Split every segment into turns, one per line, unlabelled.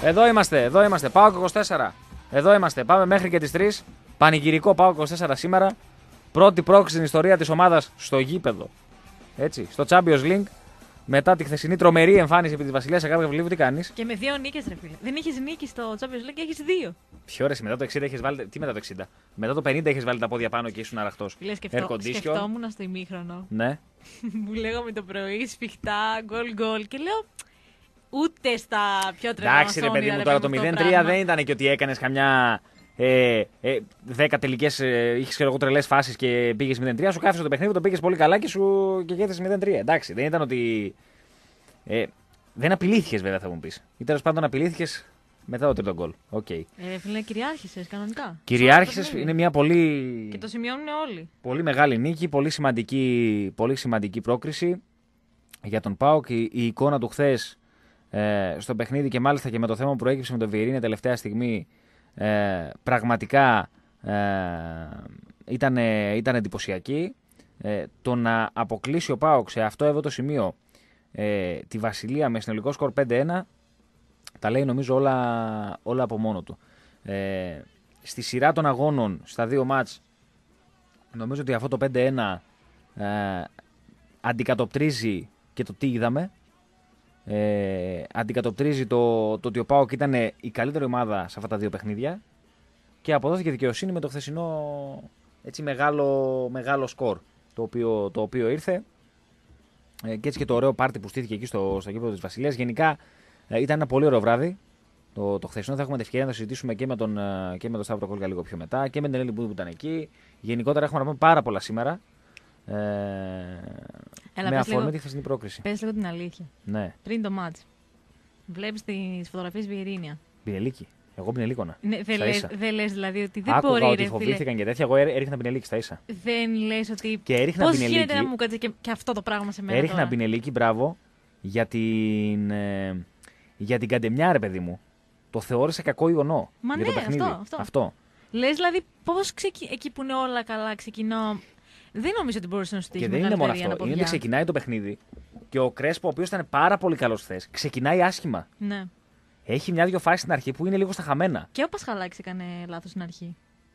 Εδώ είμαστε. ΠΑΟΚ 24. Εδώ είμαστε. Πάμε μέχρι και τις 3. Πανηγυρικό ΠΑΟΚ 24 σήμερα. Πρώτη πρόκληση στην ιστορία της ομάδας στο γήπεδο. Έτσι, στο Champions League. Μετά τη χθεσινή τρομερή εμφάνιση επί της Βασιλείας Αγάπη, τι κάνεις?
Και με 2 νίκες, ρε φίλε. Δεν έχεις νίκη στο Champions League, έχεις 2.
Ποιο ρε, μετά το 60 έχεις βάλει. Τι μετά το 60? Μετά το 50 έχεις βάλει τα πόδια πάνω και ήσουν αραχτός.
Σκεφτόμουν στο ημίχρονο.
Ναι.
Που λέγαμε το πρωί σφιχτά, γκολ. Και λέω. Ούτε στα πιο τρελά.
Εντάξει, ρε παιδί μου, τώρα το 0-3 δεν ήταν και ότι έκανες καμιά. 10 τελικές, είχες και εγώ τρελές φάσεις και πήγες 0-3. Σου κάθεσαι το παιχνίδι, το πήγες πολύ καλά και κέρδισες 0-3. Εντάξει, δεν ήταν ότι. Δεν απειλήθηκες, βέβαια, θα μου πεις. Ή τέλος πάντων απειλήθηκες μετά το τρίτο γκολ. Okay.
Φίλε, κυριάρχησες κανονικά.
Κυριάρχησες, είναι μια πολύ.
Και το σημειώνουν όλοι.
Πολύ μεγάλη νίκη, πολύ σημαντική πρόκριση για τον ΠΑΟΚ. Η εικόνα του χθες στο παιχνίδι και μάλιστα και με το θέμα που προέκυψε με τον Βιερίνια τελευταία στιγμή. Πραγματικά ήταν εντυπωσιακή. Το να αποκλείσει ο ΠΑΟΚ σε αυτό εδώ το σημείο τη Βασιλεία με συνολικό σκορ 5-1 τα λέει νομίζω όλα από μόνο του. Στη σειρά των αγώνων στα 2 μάτς νομίζω ότι αυτό το 5-1 αντικατοπτρίζει και το τι είδαμε. Αντικατοπτρίζει το ότι ο ΠΑΟΚ ήταν η καλύτερη ομάδα σε αυτά τα 2 παιχνίδια και αποδόθηκε δικαιοσύνη με το χθεσινό έτσι μεγάλο σκορ το οποίο ήρθε και έτσι και το ωραίο πάρτι που στήθηκε εκεί στο γήπεδο της Βασιλείας. Γενικά ήταν ένα πολύ ωραίο βράδυ το χθεσινό. Θα έχουμε την ευκαιρία να το συζητήσουμε και με τον Σταύρο Κόλκα λίγο πιο μετά και με την Έλλη που ήταν εκεί. Γενικότερα έχουμε να πούμε πάρα πολλά σήμερα. Με αφορμή τη χθεσινή πρόκριση.
Πες λίγο την αλήθεια.
Ναι.
Πριν το μάτς, βλέπεις τις φωτογραφίες Βιερίνια.
Πινελίκη. Εγώ πινελίκωνα.
Ναι, δεν λες δηλαδή ότι δεν
άκουγα
μπορεί.
Ότι φοβήθηκαν και τέτοια. Εγώ έριχνα πινελίκη στα ίσα.
Δεν λες ότι.
Και έριχνα
πώς
πινελίκη.
γίνεται να μου κάτσει και αυτό το πράγμα σε μένα.
Έριχνα πινελίκη, μπράβο, για την καντεμιά, ρε παιδί μου. Το θεώρησε κακό ιονό.
Μα
για
ναι,
το παιχνίδι. Αυτό.
Λες δηλαδή πώς εκεί που είναι όλα καλά ξεκινώ. Δεν νομίζω ότι μπορούσε να σου στείλει.
Και δεν είναι μόνο αυτό. Είναι ότι ξεκινάει το παιχνίδι και ο Κρέσπο, ο οποίος ήταν πάρα πολύ καλός χθες, ξεκινάει άσχημα.
Ναι.
Έχει μια-δυο φάσεις στην αρχή που είναι λίγο στα χαμένα.
Και ο Πασχαλάκης έκανε λάθος στην αρχή.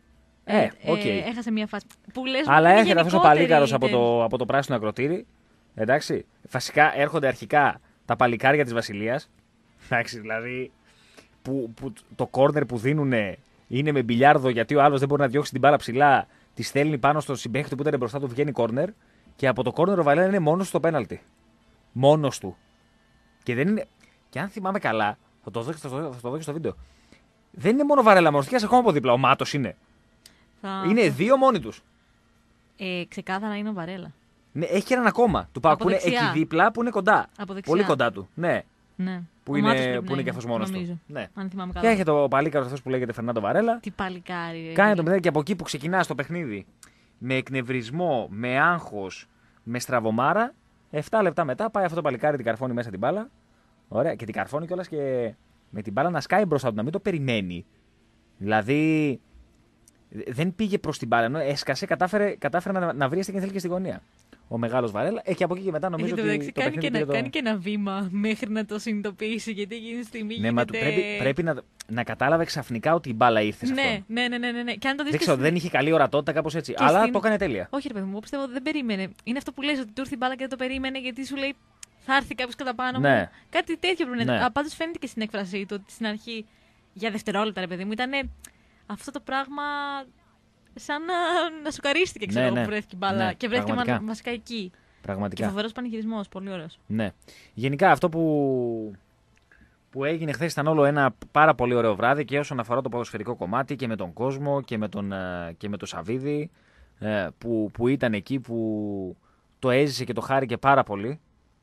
Έχασε μια φάση. Που λες,
αλλά έρχεται αυτός ο παλίκαρος από το πράσινο ακροτήρι. Εντάξει. Φασικά έρχονται αρχικά τα παλικάρια της Βασιλείας. Εντάξει, δηλαδή. Που το κόρνερ που δίνουν είναι με μπιλιάρδο γιατί ο άλλος δεν μπορεί να διώξει την μπάλα ψηλά. Τη στέλνει πάνω στο συμπαίχτη που ήταν μπροστά του, βγαίνει κόρνερ. Και από το κόρνερ ο Βαλένα είναι μόνος στο πέναλτι. Μόνος του. Και δεν είναι. Και αν θυμάμαι καλά, θα το δω και στο βίντεο. Δεν είναι μόνο Βαρέλα μόνος, και ακόμα από δίπλα. Ο Μάτος είναι. Είναι 2 μόνοι τους.
Ξεκάθαρα είναι ο Βαρέλα.
Ναι, έχει και έναν ακόμα του Πάουκ που είναι εκεί δίπλα, που είναι κοντά. Πολύ κοντά του. Ναι.
Ναι.
Που είναι και αυτός μόνος του. Ναι.
Αν θυμάμαι καλά.
Και έχετε το παλίκαρο αυτός που λέγεται Φερνάντο Βαρέλα.
Τι παλικάρι.
Κάνει το 0 και από εκεί που ξεκινά το παιχνίδι με εκνευρισμό, με άγχος, με στραβωμάρα. 7 λεπτά μετά πάει αυτό το παλικάρι, την καρφώνει μέσα την μπάλα. Ωραία, και την καρφώνει κιόλας και με την μπάλα να σκάει μπροστά του, να μην το περιμένει. Δηλαδή δεν πήγε προς την μπάλα, ενώ έσκασε, κατάφερε να βρει και θέλει και στη γωνία. Ο μεγάλος Βαρέλα. Και από εκεί και μετά νομίζω ότι.
Κάνει και ένα βήμα μέχρι να το συνειδητοποιήσει, γιατί εκείνη τη στιγμή.
Ναι, γίνεται... πρέπει να κατάλαβε ξαφνικά ότι η μπάλα ήρθε σε αυτό.
Ναι. Και αν το
δεν ξέρω, δεν είχε καλή ορατότητα, κάπως έτσι. Αλλά το έκανε τέλεια.
Όχι, ρε παιδί μου, πιστεύω δεν περίμενε. Είναι αυτό που λες, ότι του ήρθε η μπάλα και δεν το περίμενε, γιατί σου λέει θα έρθει κάποιο κατά πάνω μου. Ναι. Κάτι τέτοιο πρέπει να είναι. Πάντως φαίνεται και στην έκφρασή του ότι στην αρχή για δευτερόλεπτα, ρε παιδί μου, ήταν αυτό το πράγμα. Σαν να σοκαρίστηκε, ξέρω εγώ, που βρέθηκε η μπάλα και βρέθηκε βασικά εκεί.
Πραγματικά.
Και φοβερός πανηγυρισμός, πολύ ωραίος.
Ναι. Γενικά αυτό που έγινε χθες ήταν όλο ένα πάρα πολύ ωραίο βράδυ και όσον αφορά το ποδοσφαιρικό κομμάτι και με τον κόσμο και με τον Σαββίδη που ήταν εκεί, που το έζησε και το χάρηκε πάρα πολύ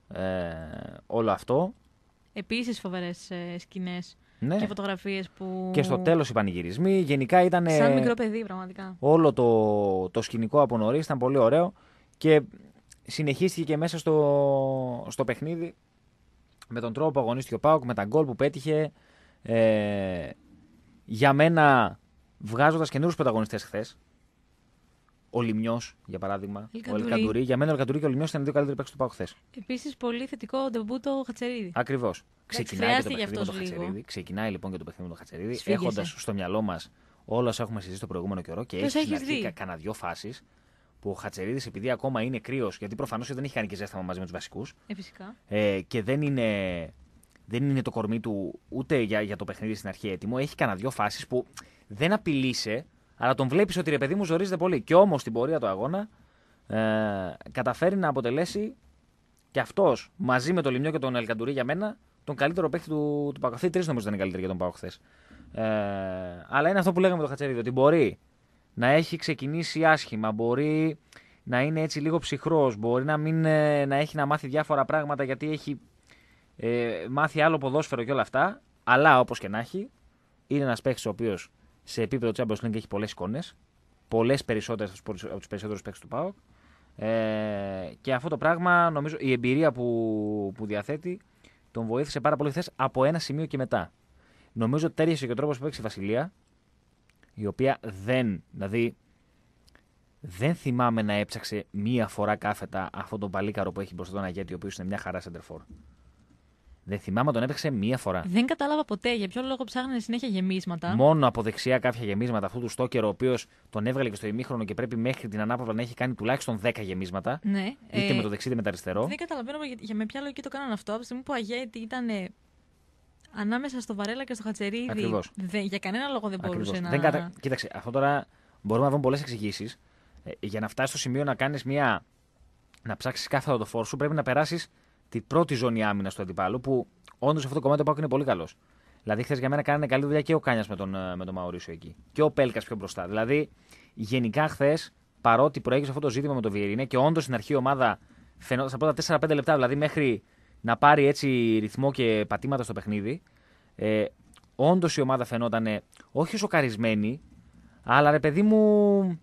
όλο αυτό.
Επίσης φοβερές σκηνές.
Ναι.
Και φωτογραφίες που.
Και στο τέλος οι πανηγυρισμοί. Γενικά ήταν.
Σαν μικρό παιδί, πραγματικά.
Όλο το σκηνικό από νωρίς ήταν πολύ ωραίο και συνεχίστηκε και μέσα στο παιχνίδι με τον τρόπο που αγωνίστηκε ο ΠΑΟΚ, με τα γκολ που πέτυχε. Για μένα, βγάζοντας καινούριους πρωταγωνιστές χθες. Ο Λιμιός, για παράδειγμα. Ο Ελκαντουρί. Για μένα ο Ελκαντουρί και ο Λιμιός ήταν οι δύο καλύτεροι παίκτες του ΠΑΟΚ χθες.
Επίσης, πολύ θετικό ντεμπούτο Χατσερίδη.
Ακριβώς. Ξεκινάει και το παιχνίδι με τον Χατσερίδη. Ξεκινάει λοιπόν και το παιχνίδι με τον Χατσερίδη, έχοντας στο μυαλό μας όλα όσα έχουμε συζητήσει το προηγούμενο καιρό και έχει κανένα δυο φάσεις που ο Χατσερίδης, επειδή ακόμα είναι κρύος, γιατί προφανώς δεν έχει κάνει και ζέσταμα μαζί με τους βασικούς. Και δεν είναι το κορμί του ούτε για το παιχνίδι στην αρχή έτοιμο. Έχει κανένα δυο φάσεις που δεν απειλείσαι, αλλά τον βλέπεις ότι ρε παιδί μου ζορίζεται πολύ. Και όμως στην πορεία του αγώνα καταφέρει να αποτελέσει και αυτός μαζί με τον Λιμιό και τον Ελκαντουρί για μένα τον καλύτερο παίκτη του ΠΑΟΚ. Αυτοί οι τρεις νομίζω ήταν οι καλύτεροι για τον ΠΑΟΚ χθες. Αλλά είναι αυτό που λέγαμε με τον Χατσερίδη, ότι μπορεί να έχει ξεκινήσει άσχημα, μπορεί να είναι έτσι λίγο ψυχρός, μπορεί να έχει να μάθει διάφορα πράγματα γιατί έχει μάθει άλλο ποδόσφαιρο και όλα αυτά. Αλλά όπως και να έχει, είναι ένας παίκτης ο οποίος σε επίπεδο Champions League έχει πολλές εικόνες, πολλές περισσότερες από τους περισσότερους παίκτες του ΠΑΟΚ. Και αυτό το πράγμα, νομίζω, η εμπειρία που διαθέτει τον βοήθησε πάρα πολύ χθες από ένα σημείο και μετά. Νομίζω ότι τέριασε και ο τρόπος που παίξει η Βασιλεία, η οποία δεν θυμάμαι να έψαξε μία φορά κάθετα αυτόν τον παλίκαρο που έχει μπροστά τον Αγέτη, ο οποίος είναι μια χαρά σεντερφόρ. Δεν θυμάμαι τον έπαιξε μία φορά.
Δεν κατάλαβα ποτέ για ποιο λόγο ψάχνανε συνέχεια γεμίσματα.
Μόνο από δεξιά κάποια γεμίσματα αυτού του Στόκερ, ο οποίος τον έβγαλε και στο ημίχρονο και πρέπει μέχρι την ανάπαυλα να έχει κάνει τουλάχιστον 10 γεμίσματα.
Ναι.
Είτε με το δεξί είτε με το αριστερό.
Δεν καταλαβαίνω με ποια λογική το κάνανε αυτό. Από τη στιγμή που ο Αγέτη ήταν ανάμεσα στο Βαρέλα και στο Χατσερίδη.
Ακριβώς.
Για κανένα λόγο δεν μπορούσε να.
Κοίταξε, αυτό τώρα μπορούμε να βρούμε πολλές εξηγήσεις. Για να φτάσεις στο σημείο να κάνεις να ψάξεις κάθετα το φόρ σου, πρέπει να περάσεις την πρώτη ζώνη άμυνας του αντιπάλου, που όντως αυτό το κομμάτι του ΠΑΟΚ είναι πολύ καλός. Δηλαδή, χθες για μένα κάνανε καλή δουλειά και ο Κάνιας με τον Μαουρίσιο εκεί. Και ο Πέλκας πιο μπροστά. Δηλαδή, γενικά χθες, παρότι προέκυψε αυτό το ζήτημα με τον Βιερίνε και όντως στην αρχή η ομάδα φαινόταν στα πρώτα 4-5 λεπτά, δηλαδή μέχρι να πάρει έτσι ρυθμό και πατήματα στο παιχνίδι, όντως η ομάδα φαινόταν όχι σοκαρισμένη, αλλά ρε παιδί μου,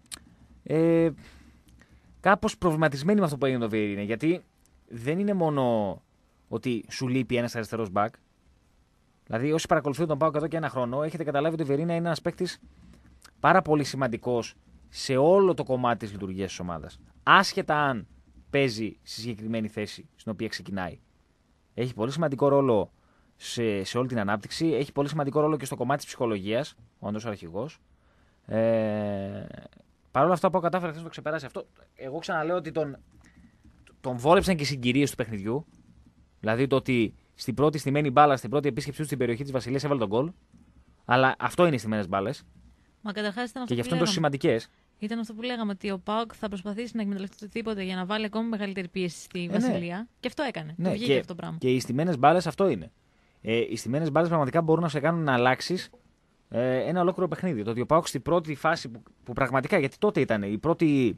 κάπως προβληματισμένη με αυτό που έγινε το Βιερίνε. Γιατί δεν είναι μόνο ότι σου λείπει ένας αριστερός μπακ. Δηλαδή, όσοι παρακολουθούν τον ΠΑΟΚ εδώ και ένα χρόνο, έχετε καταλάβει ότι ο Βιερίνε είναι ένας παίκτης πάρα πολύ σημαντικός σε όλο το κομμάτι της λειτουργίας της ομάδας. Άσχετα αν παίζει στη συγκεκριμένη θέση στην οποία ξεκινάει. Έχει πολύ σημαντικό ρόλο σε όλη την ανάπτυξη. Έχει πολύ σημαντικό ρόλο και στο κομμάτι της ψυχολογίας, όντως ο αρχηγός. Παρ' όλα αυτά, ο ΠΑΟΚ κατάφερε να το ξεπεράσει αυτό. Εγώ ξαναλέω ότι τον βόλεψαν και οι συγκυρίες του παιχνιδιού. Δηλαδή το ότι στην πρώτη στημένη μπάλα, στην πρώτη επίσκεψή του στην περιοχή της Βασιλείας έβαλε τον γκολ. Αλλά αυτό είναι οι στημένες μπάλες.
Μα καταρχάς ήταν αυτό.
Και γι' αυτό είναι τόσο σημαντικές.
Ήταν αυτό που λέγαμε, ότι ο ΠΑΟΚ θα προσπαθήσει να εκμεταλλευτεί το τίποτε για να βάλει ακόμη μεγαλύτερη πίεση στη Βασιλεία. Ναι. Και αυτό έκανε.
Ναι,
βγήκε αυτό το πράγμα.
Και οι στημένες μπάλες αυτό είναι. Οι στημένες μπάλες πραγματικά μπορούν να σε κάνουν να αλλάξεις ένα ολόκληρο παιχνίδι. Το ότι ο ΠΑΟΚ στην πρώτη φάση που πραγματικά, γιατί τότε ήταν η πρώτη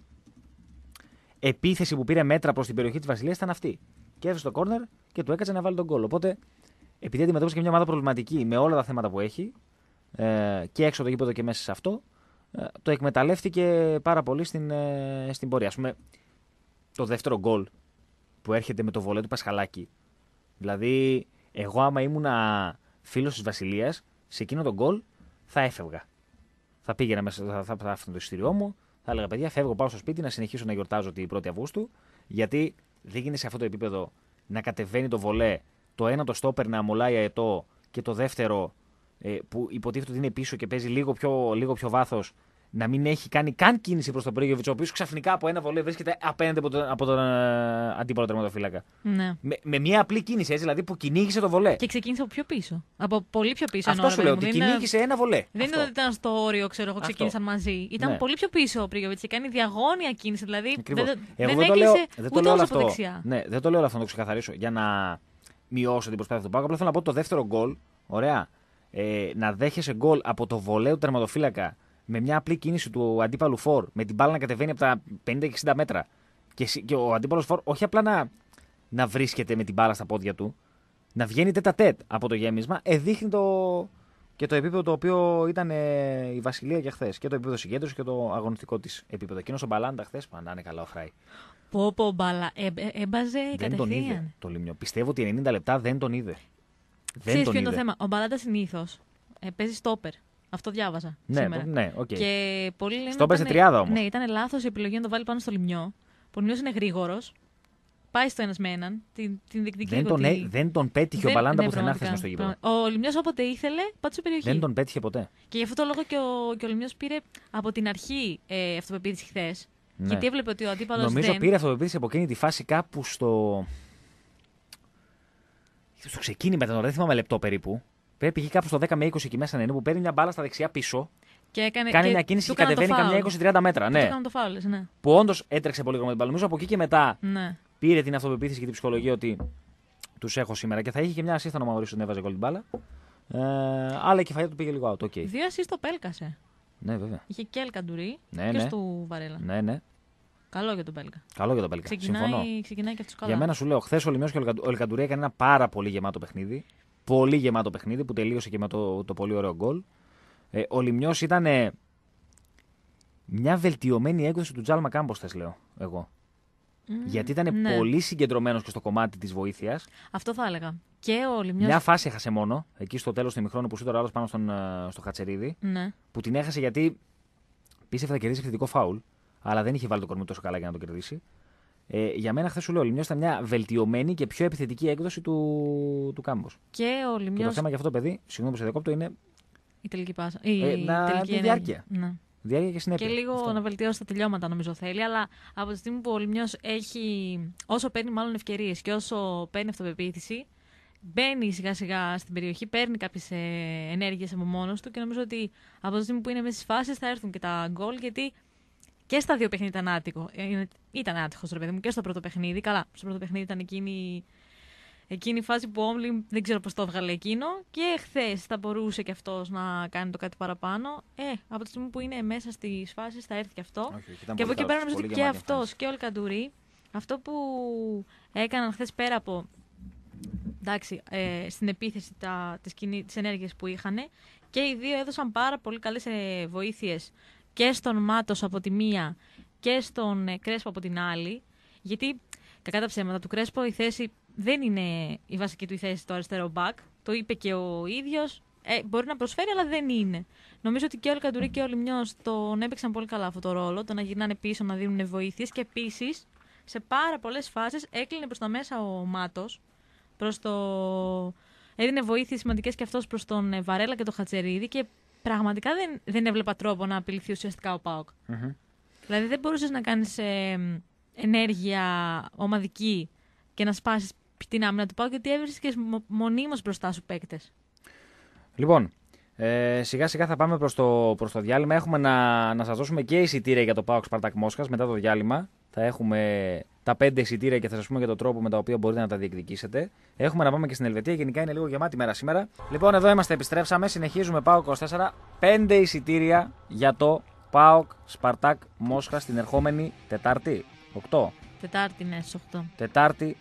επίθεση που πήρε μέτρα προς την περιοχή της Βασιλείας ήταν αυτή. Και έβησε το κόρνερ και του έκατσε να βάλει τον γκολ. Οπότε, επειδή αντιμετώπισε και μια ομάδα προβληματική με όλα τα θέματα που έχει, και έξω το γήπεδο και μέσα σε αυτό, το εκμεταλλεύτηκε πάρα πολύ στην πορεία. Ας πούμε, το δεύτερο γκολ που έρχεται με το βολέ του Πασχαλάκη. Δηλαδή, εγώ άμα ήμουνα φίλος της Βασιλείας, σε εκείνο το γκολ θα έφευγα. Θα πήγαινα μέσα, θα άφηνα το εισιτήριό μου, θα έλεγα παιδιά, φεύγω, πάω στο σπίτι να συνεχίσω να γιορτάζω την 1η Αυγούστου, γιατί δεν γίνεται σε αυτό το επίπεδο να κατεβαίνει το βολέ, το ένα το στόπερ να αμολάει αετό και το δεύτερο που υποτίθεται ότι είναι πίσω και παίζει λίγο πιο βάθος, να μην έχει κάνει καν κίνηση προς τον Πρίγιοβιτς, ο οποίος ξαφνικά από ένα βολέ βρίσκεται απέναντι από τον αντίπαλο τερματοφύλακα.
Ναι.
Με μια απλή κίνηση, έτσι, δηλαδή που κυνήγησε το βολέ.
Και ξεκίνησε από πιο πίσω. Από πολύ πιο πίσω.
Αυτό σου λέω, ότι κυνήγησε ένα βολέ.
Δεν είναι ότι ήταν στο όριο, ξέρω εγώ, ξεκίνησαν μαζί. Ήταν πολύ πιο πίσω ο Πρίγιοβιτς και κάνει διαγώνια κίνηση. Δηλαδή δεν έκλεισε ούτε όσο από δεξιά.
Ναι, δεν το λέω αυτό να το ξεκαθαρίσω για να μειώσω την προσπάθεια του ΠΑΟΚ. Απλά θέλω να πω το δεύτερο γκολ, ωραία, να δέχεσαι γκολ από το βολέ του τερματοφύλακα με μια απλή κίνηση του αντίπαλου φορ, με την μπάλα να κατεβαίνει από τα 50-60 μέτρα. Και ο αντίπαλος φορ όχι απλά να βρίσκεται με την μπάλα στα πόδια του, να βγαίνει τέτα-τέτ από το γέμισμα, δείχνει και το επίπεδο το οποίο ήταν η Βασιλεία και χθες. Και το επίπεδο συγκέντρωση και το αγωνιστικό της επίπεδο. Εκείνος ο Μπαλάντα χθες, να είναι καλά ο Φράι.
Πω μπαλά, έμπαζε
δεν τον είδε το Λίμνιο. Πιστεύω ότι 90 λεπτά δεν τον είδε.
Ξέρεις ποιο είναι το θέμα. Ο Μπαλάντα συνήθως παίζει στόπερ. Αυτό διάβαζα
Ναι,
σήμερα.
ναι, okay.
Και πολλοί λένε.
Στο έπαιζε τριάδα όμως.
Ναι, ήταν λάθος η επιλογή να το βάλει πάνω στο Λιμιό. Ο Λιμιός είναι γρήγορος. Πάει στο ένας με έναν. Την διεκδικεί.
Δεν τον πέτυχε ο Μπαλάντα πουθενά χθες μες στο γήπεδο.
Ο Λιμιός όποτε ήθελε, πάτησε στην περιοχή.
Δεν τον πέτυχε ποτέ.
Και γι' αυτό το λόγο και ο Λιμιός πήρε από την αρχή αυτοπεποίθηση χθες.
Ναι.
Γιατί έβλεπε ότι ο αντίπαλος
νομίζω πήρε αυτοπεποίθηση από εκείνη τη φάση κάπου στο ξεκίνημα, δεν θυμάμαι λεπτό περίπου. Πρέπει πήγε κάπου στο 10 με 20 εκεί μέσα είναι, που παίρνει μια μπάλα στα δεξιά πίσω.
Και
κάνει μια κίνηση και κατεβαίνει καμιά 20-30 μέτρα. Ναι.
Το φάουλ, ναι.
Που όντως έτρεξε πολύ γρήγορα με την μπάλα. Νομίζω από εκεί και μετά
ναι.
Πήρε την αυτοπεποίθηση και την ψυχολογία ότι τους έχω σήμερα. Και θα είχε και μια ασίστα να Μαουρίσιο να έβαζε γκολ την μπάλα. Αλλά η κεφαλιά του πήγε λίγο out. Okay.
2 ασίστ το Πέλκασε.
Ναι, βέβαια.
Είχε και Ελκαντουρί
ναι,
και στο Βαρέλα.
Ναι, ναι.
Καλό για τον Πέλκα.
Καλό για τον Πέλκα.
Ξεκινάει και αυτό καλά.
Για μένα σου λέω, χθες ο Λιμιός και ο Ελκαντουρί έκανε ένα πάρα πολύ γεμάτο παιχνίδι. Πολύ γεμάτο παιχνίδι που τελείωσε και με το πολύ ωραίο γκολ. Ο Λιμιός ήταν μια βελτιωμένη έκδοση του Τζάλμα Κάμπος, θες λέω εγώ. Γιατί ήταν πολύ συγκεντρωμένος και στο κομμάτι της βοήθειας.
Αυτό θα έλεγα. Και ο Λιμιός...
Μια φάση έχασε μόνο, εκεί στο τέλος του ημιχρόνου που σούταρε ο άλλος πάνω στο Χατσερίδη.
Ναι.
Που την έχασε γιατί πίστευε θα κερδίσει επιθετικό φάουλ, αλλά δεν είχε βάλει το κορμί τόσο καλά για να το κερδίσει. Για μένα, χθες σου λέω, ο Λιμιός ήταν μια βελτιωμένη και πιο επιθετική έκδοση του Κάμπος.
Και ο Λιμιός...
Και το θέμα για αυτό το παιδί, συγγνώμη που σε διακόπτω, είναι.
Η τελική πάσα.
Τελική διάρκεια.
Ναι.
Διάρκεια και συνέπεια.
Και λίγο
αυτό.
Να βελτιώσει τα τελειώματα, νομίζω θέλει. Αλλά από τη στιγμή που ο Λιμιός έχει. Όσο παίρνει μάλλον ευκαιρίες και όσο παίρνει αυτοπεποίθηση, μπαίνει σιγά σιγά στην περιοχή, παίρνει κάποιες ενέργειες από μόνος του και νομίζω ότι από τη στιγμή που είναι μέσα στις φάσεις θα έρθουν και τα γκολ. Γιατί και στα δύο παιχνίδια ήταν άτυχο. Ήταν άτυχος, ρε παιδί μου, και στο πρώτο παιχνίδι. Καλά, στο πρώτο παιχνίδι ήταν εκείνη η φάση που ο Όμλι δεν ξέρω πώς το έβγαλε εκείνο. Και χθες θα μπορούσε και αυτός να κάνει το κάτι παραπάνω. Από τη στιγμή που είναι μέσα στις φάσεις θα έρθει και αυτό. Και από εκεί πέρα νομίζω ότι και αυτός και ο Ελκαντουρί, αυτό που έκαναν χθες πέρα από. Εντάξει, στην επίθεση τις ενέργειες που είχαν, και οι δύο έδωσαν πάρα πολύ καλές βοήθειες και στον Μάτος από τη μία και στον Κρέσπο από την άλλη. Γιατί, κακά τα ψέματα, του Κρέσπο η θέση δεν είναι η βασική του η θέση στο αριστερό μπακ. Το είπε και ο ίδιος. Μπορεί να προσφέρει, αλλά δεν είναι. Νομίζω ότι και ο Ελκαντουρί και ο Λιμιός τον έπαιξαν πολύ καλά αυτό το ρόλο, το να γυρνάνε πίσω, να δίνουν βοήθειες. Και επίσης, σε πάρα πολλές φάσεις έκλεινε προς τα μέσα ο Μάτος. Έδινε βοήθειες σημαντικές και αυτός προς τον Βαρέλα και τον Χατσερίδη και πραγματικά δεν έβλεπα τρόπο να απειληθεί ουσιαστικά ο ΠΑΟΚ. Mm-hmm. Δηλαδή δεν μπορούσες να κάνεις ενέργεια ομαδική και να σπάσεις την άμυνα του ΠΑΟΚ γιατί έβρισκες μονίμως μπροστά σου παίκτες.
Λοιπόν, σιγά σιγά θα πάμε προς το διάλειμμα. Έχουμε να σας δώσουμε και εισιτήρια για το ΠΑΟΚ Σπαρτάκ Μόσχας μετά το διάλειμμα. Θα έχουμε τα 5 εισιτήρια και θα σας πούμε για τον τρόπο με τα οποία μπορείτε να τα διεκδικήσετε. Έχουμε να πάμε και στην Ελβετία. Γενικά είναι λίγο γεμάτη μέρα σήμερα. Λοιπόν, εδώ είμαστε, επιστρέψαμε. Συνεχίζουμε ΠΑΟΚ 24. 5 εισιτήρια για το ΠΑΟΚ Σπαρτάκ Μόσχας την ερχόμενη Τετάρτη. 8.
Τετάρτη, ναι, στις 8.
Τετάρτη,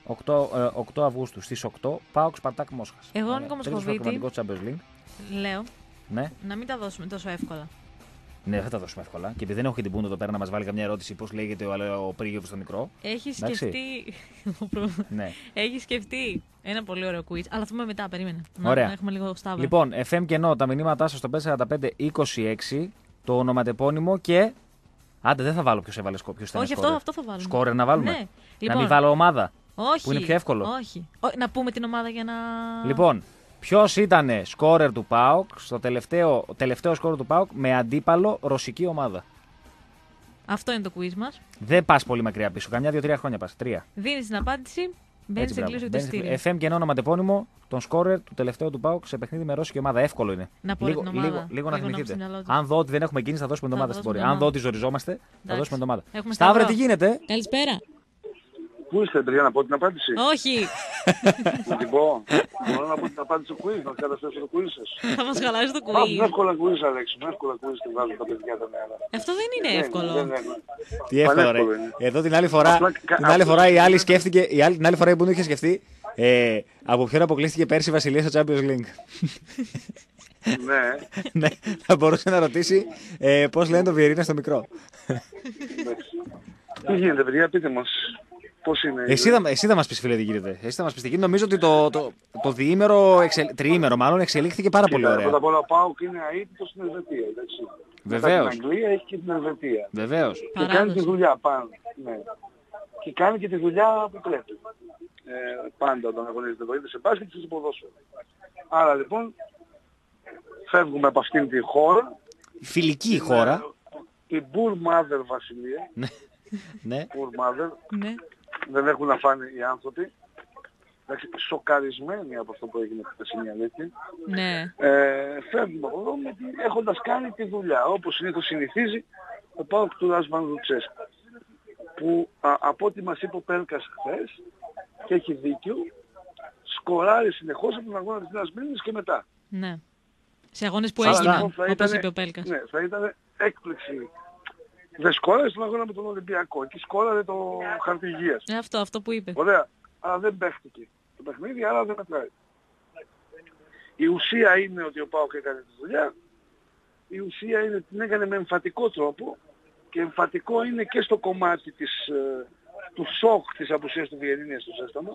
8 Αυγούστου στις 8. ΠΑΟΚ Σπαρτάκ Μόσχας.
Εγώ, Νίκο Μοσχοβίτη, λέω
ναι.
Να μην τα δώσουμε τόσο εύκολα.
Ναι, δεν θα τα δώσουμε εύκολα. Και επειδή δεν έχω και την Πούντο εδώ πέρα να μας βάλει καμιά ερώτηση πώς λέγεται ο Πρίγιος στο μικρό.
Έχει σκεφτεί.
Ναι.
Έχει σκεφτεί ένα πολύ ωραίο quiz. Αλλά θα πούμε μετά, περίμενε.
Ωραία.
Να έχουμε λίγο στάβα.
Λοιπόν, FM και ενώ τα μηνύματά σας στο 54526, το ονοματεπώνυμο και. Άντε, δεν θα βάλω ποιος έβαλε σκόπιο.
Όχι, αυτό θα βάλουμε.
Σκόρερ να βάλουμε.
Ναι.
Να μην βάλω ομάδα.
Όχι.
Που είναι πιο εύκολο.
Όχι. Να πούμε την ομάδα για να.
Λοιπόν. Ποιος ήταν σκόρερ του ΠΑΟΚ στο τελευταίο σκόρερ του ΠΑΟΚ με αντίπαλο ρωσική ομάδα.
Αυτό είναι το quiz μας.
Δεν πας πολύ μακριά πίσω. Καμιά 2-3 χρόνια πας. 3.
Δίνεις την απάντηση, μπαίνεις σε κλείσω εισιτήριο.
FM και ενώ ονοματεπώνυμο τον σκόρερ του τελευταίου του ΠΑΟΚ σε παιχνίδι με ρώσικη ομάδα. Εύκολο είναι.
Να πω την ομάδα.
Λίγο να θυμηθείτε. Αν δω ότι δεν έχουμε κίνηση, θα δώσουμε την ομάδα στην πορεία. Αν δω ότι ζοριζόμαστε, θα δώσουμε την ομάδα. Σταύρε, τι γίνεται.
Καλησπέρα.
Πού είστε, παιδιά, να πω την απάντηση.
Όχι.
Να την πω. Μπορώ να πω την απάντηση στο quiz, να καταστρέψω το quiz σας.
Θα μας χαλάσει το quiz.
Είναι εύκολα quiz, Αλέξη. Είναι εύκολα quiz και βγάζουν τα παιδιά τα νέα.
Αυτό δεν είναι εύκολο.
Τι εύκολο, ρε. Εδώ την άλλη φορά η άλλη σκέφτηκε, την άλλη φορά η Μπούντο είχε σκεφτεί από ποιον αποκλείστηκε πέρσι η Βασιλεία στο Champions League. Ναι, θα μπορούσε να ρωτήσει πώς λένε το Βιερίνα στο μικρό.
Τι γίνεται, παιδιά, πείτε μας. Πώς είναι?
Εσύ θα μας πεις, φίλε, τι γίνεται. Εσύ θα μας πεις τι γίνεται. Νομίζω ότι το τριήμερο μάλλον εξελίχθηκε πάρα πολύ ωραία.
Πρώτα απ' όλα ο ΠΑΟΚ είναι αίτητος στην Ελβετία.
Βεβαίως.
Στην Αγγλία έχει και την Ελβετία.
Βεβαίως.
Και κάνει τη δουλειά πάνω. Ναι. Και κάνει και τη δουλειά που πρέπει. Πάντα όταν αγωνίζεται το ίδιο σε μπάσκετ και σε ποδόσφαιρο. Άρα λοιπόν φεύγουμε από αυτήν τη χώρα.
Φιλική χώρα.
Η Poor Mother Βασιλεία.
Ναι.
Poor Mother.
Ναι.
Δεν έχουν να φάνε οι άνθρωποι. Σοκαρισμένοι από αυτό που έγινε χθες, είναι η αλήθεια.
Ναι.
Φεύγουμε από εδώ έχοντας κάνει τη δουλειά. Όπως συνηθίζει ο ΠΑΟΚ του Ράσβαν Λουτσέσκου. Που από ό,τι μας είπε ο Πέλκας χθες, και έχει δίκιο, σκοράρει συνεχώς από τον αγώνα της Νέας Μήνης και μετά.
Ναι. Σε αγώνες που έγιναν, όπως είπε ο Πέλκας.
Ναι, θα ήταν έκπληξη. Δεν σκόραρε στον αγώνα με τον Ολυμπιακό. Εκεί σκόραρε το χαρτί υγείας.
Αυτό που είπε.
Ωραία. Αλλά δεν παίχτηκε το παιχνίδι, άρα δεν μετράει. Η ουσία είναι ότι ο ΠΑΟΚ έκανε τη δουλειά. Η ουσία είναι ότι την έκανε με εμφατικό τρόπο. Και εμφατικό είναι και στο κομμάτι του σοκ της απουσίας του Βιερίνια στο Ζέσταμα.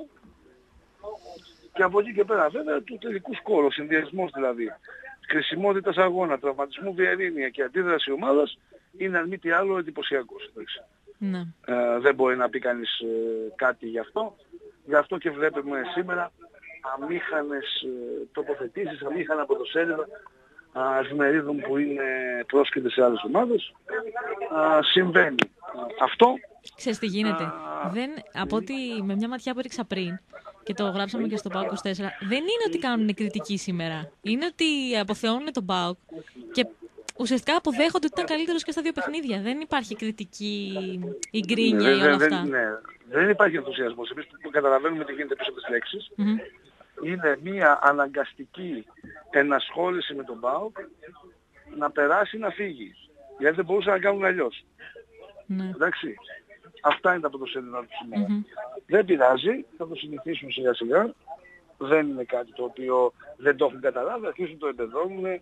Και από εκεί και πέρα βέβαια του τελικού σκόρου, ο συνδυασμός δηλαδή κρισιμότητας αγώνα, τραυματισμού Βιερίνια και αντίδραση ομάδας είναι αν μη τι άλλο εντυπωσιακός.
Ναι.
Δεν μπορεί να πει κανείς κάτι γι' αυτό. Γι' αυτό και βλέπουμε σήμερα αμήχανες τοποθετήσεις, αμήχανα πρωτοσέλιδα εφημερίδων που είναι πρόσκειτες σε άλλες ομάδες. Συμβαίνει αυτό.
Ξέρεις τι γίνεται. Από ότι με μια ματιά που έριξα πριν και το γράψαμε και στο ΠΑΟΚ 24, δεν είναι ότι κάνουν κριτική σήμερα. Είναι ότι αποθεώνουν τον ΠΑΟΚ και ουσιαστικά αποδέχονται ότι ήταν καλύτερος και στα δύο παιχνίδια. Δεν υπάρχει κριτική ή γκρίνια ή όλα αυτά.
Δεν υπάρχει ενθουσιασμός. Εμείς που καταλαβαίνουμε τι γίνεται πίσω από τις λέξεις, είναι μια αναγκαστική ενασχόληση με τον ΠΑΟΚ να περάσει να φύγει. Γιατί δεν μπορούσαν να κάνουν αλλιώς.
Ναι.
Εντάξει. Αυτά είναι τα πρωτοσέλιδα του σήμερα. Δεν πειράζει, θα το συνηθίσουν σιγά σιγά. Δεν είναι κάτι το οποίο δεν το έχουν καταλάβει, αρχίζουν το εμπεδώνουν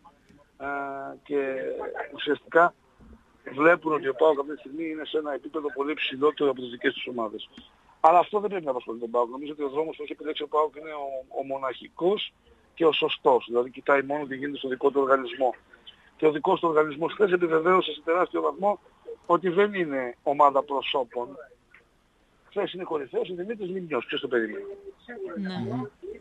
και ουσιαστικά βλέπουν ότι ο ΠΑΟΚ αυτή τη στιγμή είναι σε ένα επίπεδο πολύ ψηλότερο από τις δικές τους ομάδες. Αλλά αυτό δεν πρέπει να απασχολεί τον ΠΑΟΚ. Νομίζω ότι ο δρόμος που έχει επιλέξει ο ΠΑΟΚ είναι ο μοναχικός και ο σωστός. Δηλαδή κοιτάει μόνο τι γίνεται στο δικό του οργανισμό. Και ο δικός του οργανισμός χθες επιβεβαίωσε σε τεράστιο βαθμό ότι δεν είναι ομάδα προσώπων. Χθες είναι κορυφαίος ο Δημήτρης Λιμνιός. Ποιος το περίμενε?
Ναι.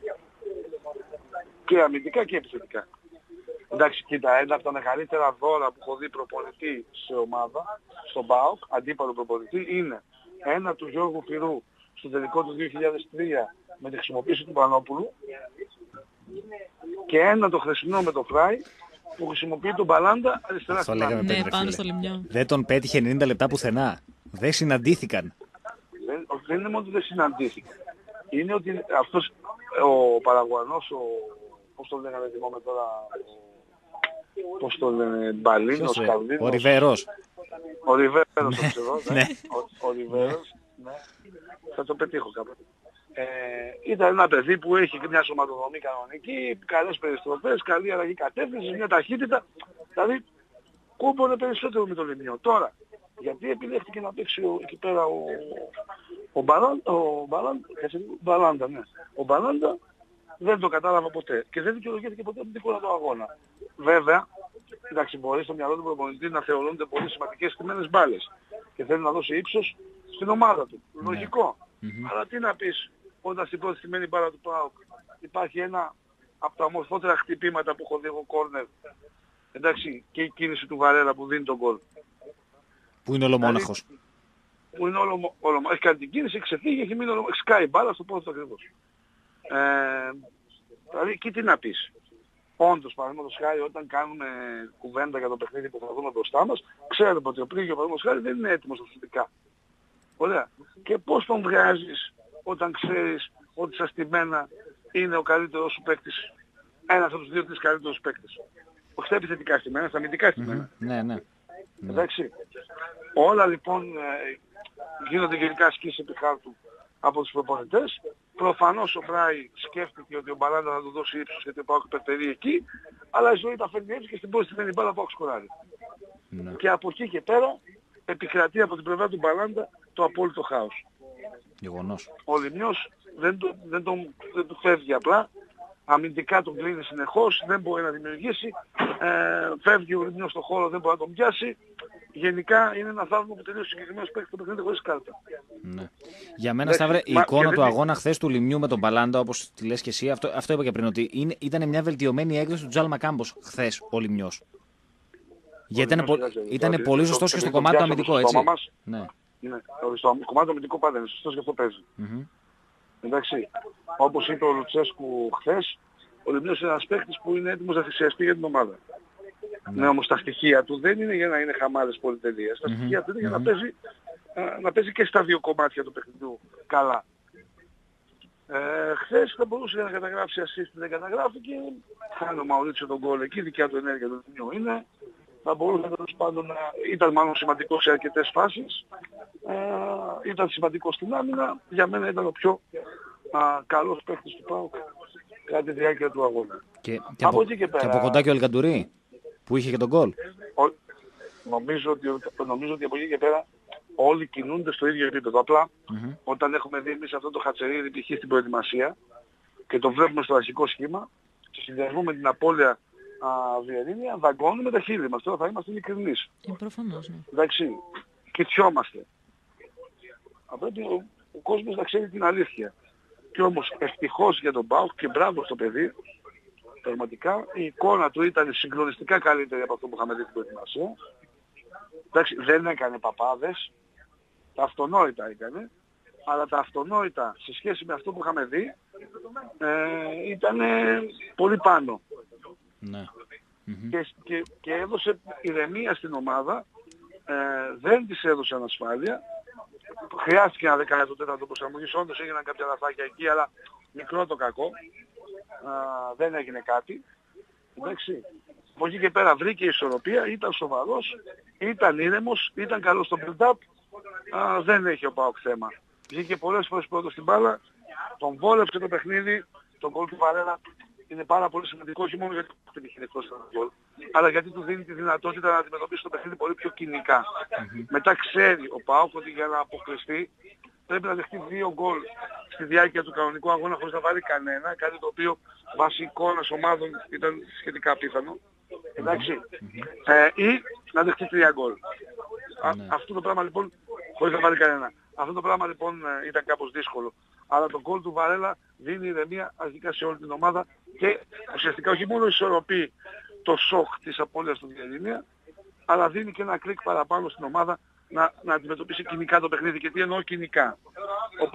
Και αμυντικά και επιθετικά. Εντάξει, κοίτα, ένα από τα μεγαλύτερα δώρα που έχω δει προπονητή σε ομάδα, στον ΠΑΟΚ, αντίπαλο προπονητή, είναι ένα του Γιώργου Φυρού στο τελικό του 2003 με τη χρησιμοποίηση του Πανόπουλου και ένα το χθεσινό με το Φράι που χρησιμοποιεί τον Μπαλάντα αριστερά στην άμυνα.
Ναι, πάνω στο Λιμνιό.
Δεν τον πέτυχε 90 λεπτά πουθενά. Δεν συναντήθηκαν.
Δεν είναι μόνο ότι δεν συναντήθηκαν. Είναι ότι αυτός ο Παραγουανός, πώς το λέγανε, θυμόμαι τώρα, πώς το λένε, Μπαλίνος, Καλδίνος.
Ο Ριβέρος.
Ο Ριβέρος το ξέρω, ναι. Ο Ριβέρος, ναι. Θα το πετύχω κάποτε. Ήταν ένα παιδί που έχει μια σωματοδομή κανονική, καλές περιστροφές, καλή αλλαγή κατεύθυνση, μια ταχύτητα. Δηλαδή κούμπονε περισσότερο με το Λιμνιό. Τώρα, γιατί επιλέχθηκε να παίξει εκεί πέρα ο Μπαλάντα, ναι. Ο Μπαλάντα δεν το κατάλαβα ποτέ και δεν δικαιολογήθηκε ποτέ από την εικόνα του αγώνα. Βέβαια, εντάξει, μπορεί στο μυαλό του προπονητή να θεωρούνται πολύ σημαντικές στημένες μπάλες και θέλει να δώσει ύψος στην ομάδα του. Λογικό. Αλλά τι να πεις όταν στην πρώτη στημένη μπάλα του ΠΑΟΚ υπάρχει ένα από τα ομορφότερα χτυπήματα που έχω δει εγώ κόρνερ. Εντάξει, και η κίνηση του Βαρέλα που δίνει τον γκολ.
Που είναι ολομόναχος.
Που είναι έχει κάνει την κίνηση, έχει ξεφύγει, έχει μείνει ολομόναχος. Σκάει μπάλα στο πόδι του ακριβώς. Δηλαδή, εκεί τι να πεις. Όντως, παραδείγματος χάρη, όταν κάνουμε κουβέντα για το παιχνίδι που θα δούμε μπροστά μας, ξέρουμε ότι ο Πλήγιο, παραδείγματος χάρη, δεν είναι έτοιμος ουσιαστικά. Ωραία. Και πώς τον βγάζεις όταν ξέρεις ότι στα στημένα είναι ο καλύτερος σου παίκτης, ένας από τους δύο-τρεις καλύτερους παίκτες. Όχι στα επιθετικά στημένα, στα αμυντικά στημένα.
Ναι.
Εντάξει. Όλα λοιπόν γίνονται γενικά ασκήσεις επί χάρτου από τους προπονητές. Προφανώς ο Φράι σκέφτηκε ότι ο Μπαλάντα θα του δώσει ύψος γιατί ο ΠΑΟΚ υπερτερεί εκεί, αλλά η ζωή τα φέρνει έτσι και στην πρώτη στημένη μπάλα ΠΑΟΚ σκοράρει. Και από εκεί και πέρα επικρατεί από την πλευρά του Μπαλάντα το απόλυτο χάος.
Γεγονός.
Ο Λιμιός δεν του φεύγει απλά. Αμυντικά τον κλείνει συνεχώς, δεν μπορεί να δημιουργήσει. Φεύγει ο Λιμιός στον χώρο, δεν μπορεί να τον πιάσει. Γενικά είναι ένα θαύμα που τελείωσε συγκεκριμένος παίκτης το παιχνίδι χωρίς κάρτα.
Ναι. Για μένα, Σταύρε, η εικόνα του αγώνα χθες του Λιμιού με τον Μπαλάντα, όπως τη λες και εσύ, αυτό είπα και πριν, ότι ήταν μια βελτιωμένη έκδοση του Τζάλμα Κάμπος χθες ο Λιμιός. Γιατί ήταν πολύ σωστός και στο κομμάτι του αμυντικό, έτσι.
Ναι. Στο κομμάτι του αμυντικό πάντα είναι σωστός και αυτό παίζει. Εντάξει, όπως είπε ο Λουτσέσκου χθες, ο Λιμιός είναι ένας παίκτης που είναι έτοιμος να θυσιαστεί για την ομάδα. Ναι, όμως τα στοιχεία του δεν είναι για να είναι χαμάλες πολυτελείες. Τα στοιχεία του είναι για να παίζει και στα δύο κομμάτια του παιχνιδιού καλά. Χθες θα μπορούσε να καταγράψει assist, δεν καταγράφηκε. Κάνει ο Μαουρίτσιο τον γκολ εκεί, δικιά του ενέργεια του Λιμιού είναι. Θα μπορούσε τέλος πάντων να ήταν μάλλον σημαντικό σε αρκετές φάσεις. Ήταν σημαντικό στην άμυνα. Για μένα ήταν ο πιο καλός παίκτης του ΠΑΟΚ κατά τη διάρκεια του αγώνα.
Και από κοντά και ο Ελκαντουρί που είχε και τον γκολ.
Νομίζω ότι από εκεί και πέρα όλοι κινούνται στο ίδιο επίπεδο. Απλά όταν έχουμε δει εμείς αυτό το Χατσερίδη π.χ. στην προετοιμασία και το βλέπουμε στο αρχικό σχήμα, σε συνδυασμό με την απώλεια Βιερίνια, δαγκώνουμε τα χείλη μας. Τώρα θα είμαστε ειλικρινείς.
Προφανώς, ναι.
Εντάξει, κοιτιόμαστε. Πρέπει ο κόσμος να ξέρει την αλήθεια. Και όμως ευτυχώς για τον ΠΑΟΚ και μπράβο στο παιδί, πραγματικά η εικόνα του ήταν συγκλονιστικά καλύτερη από αυτό που είχαμε δει στην προετοιμασία. Εντάξει, δεν έκανε παπάδες, τα αυτονόητα έκανε, αλλά τα αυτονόητα σε σχέση με αυτό που είχαμε δει ήταν πολύ πάνω.
Ναι.
Και έδωσε ηρεμία στην ομάδα, δεν της έδωσε ανασφάλεια. Χρειάστηκε ένα δεκαετό προσαρμογής, όντως έγιναν κάποια λαθάκια εκεί, αλλά μικρό το κακό, δεν έγινε κάτι. Εντάξει. Από εκεί και πέρα βρήκε ισορροπία, ήταν σοβαρός, ήταν ήρεμος, ήταν καλός στο build-up, δεν έχει ο ΠΑΟΚ θέμα. Βγήκε πολλές φορές πρώτος στην μπάλα, τον βόλεψε το παιχνίδι, τον γκολ του Βαρέλα είναι πάρα πολύ σημαντικό, όχι μόνο γιατί δεν είχε εκτός τον γκολ, αλλά γιατί του δίνει τη δυνατότητα να αντιμετωπίσει το παιχνίδι πολύ πιο κοινικά. Μετά ξέρει ο ΠΑΟΚ ότι για να αποκλειστεί πρέπει να δεχτεί 2 γκολ στη διάρκεια του κανονικού αγώνα χωρίς να βάλει κανένα, κάτι το οποίο βάσει εικόνας ομάδων ήταν σχετικά απίθανο. Εντάξει. Ή να δεχτεί 3 γκολ. Αυτό το πράγμα λοιπόν, χωρίς να βάλει κανένα. Αυτό το πράγμα λοιπόν ήταν κάπως δύσκολο. Αλλά το γκολ του Βαρέλα δίνει ηρεμία αρχικά σε όλη την ομάδα και ουσιαστικά όχι μόνο ισορροπεί το σοκ της απώλειας του Βιερίνια, αλλά δίνει και ένα κλικ παραπάνω στην ομάδα να αντιμετωπίσει κοινικά το παιχνίδι. Και τι εννοώ κοινικά. Ο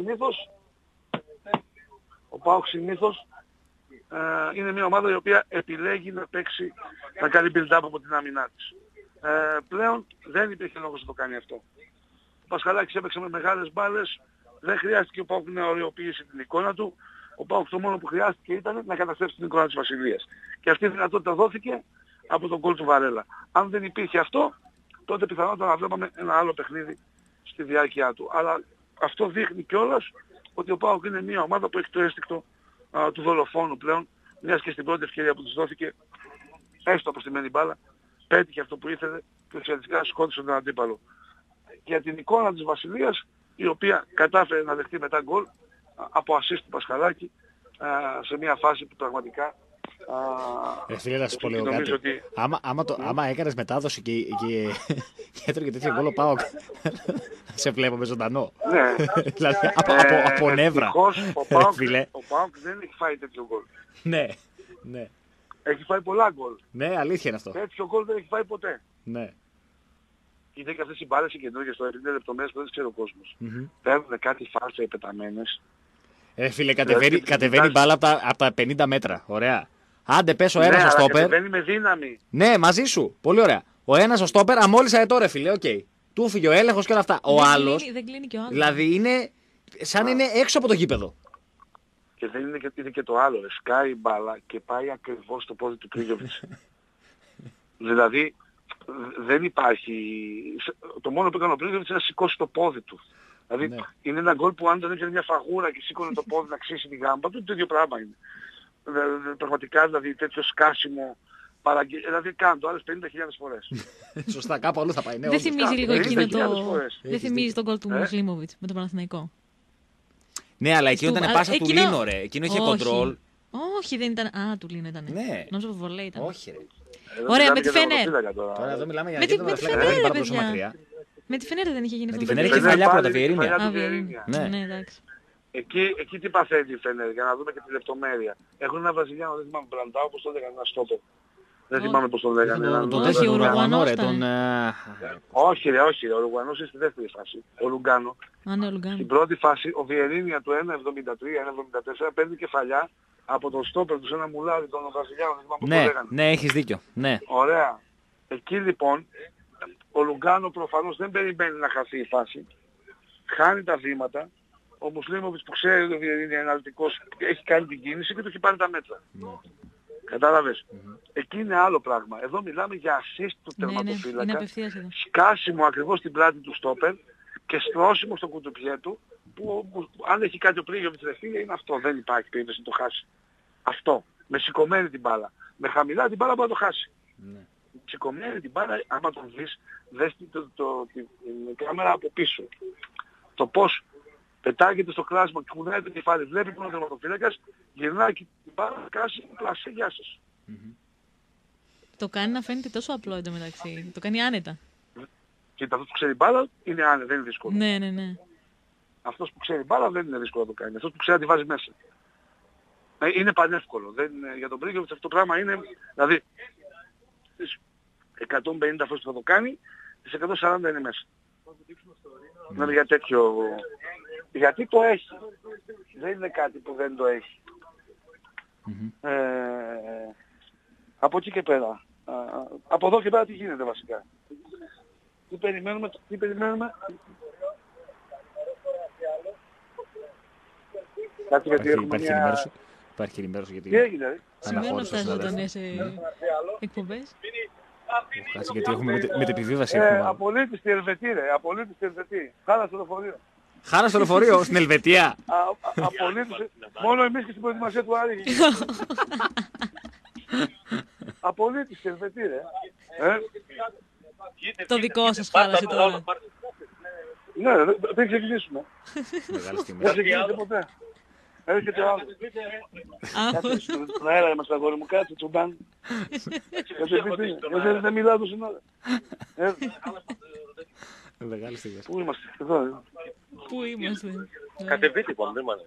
ΠΑΟΚ συνήθως είναι μια ομάδα η οποία επιλέγει να παίξει, να κάνει build-up από την άμυνά της. Πλέον δεν υπήρχε λόγος να το κάνει αυτό. Ο Πασχαλάκης έπαιξε με μεγάλες μπάλες, δεν χρειάστηκε ο ΠΑΟΚ να οριοποιήσει την εικόνα του. Ο ΠΑΟΚ το μόνο που χρειάστηκε ήταν να καταστρέψει την εικόνα της Βασιλείας. Και αυτή η δυνατότητα δόθηκε από τον γκολ του Βαρέλα. Αν δεν υπήρχε αυτό, τότε πιθανότατα να βλέπαμε ένα άλλο παιχνίδι στη διάρκεια του. Αλλά αυτό δείχνει κιόλας ότι ο ΠΑΟΚ είναι μια ομάδα που έχει το αίσθηκτο του δολοφόνου πλέον, μιας και στην πρώτη ευκαιρία που της δόθηκε, έστω αποστημένη μπάλα, πέτυχε αυτό που ήθελε και ουσιαστικά σκότωσε τον αντίπαλο. Για την εικόνα της Βασιλείας, η οποία κατάφερε να δεχτεί μετά γκολ από assist του Πασχαλάκη σε μια φάση που πραγματικά
φίλε, να σου πω λίγο κάτι. Ότι... Άμα έκανες μετάδοση και έτρωγε τέτοιο γκολ ο ΠΑΟΚ, σε βλέπω με ζωντανό.
Ναι.
Δηλαδή από νεύρα.
Ο ΠΑΟΚ δεν έχει φάει τέτοιο γκολ.
Ναι.
Έχει φάει πολλά γκολ.
Ναι, αλήθεια είναι αυτό.
Τέτοιο γκολ δεν έχει φάει ποτέ.
Ναι.
Είναι και αυτές οι μπάλες οι καινούργιες τώρα, είναι λεπτομέρειες που δεν ξέρει ο κόσμος. Παίρνουν κάτι φάλτσα οι πεταμένες.
Φίλε, κατεβαίνει μπάλα από τα 50 μέτρα. Ωραία. Άντε πες ο ένας ο στόπερ.
Κατεβαίνει με δύναμη.
Ναι, μαζί σου. Πολύ ωραία. Ο ένας ο στόπερ, μόλις αετό φίλε, οκ. Του φύγει ο έλεγχος και όλα αυτά. Ο άλλος.
Δεν κλείνει και ο άλλος.
Δηλαδή είναι σαν είναι έξω από το γήπεδο.
Και δεν είναι και το άλλο. Σκάει η μπάλα και πάει ακριβώς στο πόδι του Κρίγιοβιτς. Δηλαδή δεν υπάρχει. Το μόνο που έκανε ο Κρίγιοβιτς είναι να σηκώσει το πόδι του. Δηλαδή είναι ένα γκολ που αν δεν έκανε μια φαγούρα και σήκωνε το πόδι να ξύσει τη γάμπα του, το ίδιο πράγμα είναι. Πραγματικά δηλαδή τέτοιο σκάσιμο δηλαδή κάνω το άλλες 50.000 φορές.
Σωστά, κάπου αλλού θα πάει.
Δεν θυμίζει λίγο εκείνο το... Δεν θυμίζει τον γκολ του Μουσλίμοβιτς με τον Παναθηναϊκό.
Ναι, αλλά εκείνο ήταν πάσα του Λίνο, ρε. Εκείνο είχε κοντρόλ.
Όχι, δεν ήταν. Α, του Λίνο ήταν.
Ναι.
Νόμιζα που βολέ ήταν.
Όχι, ρε.
Ωραία, με τη Φενέρ.
Τώρα εδώ μιλάμε για
με τη Φενέρ, παιδιά. Με τη Φενέρ δεν είχε γίνει αυτό.
Με τη Φενέρ είχε φαλιά πρώτα, Βιερίνια.
Ναι, εντάξει.
Εκεί τι παθαίνει η Φενέρ, για να δούμε και τη λεπτομέρεια. Έχουν ένα Βραζιλιάνο, δεν θυμάμαι, Μπραντάο, πώς το λέγανε, ένα στόπερ. Δεν θυμάμαι πώς το λέγανε.
Όχι, ο Ουρουγουανός
Όχι, ο Ουρουγουανός είναι στη δεύτερη φάση. Ο Λουγκάνο. Στην πρώτη φάση, ο Βιερίνια του 1,73-1,74 παίρνει κεφαλιά από τον στόπερ του, ένα μουλάρι, τον Βραζιλιάνο, δεν θυμάμαι πώς το λέγανε.
Ναι, έχεις δίκιο. Ναι.
Ωραία. Εκεί λοιπόν, ο Λουγκάνο προφανώς δεν περιμένει να χαθεί η φάση. Χάνει τα βήματα. Ο Μουσλίμοβιτς που ξέρει ότι ο Βιερίνια είναι αναλυτικός έχει κάνει την κίνηση και του έχει πάρει τα μέτρα. Κατάλαβες. Εκεί είναι άλλο πράγμα. Εδώ μιλάμε για assist του τερματοφύλακα, σκάσιμο ακριβώς στην πλάτη του στόπερ και στρώσιμο στο κουτουπιέ του, που αν έχει κάτι ο Πρίγιοβιτς ρε φίλε είναι αυτό. Δεν υπάρχει περίπτωση να το χάσει. Αυτό. Με σηκωμένη την μπάλα. Με χαμηλά την μπάλα μπορεί να το χάσει. Σηκωμένη την μπάλα, άμα τον δεις, δες την κάμερα από πίσω. Το πώς πετάγεται στο κλάσμα και κουνάει το κεφάλι, βλέπει τον τερματοφύλακας, γυρνάει και την μπάλα, κάσει, πλασέ, γεια σας.
Το κάνει να φαίνεται τόσο απλό εντωμεταξύ. Το κάνει άνετα.
Κοίτα, αυτός που ξέρει μπάλα είναι άνετα, δεν είναι δύσκολο.
Ναι.
Αυτός που ξέρει μπάλα δεν είναι δύσκολο να το κάνει. Αυτός που ξέρει να τη βάζει μέσα. Είναι πανεύκολο. Για τον Πρίγιοβιτς αυτό το πράγμα είναι, δηλαδή, 150 φορές που θα το κάνει, τις 140 είναι μέσα. Δηλαδή για τέτοιο... Γιατί το έχει. Δεν είναι κάτι που δεν το έχει. Από εκεί και πέρα. Από εδώ και πέρα τι γίνεται βασικά. Τι περιμένουμε. Κάτι γιατί έχουμε μια...
Υπάρχει ενημέρωση γιατί...
Τι έγινε,
Σημαίνω αυτά ζωντανές εκπομπές.
Κάτσε γιατί έχουμε με την επιβίβαση.
Απολύτως στη Ελβετή ρε. Απολύτως στη Ελβετή. Χάρα στο λεωφορείο.
Χάρα στο λεωφορείο στην Ελβετία.
Απολύτως. Μόνο εμείς και στην προετοιμασία του Άρη. Απολύτως στη Ελβετή ρε.
Το δικό σας χάλασε τώρα.
Ναι, δεν ξεκινήσουμε.
Μεγάλη στιγμή.
Δεν ξεκινήσουμε ποτέ. Έρχεται ο άλλος. Κάτσε στον αέρα είμαστε αγόρι μου, κάτσε τσουμπάν. Γιατί δεν μιλάω το συνόδο.
Μεγάλη στιγμή.
Πού είμαστε, εδώ.
Πού είμαστε.
Κατεβείτε λοιπόν, δεν μ'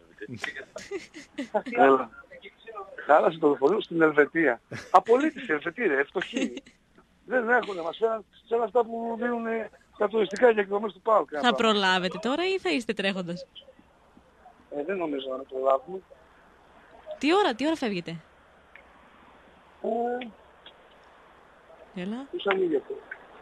Έλα. Χάλασε το λεωφορείο στην Ελβετία. Απολύτως η Ελβετία, ρε, φτωχή. Δεν έχουν, μας φέραν σαν αυτά που δίνουν τα τουριστικά για εκδρομές του ΠΑΟΚ.
Θα προλάβετε τώρα ή θα είστε τρέχοντας?
Δεν νομίζω να το προλάβουμε.
Τι ώρα φεύγετε? Έλα.
Τους ανοίγει αυτό.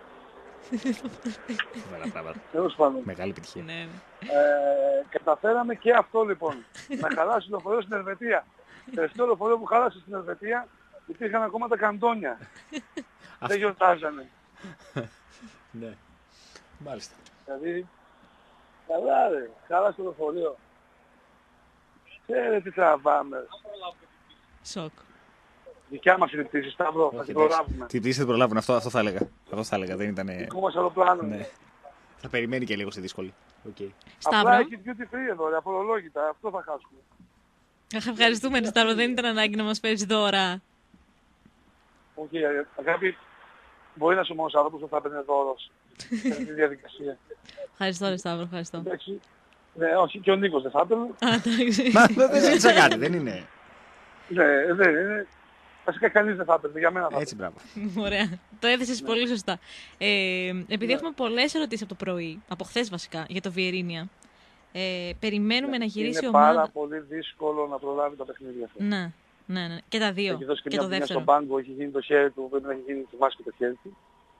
Τέλος πάντων.
Μεγάλη επιτυχία.
Καταφέραμε και αυτό λοιπόν. Να χαλάσει το λεωφορείο στην Ελβετία. Τελευταίο λεωφορείο που χάλασε στην Ελβετία υπήρχαν ακόμα τα καντόνια. Δεν γιορτάζανε.
Ναι. Μάλιστα.
Δηλαδή, καλά ρε, χάλασε το λεωφορείο. Ξέρετε τι τραβάμε.
Σοκ.
Δικιά μας είναι η πτήση, Σταύρο, θα την προλάβουμε.
Την πτήση θα την προλάβουν, αυτό θα έλεγα. Αυτό θα έλεγα, δεν ήταν...
Δικό μας αεροπλάνο.
Ναι. Θα περιμένει και λίγο στη δύσκολη. Okay.
Απλά έχει duty free εδώ, ρε, απολογητά, αυτό θα χάσουμε.
Ευχαριστούμε, Σταύρο, δεν ήταν ανάγκη να μας φέρεις δώρα.
Όχι, αγάπη, μπορεί να είσαι ο μόνος άνθρωπος που θα έπαιρνε δώρος σε αυτή τη διαδικασία.
Ευχαριστώ, ρε Σταύρο, ευχαριστώ.
Εντάξει. Ναι, όχι, και ο Νίκος δεν θα έπαιρνε.
Μα δεν ζήτησα κάτι, δεν είναι.
Ναι, δεν είναι. Βασικά κανείς δεν θα έπαιρνε, για μένα θα έπαιρνε.
Έτσι, μπράβο.
Ωραία. Το έθεσες πολύ σωστά. Επειδή έχουμε πολλές ερωτήσεις από το πρωί, από χθες βασικά, για το Βιερίνια, περιμένουμε να γυρίσει η ομάδα.
Είναι πάρα πολύ δύσκολο να προλάβει τα παιχνίδια αυτά.
Ναι. Και τα δύο.
Έχει δώσει
και το δεύτερο.
Στον πάγκο, έχει γίνει το χέρι του, πρέπει να έχει γίνει το μάσκο το χέρι του.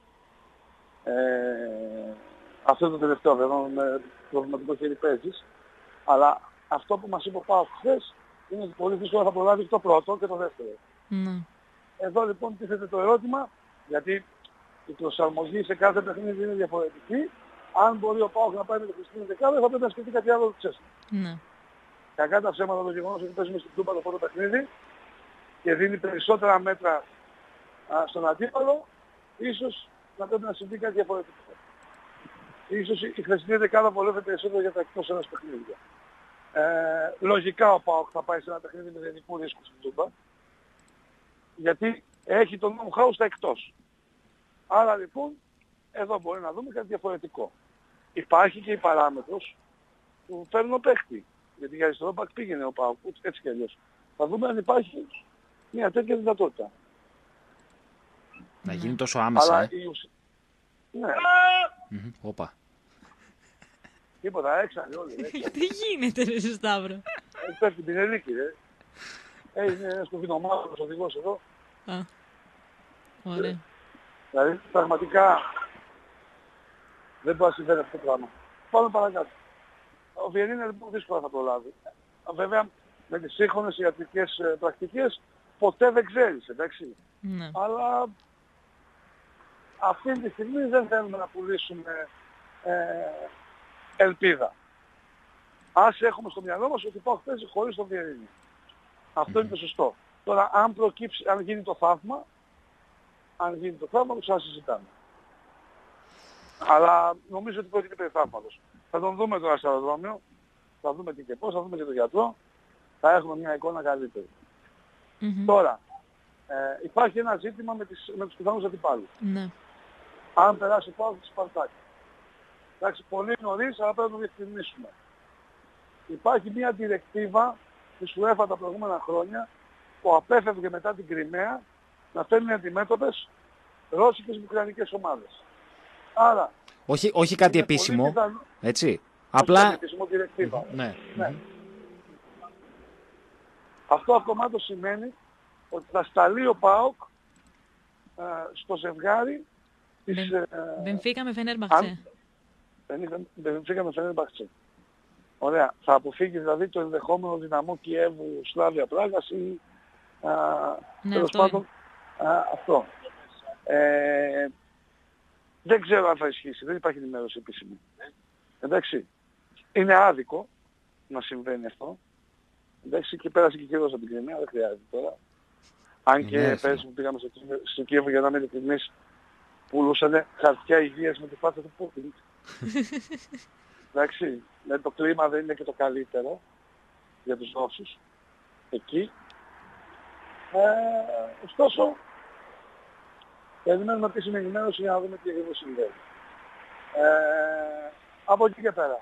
Αυτό είναι το τελευταίο, βέβαια, με προβληματικό χέρι παίζεις. Αλλά αυτό που μας είπε ο Πάοκ χθες είναι ότι πολύ δύσκολο θα προλάβει και το πρώτο και το δεύτερο. Εδώ λοιπόν τίθεται το ερώτημα, γιατί η προσαρμογή σε κάθε παιχνίδι είναι διαφορετική. Αν μπορεί ο Πάοκ να πάει με το Χριστίνο δεκάδο, θα πρέπει να σκεφτεί κάτι άλλο το
Ναι.
Κακά τα ψέματα το γεγονός ότι παίζουμε στην Τούμπα το πρώτο παιχνίδι και δίνει περισσότερα μέτρα στον αντίπαλο, ίσως να πρέπει να συμβεί κάτι διαφορετικό. Ίσως η χθεσινή δεκάδα βολεύεται περισσότερο για τα εκτός ένας παιχνίδια. Λογικά ο ΠΑΟΚ θα πάει σε ένα παιχνίδι μηδενικού ρίσκου στην Τούμπα. Γιατί έχει τον know-how στα εκτός. Άρα λοιπόν, εδώ μπορεί να δούμε κάτι διαφορετικό. Υπάρχει και η παράμετρος που φέρνω παίχτη. Γιατί για αριστερό μπακ πήγαινε ο ΠΑΟΚ, έτσι κι αλλιώς. Θα δούμε αν υπάρχει μια τέτοια δυνατότητα.
Να γίνει τόσο άμεσα,
Αλλά ναι.
Όπα.
Τίποτα, έξανε όλοι.
Τι γίνεται ρε Σταύρο.
Πέφτει την Πινελίκη, ρε. Είναι ένας κοφινομάδος οδηγός εδώ.
Α, ωραία.
Δηλαδή, πραγματικά δεν μπορεί να συμβαίνει αυτό το πράγμα. Πάμε παρακάτω. Ο Βιερίνια λοιπόν δύσκολα θα προλάβει. Βέβαια, με τις σύγχρονες ιατρικές πρακτικές, ποτέ δεν ξέρεις, εντάξει.
Ναι.
Αλλά αυτή τη στιγμή δεν θέλουμε να πουλήσουμε ελπίδα. Ας έχουμε στο μυαλό μας ότι υπάρχει θέση χωρίς τον Βιερίνια. Αυτό είναι το σωστό. Τώρα, αν προκύψει, αν γίνει το θαύμα, το ξανασυζητάμε. Αλλά νομίζω ότι πρόκειται περί θαύματος. Θα τον δούμε τώρα στο αεροδρόμιο, θα δούμε τι και πώς, θα δούμε και τον γιατρό, θα έχουμε μια εικόνα καλύτερη. Τώρα, υπάρχει ένα ζήτημα με τους πιθανούς αντιπάλους.
Ναι.
Αν περάσει πάνω στη Σπαρτάκη. Εντάξει, πολύ νωρίς, αλλά πρέπει να το διευκρινίσουμε. Υπάρχει μια διρεκτίβα της UEFA τα προηγούμενα χρόνια που απέφευγε μετά την Κριμαία να φέρνει αντιμέτωπες ρώσικες και ουκρανικές ομάδες. Άρα...
Όχι κάτι επίσημο, έτσι. Απλά...
Κάτι επίσημο διρεκτίβα.
Ναι.
Αυτό αυτομάτως σημαίνει ότι θα σταλεί ο ΠΑΟΚ στο ζευγάρι της...
Μπενφίκα με Φενέρμπαχτσε.
Μπενφίκα με Φενέρμπαχτσε. Ωραία. Θα αποφύγει δηλαδή το ενδεχόμενο Δυναμό Κιέβου, Σλάβια Πράγας ή τέλος πάντων αυτό. Δεν ξέρω αν θα ισχύσει. Δεν υπάρχει ενημέρωση επίσημη. Εντάξει. Είναι άδικο να συμβαίνει αυτό. Εντάξει, και πέρασε και καιρός από την Κριμαία, δεν χρειάζεται τώρα. Αν και πέρασε που πήγαμε στο Κίεβο για να είμαι ειλικρινής, πουλούσανε χαρτιά υγείας με τη φάτσα του Πούτιν. Εντάξει, το κλίμα δεν είναι και το καλύτερο για τους Ρώσους εκεί. Ωστόσο, περιμένουμε επίσημη ενημέρωση για να δούμε τι ακριβώς συμβαίνει. Από εκεί και πέρα.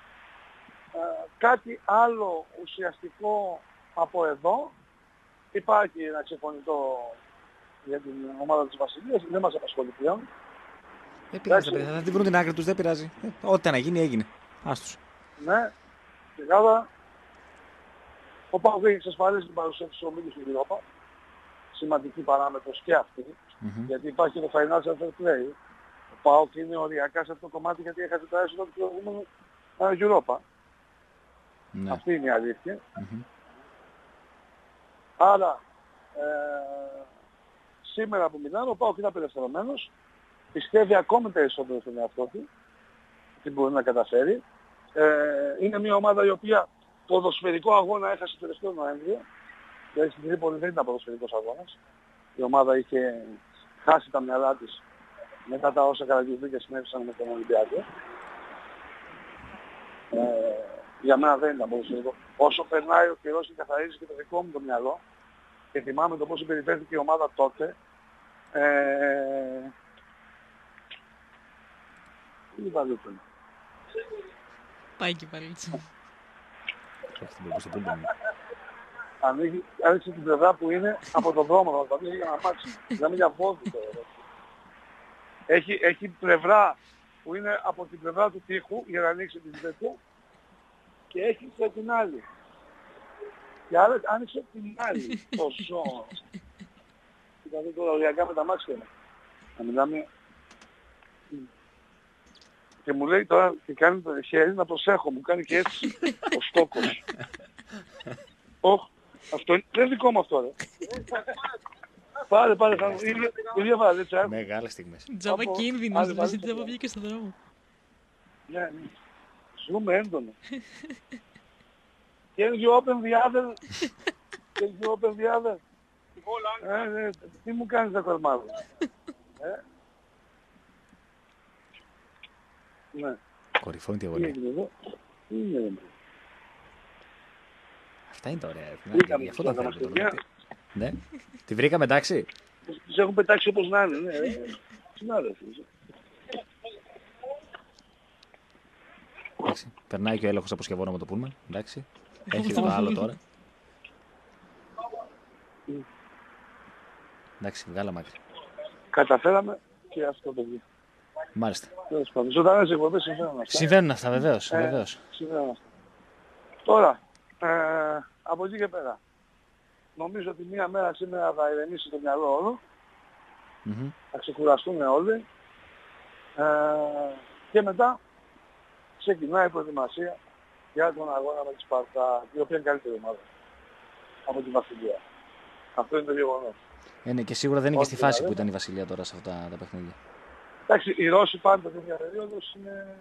Κάτι άλλο ουσιαστικό από εδώ, υπάρχει ένα ξεφωνητό για την ομάδα της Βασιλείας, δεν μας απασχολεί πλέον.
Δεν πειράζει, θα την βρουν την άκρη τους, δεν πειράζει. Ό,τι να γίνει, έγινε. Άστος.
Ναι, σιγά. Ο ΠΑΟΚ έχει εξασφαλίσει την παρουσία της ομίλης του Europa. Σημαντική παράμετρος και αυτή, γιατί υπάρχει το financial fair play. Ο ΠΑΟΚ είναι οριακά σε αυτό το κομμάτι γιατί έχασε τα έσοδα του προηγούμενου Europa. Ναι. Αυτή είναι η αλήθεια. Άρα, σήμερα που μιλάμε, ο ΠΑΟΚ είναι απελευθερωμένος, πιστεύει ακόμη περισσότερο στον εαυτό του, τι μπορεί να καταφέρει. Είναι μια ομάδα η οποία ποδοσφαιρικό αγώνα έχασε το τελευταίο Νοέμβριο, δηλαδή στην Τρίπολη δεν ήταν ποδοσφαιρικός αγώνας. Η ομάδα είχε χάσει τα μυαλά της μετά τα όσα καραγκιουζίκια συνέβησαν με τον Ολυμπιακό. Για μένα δεν ήταν ποδοσφαιρικό. Όσο περνάει ο καιρός και καθαρίζει και το δικό μου το μυαλό και θυμάμαι το πώς συμπεριφέρθηκε η ομάδα τότε, τι βαλούτσο.
Πάει και βαλούτσο.
Άνοιξε την πλευρά που είναι από τον δρόμο, θα μιλήσει για να μάξει. Μιλάμε για βόδι τώρα. Έχει πλευρά που είναι από την πλευρά του τοίχου για να ανοίξει την τέτοια και έχει και την άλλη. Και άλλες άνοιξε την άλλη. Πόσο. Δηλαδή τώρα οριακά με τα μάξια. Να μιλάμε. Και μου λέει τώρα και κάνει το χέρι να προσέχω. Μου κάνει και έτσι ο στόκος. Αυτό είναι δικό μου αυτό ρε. Πάρε, ίδια βαρέτσα.
Μεγάλες στιγμές.
Τζάμπα κίνδυνος, δηλαδή τζάμπα βγήκε στον δρόμο.
Ναι. Ζούμε έντονο. Can you open the other? Can you open the other? Τι μου κάνεις να κορμάδω. Ναι.
Κορυφώνει τη αγωνία.
Τι είναι εδώ.
Αυτά είναι τα ωραία.
Βρήκαμε
Αυτό το
τα
θέλουμε. Ναι. Τη βρήκαμε, εντάξει.
Τις έχουν πετάξει όπως να είναι, ναι. Συνάδελφοι.
Εντάξει. Περνάει και ο έλεγχος από σκευόνα με το πούλμαν. Εντάξει. Έχει το άλλο τώρα. Εντάξει, βγάλαμε άκρη.
Καταφέραμε και αυτό το παιδί.
Μάλιστα.
Ζωντανές εκπομπές συμβαίνουν αυτά.
Συμβαίνουν αυτά, βεβαίως.
Συμβαίνουν αυτά. Τώρα, από εκεί και πέρα. Νομίζω ότι μία μέρα σήμερα θα ηρεμήσει το μυαλό όλο. Θα ξεκουραστούν όλοι. Και μετά ξεκινάει η προετοιμασία για τον αγώνα με τη Σπαρτά, η οποία είναι καλύτερη ομάδα από τη Βασιλεία. Αυτό είναι το γεγονός.
Ναι, και σίγουρα δεν είναι και στη φάση που ήταν η Βασιλεία τώρα σε αυτά τα παιχνίδια.
Εντάξει, οι Ρώσοι πάντα τέτοια περίοδος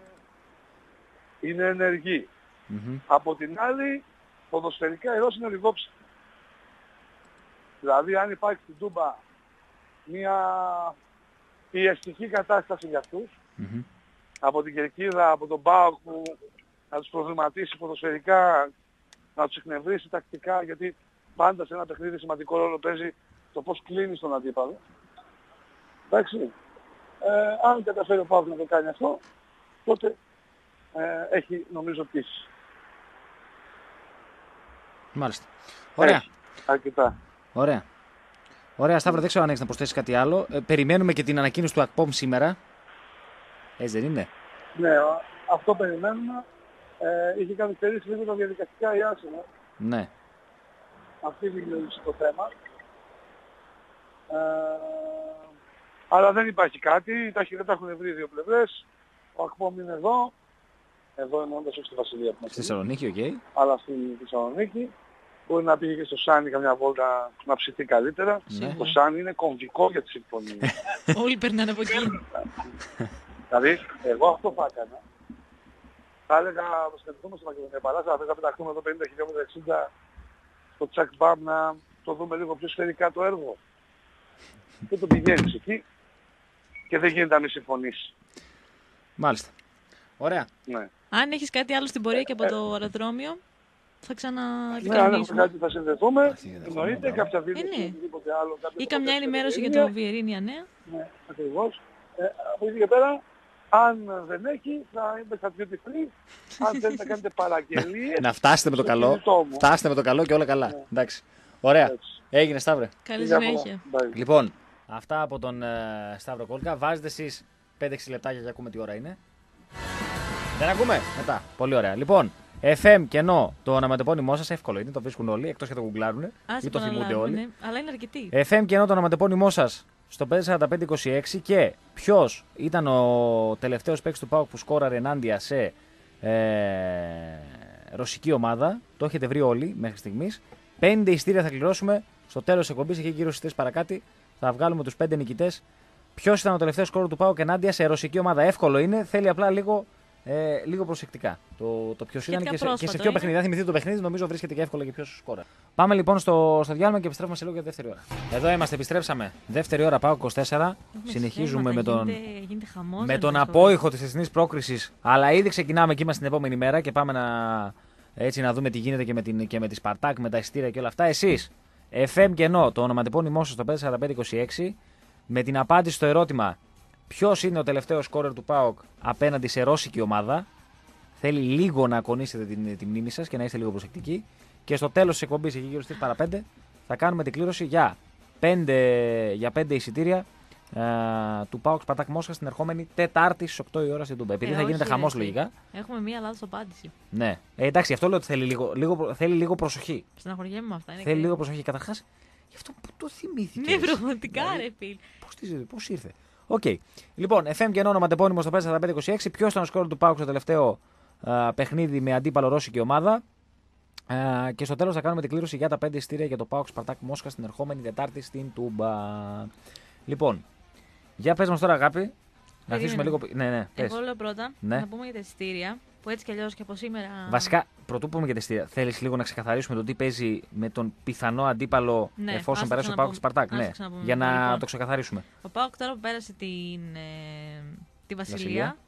είναι ενεργοί. Από την άλλη, ποδοσφαιρικά οι Ρώσοι είναι λιγόψυχοι. Δηλαδή, αν υπάρχει στην Τούμπα μια πιεστική κατάσταση για αυτούς, από την κερκίδα, από τον ΠΑΟΚ που να τους προβληματίσει ποδοσφαιρικά, να τους εκνευρίσει τακτικά, γιατί πάντα σε ένα παιχνίδι σημαντικό ρόλο παίζει το πώς κλείνει τον αντίπαλο. Εντάξει. Αν καταφέρει ο ΠΑΟΚ να το κάνει αυτό, τότε έχει νομίζω πίσει.
Μάλιστα. Ωραία.
Αρκετά.
Ωραία. Ωραία, Σταύρο, δεν ξέρω αν έχεις να προσθέσεις κάτι άλλο. Περιμένουμε και την ανακοίνωση του ΑΚΠΟΜ σήμερα. Έτσι δεν είναι?
Ναι, αυτό περιμένουμε. Είχε καθυστερήσει λίγο τα διαδικαστικά η Άσυνα.
Ναι.
Αυτή δημιούργησε το θέμα. Αλλά δεν υπάρχει κάτι. Δεν τα έχουν βρει δύο πλευρές. Ο ΑΚΠΟΜ είναι εδώ. Εδώ εννοώντας όχι στη Βασιλεία.
Στη Θεσσαλονίκη,
αλλά στη Θεσσαλονίκη. Μπορεί να πήγε και στο Σάνι καμιά βόλτα να ψηθεί καλύτερα.
Ναι.
Το Σάνι είναι κομβικό για τη συμφωνία.
Όλοι περνάνε από εκεί.
Δηλαδή, εγώ αυτό θα έκανα. Θα έλεγα, σχετικούμε στη Μακεδονία Παλάσσα, θα πεταχτούμε εδώ 50 χιλιόμετρα 60 στο Τσακ Μπαμ να το δούμε λίγο πιο σφαιρικά το έργο. Και το πηγαίνεις εκεί και δεν γίνεται να μην συμφωνήσεις.
Μάλιστα. Ωραία.
Ναι.
Αν έχεις κάτι άλλο στην πορεία και από το αεροδρόμιο, θα
Ναι, αν έχουμε
ξαναεπικοινωνήσουμε.
κάτι θα συνδεθούμε. Εννοείται, κάποια βίντεο
ναι.
ή οτιδήποτε άλλο.
Ή καμιά ενημέρωση για το Βιερίνια Νέα.
Ναι, ακριβώς. Από εκεί και πέρα, αν δεν έχει, θα είμαι στα duty free. Αν θέλετε να κάνετε παραγγελίες.
Να φτάσετε με το καλό. Φτάστε με το καλό και όλα καλά. Εντάξει. Ωραία. Έγινε, Σταύρε.
Καλή συνέχεια.
Λοιπόν, αυτά από τον Σταύρο Κόλκα. Βάζετε εσείς 5-6 λεπτάκια για ακούμε τι ώρα είναι. Δεν ακούμε. Μετά. Πολύ ωραία. Λοιπόν, FM κενό το ονοματεπώνυμό σας, εύκολο είναι, το βρίσκουν όλοι, εκτός και το γκουγκλάρουνε ή το θυμούνται όλοι.
Ναι, αλλά είναι αρκετοί.
FM κενό το ονοματεπώνυμό σας στο 54526 και ποιος ήταν ο τελευταίος παίκτης του ΠΑΟΚ που σκόραρε ενάντια σε ρωσική ομάδα. Το έχετε βρει όλοι μέχρι στιγμής. 5 ειστήρια θα κληρώσουμε στο τέλος της εκπομπής, εκεί γύρω στις 3 παρακάτω θα βγάλουμε τους 5 νικητές. Ποιος ήταν ο τελευταίος σκόρερ του ΠΑΟΚ ενάντια σε ρωσική ομάδα? Εύκολο είναι, θέλει απλά λίγο προσεκτικά. Το ποιος ήταν και σε ποιο παιχνίδι. Αν θυμηθείτε το παιχνίδι, νομίζω βρίσκεται και εύκολα και ποιος σκόρερ. Πάμε λοιπόν στο διάλειμμα και επιστρέφουμε σε λίγο για δεύτερη ώρα. Εδώ είμαστε, επιστρέψαμε. Δεύτερη ώρα, ΠΑΟΚ 24. Συνεχίζουμε με τον απόϊχο της εθνικής πρόκρισης. Αλλά ήδη ξεκινάμε και είμαστε την επόμενη μέρα και πάμε να δούμε τι γίνεται και με τη Σπαρτάκ, με τα ειστήρια και όλα αυτά. Εσείς, FM κενό, το ονοματεπώνυμό σας στο 54526, με την απάντηση στο ερώτημα ποιος είναι ο τελευταίος σκόρερ του ΠΑΟΚ απέναντι σε ρώσικη ομάδα. Θέλει λίγο να ακονίσετε τη μνήμη σας και να είστε λίγο προσεκτικοί. Και στο τέλος της εκπομπής, εκεί γύρω στις 3 θα κάνουμε την κλήρωση για 5 εισιτήρια του ΠΑΟΚ Σπαρτάκ Μόσχας την ερχόμενη Τετάρτη στις 8 η ώρα στην Τούμπα. Επειδή θα γίνεται χαμός λογικά.
Έχουμε μία λάθος απάντηση.
Ναι. Εντάξει, αυτό λέω ότι θέλει λίγο προσοχή.
Στεναχωριέμαι με αυτά.
Θέλει λίγο προσοχή. Καταρχάς, γι' αυτό που το θυμήθηκε.
Ναι, πραγματικά ρε φίλ.
Πώς ήρθε. Οκ. Λοιπόν, FM και ονοματεπώνυμο στο 54526. Ποιος ήταν ο σκόρερ του ΠΑΟΚ στο τελευταίο παιχνίδι με αντίπαλο ρώσικη ομάδα. Και στο τέλος θα κάνουμε την κλήρωση για τα 5 εισιτήρια για το ΠΑΟΚ Σπαρτάκ Μόσχας την ερχόμενη Τετάρτη στην Τούμπα. Λοιπόν, για πες μας τώρα, αγάπη. Να αφήσουμε λίγο. Ναι, πες.
Εγώ λέω πρώτα να πούμε για τα εισιτήρια. Που έτσι κι αλλιώς και από σήμερα.
Βασικά, πρωτού πούμε για τα εισιτήρια, θέλεις λίγο να ξεκαθαρίσουμε το τι παίζει με τον πιθανό αντίπαλο εφόσον περάσει ο ΠΑΟΚ Σπαρτάκ. Ναι, για να το ξεκαθαρίσουμε.
Ο ΠΑΟΚ τώρα που πέρασε τη Βασιλεία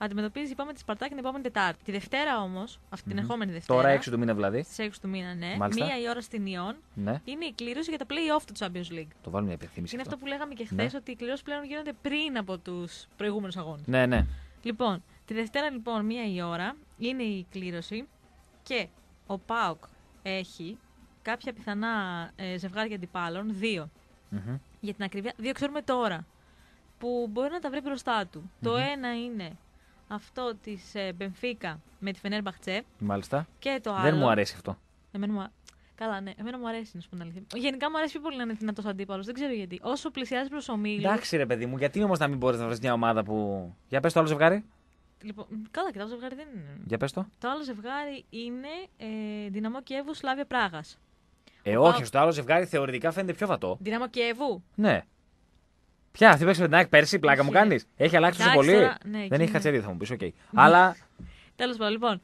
αντιμετωπίζει είπαμε τη Σπαρτάκ την επόμενη Τετάρτη. Τη Δευτέρα όμως, αυτή την ερχόμενη Δευτέρα.
Τώρα 6 του μήνα δηλαδή.
Στις 6 του μήνα, ναι.
Μάλιστα.
1 η ώρα στην Ιόν.
Ναι.
Είναι η κλήρωση για τα play-off του Champions League.
Το βάλουμε μια υπενθύμηση.
Είναι αυτό που λέγαμε και χθες, ότι οι κληρώσεις πλέον γίνονται πριν από τους προηγούμενους αγώνες.
Ναι, ναι.
Λοιπόν, τη Δευτέρα λοιπόν 1 η ώρα είναι η κλήρωση και ο ΠΑΟΚ έχει κάποια πιθανά ζευγάρια αντιπάλων, 2. Για την ακρίβεια, 2 ξέρουμε τώρα, που μπορεί να τα βρει μπροστά του. Το ένα είναι αυτό της Μπενφίκα με τη Φενέρμπαχτσε.
Μάλιστα.
Και το άλλο.
Δεν μου αρέσει αυτό.
Καλά, ναι. Εμένα μου αρέσει, να σου πω την αλήθεια. Γενικά μου αρέσει πιο πολύ να είναι δυνατός αντίπαλος. Δεν ξέρω γιατί. Όσο πλησιάζει προς ομίλους.
Εντάξει, ρε παιδί μου, γιατί όμως να μην μπορείς να βρεις μια ομάδα που. Για πες το άλλο ζευγάρι.
Λοιπόν, καλά, και το άλλο ζευγάρι δεν είναι.
Για πες το.
Το άλλο ζευγάρι είναι Δυναμό Κιέβου Σλάβια Πράγας.
Όχι, στο άλλο ζευγάρι θεωρητικά φαίνεται πιο βατό.
Δυναμό Κιέβου.
Ναι. Ποια, αυτή παίξει με την ΑΕΚ πέρσι, πλάκα μου κάνεις. Έχει αλλάξει τόσο πολύ.
Τώρα, ναι,
δεν έχει κατσερίδι, θα μου πεις, οκ. Αλλά.
Τέλος πάντων, λοιπόν.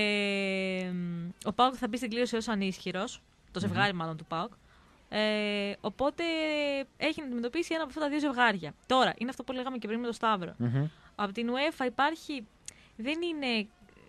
Ο ΠΑΟΚ θα μπει στην κλήρωση ως ανίσχυρος. Το ζευγάρι μάλλον του ΠΑΟΚ. Οπότε έχει να αντιμετωπίσει ένα από αυτά τα 2 ζευγάρια. Τώρα, είναι αυτό που λέγαμε και πριν με το Σταύρο. Από την UEFA υπάρχει. Δεν είναι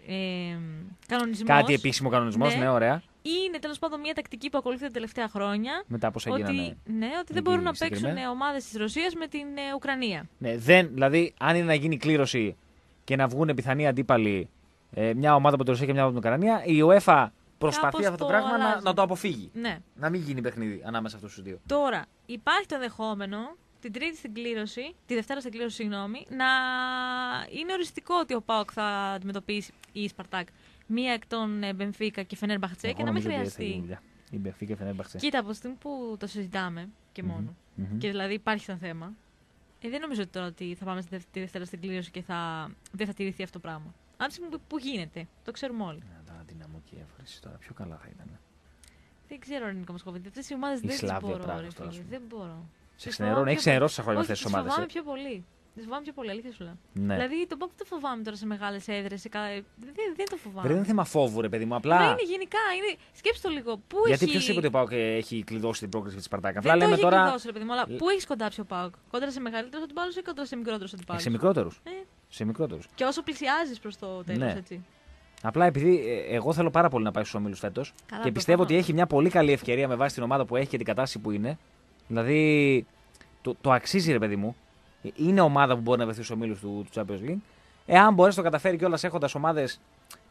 κανονισμός.
Κάτι επίσημο κανονισμός, ναι, ωραία.
Είναι τέλος πάντων μια τακτική που ακολουθείται τα τελευταία χρόνια.
Μετά πώς έγινανε.
Ότι δεν μπορούν να παίξουν ομάδες της Ρωσίας με την Ουκρανία.
Ναι, δηλαδή, αν είναι να γίνει κλήρωση και να βγουν πιθανοί αντίπαλοι μια ομάδα από τη Ρωσία και μια από την Ουκρανία, η UEFA προσπαθεί αυτό το πράγμα να το αποφύγει.
Ναι.
Να μην γίνει παιχνίδι ανάμεσα αυτούς τους δύο.
Τώρα, υπάρχει το ενδεχόμενο την Τρίτη στην κλήρωση, τη Δευτέρα στην κλήρωση, συγγνώμη, να είναι οριστικό ότι ο ΠΑΟΚ θα αντιμετωπίσει η Σπαρτάκ μία εκ των Μπενφίκα και Φενέρμπαχτσε και να μην χρειαστεί.
Η Μπενφίκα και Φενέρμπαχτσε.
Κοίτα, από τη στιγμή που το συζητάμε και μόνο, και δηλαδή υπάρχει σαν θέμα, δεν νομίζω τώρα ότι θα πάμε τη Δευτέρα στην κλήρωση και δεν θα τηρηθεί αυτό το πράγμα. Αν τη στιγμή που γίνεται, το ξέρουμε όλοι.
Να Δυναμό και έβρεση τώρα, πιο καλά θα ήταν.
Δεν ξέρω αν είναι Κομοσκοβίτη. Αυτές οι ομάδες δεν τις μπορώ. Δεν μπορώ.
Σε ξενερώνει, έχει ξενερώσει τα χρόνια αυτές τις ομάδες.
Τις φοβάμαι πιο πολύ. Τις φοβάμαι πιο πολύ, αλήθεια σου λέω.
Ναι.
Δηλαδή τον ΠΑΟΚ δεν το φοβάμαι τώρα σε μεγάλες έδρες. Δεν το φοβάμαι.
Δεν είναι θέμα φόβου, ρε παιδί μου. Απλά.
Είναι γενικά. Σκέψτε το λίγο.
Γιατί ποιος είπε ότι ο ΠΑΟΚ έχει κλειδώσει την πρόκριση της Σπαρτάκ.
Απλά λέμε τώρα. Δεν κλειδώσει, ρε παιδί μου, αλλά πού έχει κοντάψει ο ΠΑΟΚ. Κόντρα σε μεγαλύτερους αντιπάλους ή κόντρα σε μικρότερους αντιπάλους.
Σε μικρότερους.
Και όσο πλησιάζεις προς το τέλος, έτσι.
Απλά επειδή εγώ θέλω πάρα πολύ να πάει στους ομίλους φέτος και πιστεύω ότι έχει μια πολύ καλή ευκαιρία με βάση την ομάδα που έχει και την κατάσταση που είναι. Δηλαδή το αξίζει, ρε παιδί μου. Είναι ομάδα που μπορεί να βρεθεί στους ομίλους του Champions League. Εάν μπορέσει να το καταφέρει κιόλας έχοντας ομάδες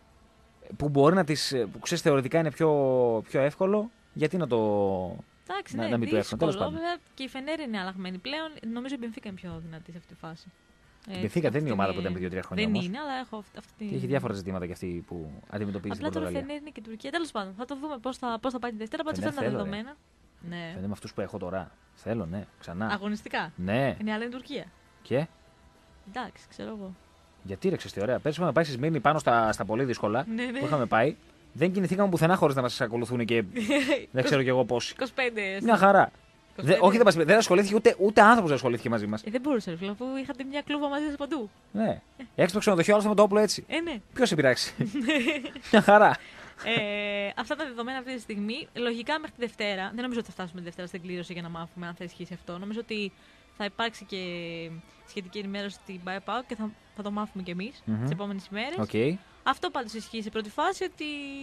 που μπορεί να τις. Που ξέρεις θεωρητικά είναι πιο εύκολο, γιατί να το.
Εντάξει,
να μην το εύκολο.
Βέβαια και η Φενέρ είναι αλλαγμένη πλέον. Νομίζω η Μπενφίκα είναι πιο δυνατή σε αυτή τη φάση.
Η Μπενφίκα δεν είναι η ομάδα που ήταν πριν 2-3 χρόνια.
Δεν
όμως.
είναι, αλλά έχω αυτή.
Και έχει διάφορα ζητήματα και αυτή που αντιμετωπίζει την Πορτογαλία.
Απλά τώρα Φενέρ είναι και Τουρκία. Τέλος πάντων, θα το δούμε πώς θα πάει τη Δευτέρα. Πάντως αυτά είναι τα δεδομένα. Ναι.
Φαίνεται με αυτούς που έχω τώρα. Θέλω, ναι, ξανά.
Αγωνιστικά.
Ναι.
Είναι άλλη Τουρκία.
Και.
Εντάξει, ξέρω εγώ.
Γιατί ρε, ξέρεις τι ωραία. Πέρσι είχαμε πάει στη Σμύρνη πάνω στα πολύ δύσκολα που είχαμε πάει. Δεν κινηθήκαμε πουθενά χωρίς να μας ακολουθούν και δεν ξέρω κι εγώ πόσοι.
25.
Μια χαρά. Όχι, δεν ασχολήθηκε ούτε άνθρωπος δεν ασχολήθηκε μαζί μας.
Δεν μπορούσε, φίλε, αφού είχατε μια κλούβα μαζί σας παντού.
Ναι. Έξω το ξενοδοχείο, άλλο με το όπλο έτσι.
Ναι.
Ποιος επειράξει. Μια χαρά.
Αυτά τα δεδομένα αυτή τη στιγμή. Λογικά μέχρι τη Δευτέρα. Δεν νομίζω ότι θα φτάσουμε τη Δευτέρα στην κλήρωση για να μάθουμε αν θα ισχύσει αυτό. Νομίζω ότι θα υπάρξει και σχετική ενημέρωση στην ΠΑΕΠΑΟ και θα το μάθουμε κι εμείς τις επόμενες ημέρες.
Okay.
Αυτό πάντως ισχύει σε πρώτη φάση, ότι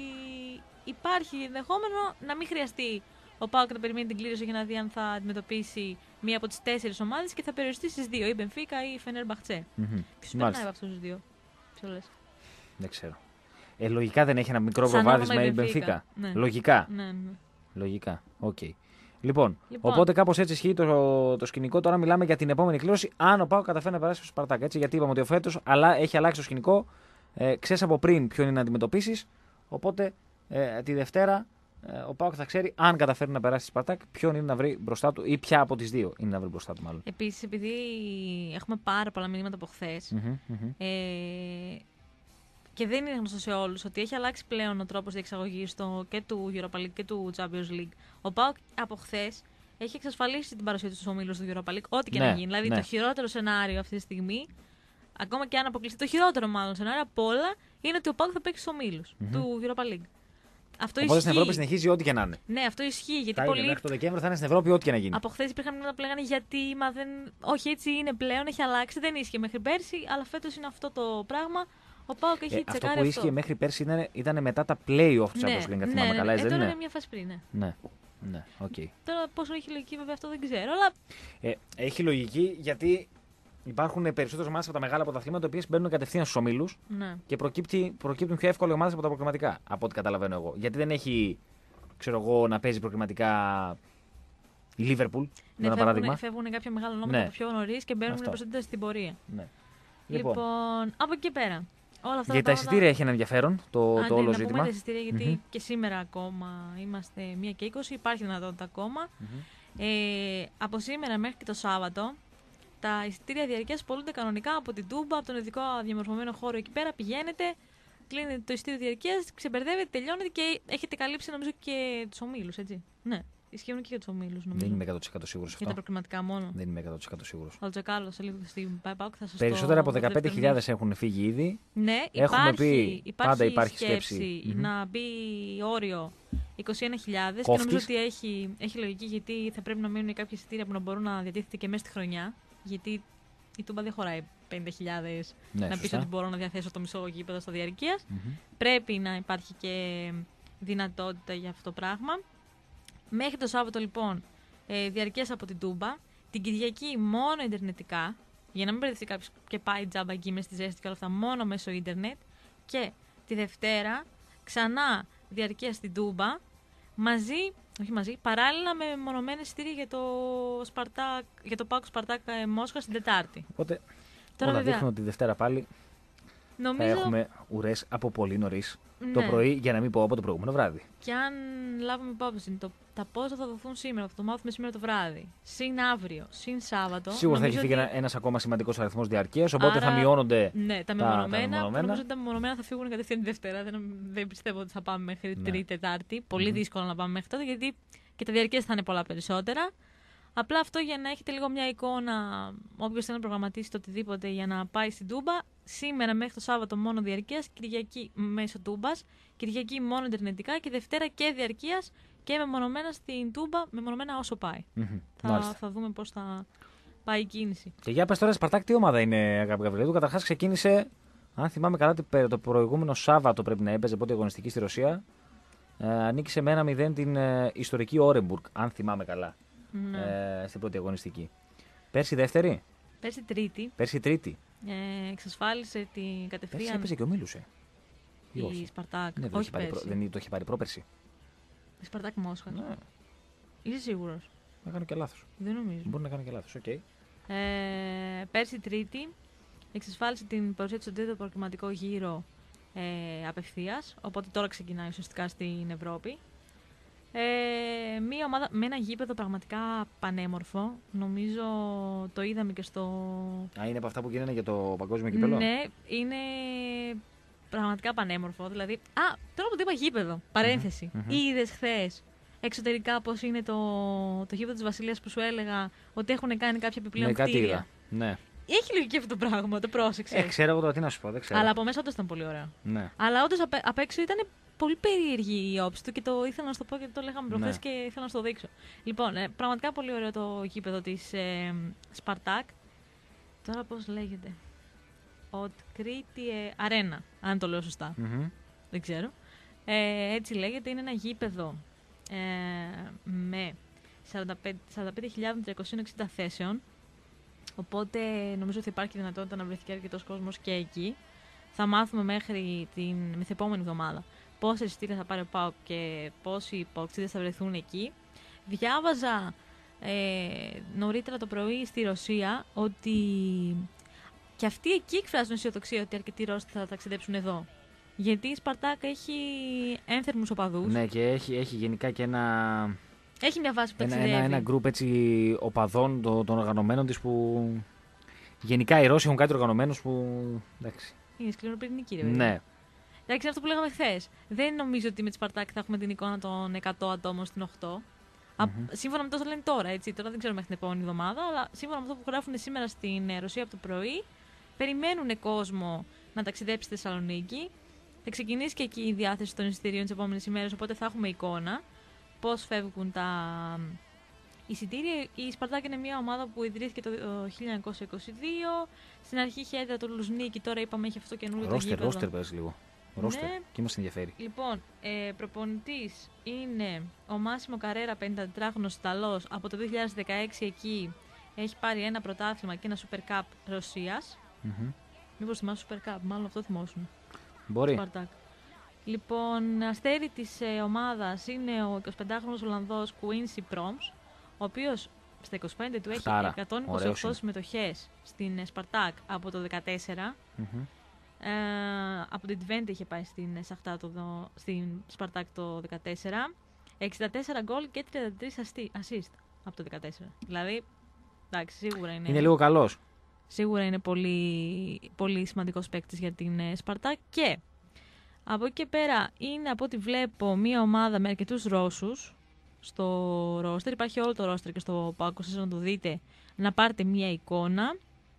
υπάρχει ενδεχόμενο να μην χρειαστεί ο ΠΑΟΚ να περιμένει την κλήρωση για να δει αν θα αντιμετωπίσει μία από τις 4 ομάδες και θα περιοριστεί στις 2, η Μπενφίκα ή η Φενέρμπαχτσε. Ποιος περνάει από αυτούς τους 2, ποιο λες?
Δεν ξέρω. Λογικά δεν έχει ένα μικρό προβάδισμα η Μπενφίκα.
Ναι.
Λογικά.
Ναι.
Λογικά. Okay. Λοιπόν, οπότε κάπως έτσι ισχύει το σκηνικό. Τώρα μιλάμε για την επόμενη κλήρωση. Αν ο ΠΑΟΚ καταφέρει να περάσει στο Σπαρτάκ. Έτσι, γιατί είπαμε ότι ο φέτος έχει αλλάξει το σκηνικό. Ξέρεις από πριν ποιον είναι να αντιμετωπίσεις. Οπότε τη Δευτέρα ο ΠΑΟΚ θα ξέρει αν καταφέρει να περάσει στη Σπαρτάκ, ποιον είναι να βρει μπροστά του ή ποια από τις δύο είναι να βρει μπροστά του, μάλλον.
Επίσης, επειδή έχουμε πάρα πολλά μηνύματα από χθες, και δεν είναι γνωστό σε όλους ότι έχει αλλάξει πλέον ο τρόπος διεξαγωγής και του Europa League και του Champions League. Ο ΠΑΟΚ από χθες έχει εξασφαλίσει την παρουσία του στους ομίλους του Europa League, ό,τι και να γίνει. Δηλαδή, το χειρότερο σενάριο αυτή τη στιγμή, ακόμα και αν αποκλειστεί, το χειρότερο μάλλον σενάριο από όλα, είναι ότι ο ΠΑΟΚ θα παίξει στους ομίλους του Europa League. Αυτό
Οπότε
ισχύει.
στην Ευρώπη συνεχίζει ό,τι και να είναι.
Ναι, αυτό ισχύει. Γιατί
Μέχρι το Δεκέμβριο θα είναι στην Ευρώπη ό,τι και να γίνει.
Από χθες υπήρχαν μηνύματα που λέγανε γιατί, μα δεν. Όχι, έτσι είναι πλέον, έχει αλλάξει. Δεν ίσχυε μέχρι πέρσι, αλλά φέτος είναι αυτό το πράγμα. Ο ΠΑΟΚ έχει τσεκάρει
αυτό που ίσχυε μέχρι πέρσι ήταν μετά τα play-off της Champions League. Θυμάμαι καλά, δεν
τώρα
είναι.
είναι μια φάση πριν.
Ναι, okay.
Τώρα πόσο έχει λογική, βέβαια αυτό δεν ξέρω. Αλλά...
έχει λογική γιατί υπάρχουν περισσότερες ομάδες από τα μεγάλα πρωταθλήματα οι οποίες μπαίνουν κατευθείαν στους ομίλους και προκύπτουν πιο εύκολα ομάδες από τα προκριματικά. Από ό,τι καταλαβαίνω εγώ. Γιατί δεν έχει, ξέρω εγώ, να παίζει προκριματικά η Liverpool.
Ναι, φεύγουν κάποια μεγάλα ονόματα πιο νωρίς και μπαίνουν περισσότερο στην πορεία.
Ναι.
Λοιπόν, από εκεί και πέρα. Όλα αυτά
για τα εισιτήρια έχει ένα ενδιαφέρον το όλο ζήτημα.
Να πούμε τα εισιτήρια γιατί και σήμερα ακόμα είμαστε 1:20, υπάρχει δυνατότητα ακόμα. Από σήμερα μέχρι και το Σάββατο τα εισιτήρια διαρκείας πωλούνται κανονικά από την Τούμπα, από τον ειδικό διαμορφωμένο χώρο εκεί πέρα. Πηγαίνετε, κλείνετε το εισιτήριο διαρκείας, ξεμπερδεύετε, τελειώνετε και έχετε καλύψει νομίζω και τους ομίλους, έτσι. Ναι. Ισχύουν και για τους ομίλους, νομίζω.
Δεν είμαι 100% σίγουρος αυτό.
Για τα προκριματικά μόνο.
Δεν είμαι 100% σίγουρος.
Θα το τσεκάρω σε λίγο στην ΠΑΟΚ.
Περισσότερα από 15.000 έχουν φύγει ήδη.
Ναι,
πάντα υπάρχει σκέψη
να μπει όριο 21.000 και νομίζω ότι έχει λογική γιατί θα πρέπει να μείνουν κάποια εισιτήρια που να μπορούν να διατίθεται και μέσα στη χρονιά. Γιατί η Τούμπα δεν χωράει 50.000 να πεις ότι μπορώ να διαθέσω το μισό γήπεδο στα διαρκείας. Πρέπει να υπάρχει και δυνατότητα για αυτό το πράγμα. Μέχρι το Σάββατο λοιπόν διαρκείας από την Τούμπα. Την Κυριακή μόνο ιντερνετικά, για να μην μπερδευτεί κάποιος και πάει τζάμπα εκεί μες στη ζέστη και όλα αυτά, μόνο μέσω ίντερνετ. Και τη Δευτέρα ξανά διαρκείας στην Τούμπα, παράλληλα με μονομένες εισιτήρια για το ΠΑΟΚ Σπαρτάκ Μόσχα την Τετάρτη.
Οπότε όλα δείχνουν ότι τη Δευτέρα πάλι θα έχουμε ουρές από πολύ νωρίς το πρωί, για να μην πω από το προηγούμενο βράδυ.
Και αν λάβουμε υπόψη τα πόσα θα δοθούν σήμερα, θα το μάθουμε σήμερα το βράδυ, συν αύριο, συν Σάββατο.
Σίγουρα θα έχει φύγει ένας ακόμα σημαντικός αριθμός διαρκείας, οπότε θα μειώνονται
τα μεμονωμένα. Νομίζω ότι τα μεμονωμένα θα φύγουν κατευθείαν τη Δευτέρα. Δεν πιστεύω ότι θα πάμε μέχρι Τρίτη, Τετάρτη. Πολύ δύσκολο να πάμε μέχρι τότε, γιατί και τα διαρκείας θα είναι πολλά περισσότερα. Απλά αυτό για να έχετε λίγο μια εικόνα, όποιος θέλει να προγραμματίσει το οτιδήποτε για να πάει στην Τούμπα. Σήμερα μέχρι το Σάββατο μόνο διαρκείας, Κυριακή μέσω Τούμπας, Κυριακή μόνο ιντερνετικά και Δευτέρα και διαρκείας και μεμονωμένα στην Τούμπα, μεμονωμένα όσο πάει. Θα δούμε πώς θα πάει η κίνηση.
Και για πες τώρα, Σπαρτάκ, τι ομάδα είναι, Αγάπη Γαβριλίδου? Καταρχάς ξεκίνησε, αν θυμάμαι καλά, το προηγούμενο Σάββατο πρέπει να έπαιζε πρώτη αγωνιστική στη Ρωσία. Νίκησε με 1-0 την ιστορική Όρεμπουργκ, αν θυμάμαι καλά. Στην πρώτη αγωνιστική. Πέρσι δεύτερη. Πέρσι τρίτη.
Εξασφάλισε την κατευθείαν.
Πέρσι έπαιζε και ο Μίλουσε.
Η Σπαρτάκ.
Ναι, δεν το είχε πάρει πρόπερσι.
Η Σπαρτάκ Μόσχα. Ναι. Είσαι σίγουρος?
Να κάνω και λάθος.
Δεν νομίζω.
Μπορεί να κάνω και λάθος. Okay.
Πέρσι τρίτη εξασφάλισε την παρουσία της στον τρίτο προκριματικό γύρο απευθείας. Οπότε τώρα ξεκινάει ουσιαστικά στην Ευρώπη. Μία ομάδα με ένα γήπεδο πραγματικά πανέμορφο. Νομίζω το είδαμε και στο...
είναι από αυτά που γίνανε για το παγκόσμιο κύπελλο.
Ναι, είναι πραγματικά πανέμορφο. Δηλαδή, τώρα που το είπα γήπεδο, παρένθεση. Είδες χθες εξωτερικά πώς είναι το γήπεδο της Βασιλείας που σου έλεγα ότι έχουν κάνει κάποια επιπλέον κτίρια.
Ναι.
Έχει λογική αυτό το πράγμα, το πρόσεξε.
Ξέρω εγώ τώρα τι να σου πω, δεν ξέρω.
Αλλά από μέσα όντως ήταν πολύ ωραίο.
Ναι.
Αλλά όντως απ' έξω ήταν πολύ περίεργη η όψη του και το ήθελα να σου το πω γιατί το λέγαμε προχθές και ήθελα να σου το δείξω. Λοιπόν, πραγματικά πολύ ωραίο το γήπεδο της Σπαρτάκ. Τώρα πώς λέγεται? Οτκρίτη Αρένα, αν το λέω σωστά. Δεν ξέρω. Έτσι λέγεται, είναι ένα γήπεδο με 45.360 θέσεων. Οπότε νομίζω ότι υπάρχει δυνατότητα να βρεθεί αρκετός κόσμος και εκεί. Θα μάθουμε μέχρι την μεθεπόμενη εβδομάδα πόσα εισιτήρια θα πάρει ο ΠΑΟΚ και πόσοι υποξίδες θα βρεθούν εκεί. Διάβαζα νωρίτερα το πρωί στη Ρωσία ότι και αυτοί εκεί εκφράζουν αισιοδοξία ότι αρκετοί Ρώσοι θα ταξιδέψουν εδώ. Γιατί η Σπαρτάκ έχει ένθερμους οπαδούς. Ναι, και έχει γενικά και ένα... Έχει μια βάση που ταξιδεύει. Ένα γκρουπ έτσι οπαδών των οργανωμένων της που... Γενικά οι Ρώσοι έχουν κάτι οργανωμένους που... Εντάξει. Είναι σκληροπυρηνικοί, ρε παιδί. Ναι. Εντάξει, αυτό που λέγαμε χθες. Δεν νομίζω ότι με τη Σπαρτάκ θα έχουμε την εικόνα των 100 ατόμων στην 8. Σύμφωνα με τόσο λένε τώρα, έτσι. Τώρα δεν ξέρω μέχρι την επόμενη εβδομάδα, αλλά σύμφωνα με αυτό που γράφουν σήμερα στην Ρωσία από το πρωί, περιμένουν κόσμο να ταξιδέψει στη Θεσσαλονίκη Θα ξεκινήσει και εκεί η διάθεση των εισιτηρίων τις επόμενες ημέρες, οπότε θα έχουμε εικόνα πώς φεύγουν τα εισιτήρια. Η Σπαρτάκ είναι μια ομάδα που ιδρύθηκε το 1922. Στην αρχή είχε έδρα το Λουσνίκι, τώρα είπαμε έχει αυτό το καινούργιο το γήπεδο.
Ρόστερ πες λίγο. Ρόστερ,
ναι.
Και μας ενδιαφέρει.
Λοιπόν, προπονητής είναι ο Μάσιμο Καρέρα, 54χρονος Ιταλός. Από το 2016 εκεί έχει πάρει ένα πρωτάθλημα και ένα Super Cup Ρωσίας. Μήπως θυμάσαι Super Cup, μάλλον αυτό θυμόσουν.
Μπορεί.
Σπαρτάκ. Λοιπόν, αστέρι της ομάδας είναι ο 25χρονος Ολλανδός Quincy Promes, ο οποίος στα 25 του έχει 128 συμμετοχές στην Σπαρτάκ από το 2014. Από την Twente είχε πάει στην Σπαρτάκ το 2014. 64 γκολ και 33 assist από το 2014. Δηλαδή, εντάξει, σίγουρα είναι...
Είναι λίγο καλός.
Σίγουρα είναι πολύ, πολύ σημαντικός παίκτης για την Σπαρτάκ. Και από εκεί και πέρα είναι, από ό,τι βλέπω, μια ομάδα με αρκετούς Ρώσους στο ρόστερ. Υπάρχει όλο το ρόστερ και στο ΠΑΟΚ, να το δείτε, να πάρετε μια εικόνα.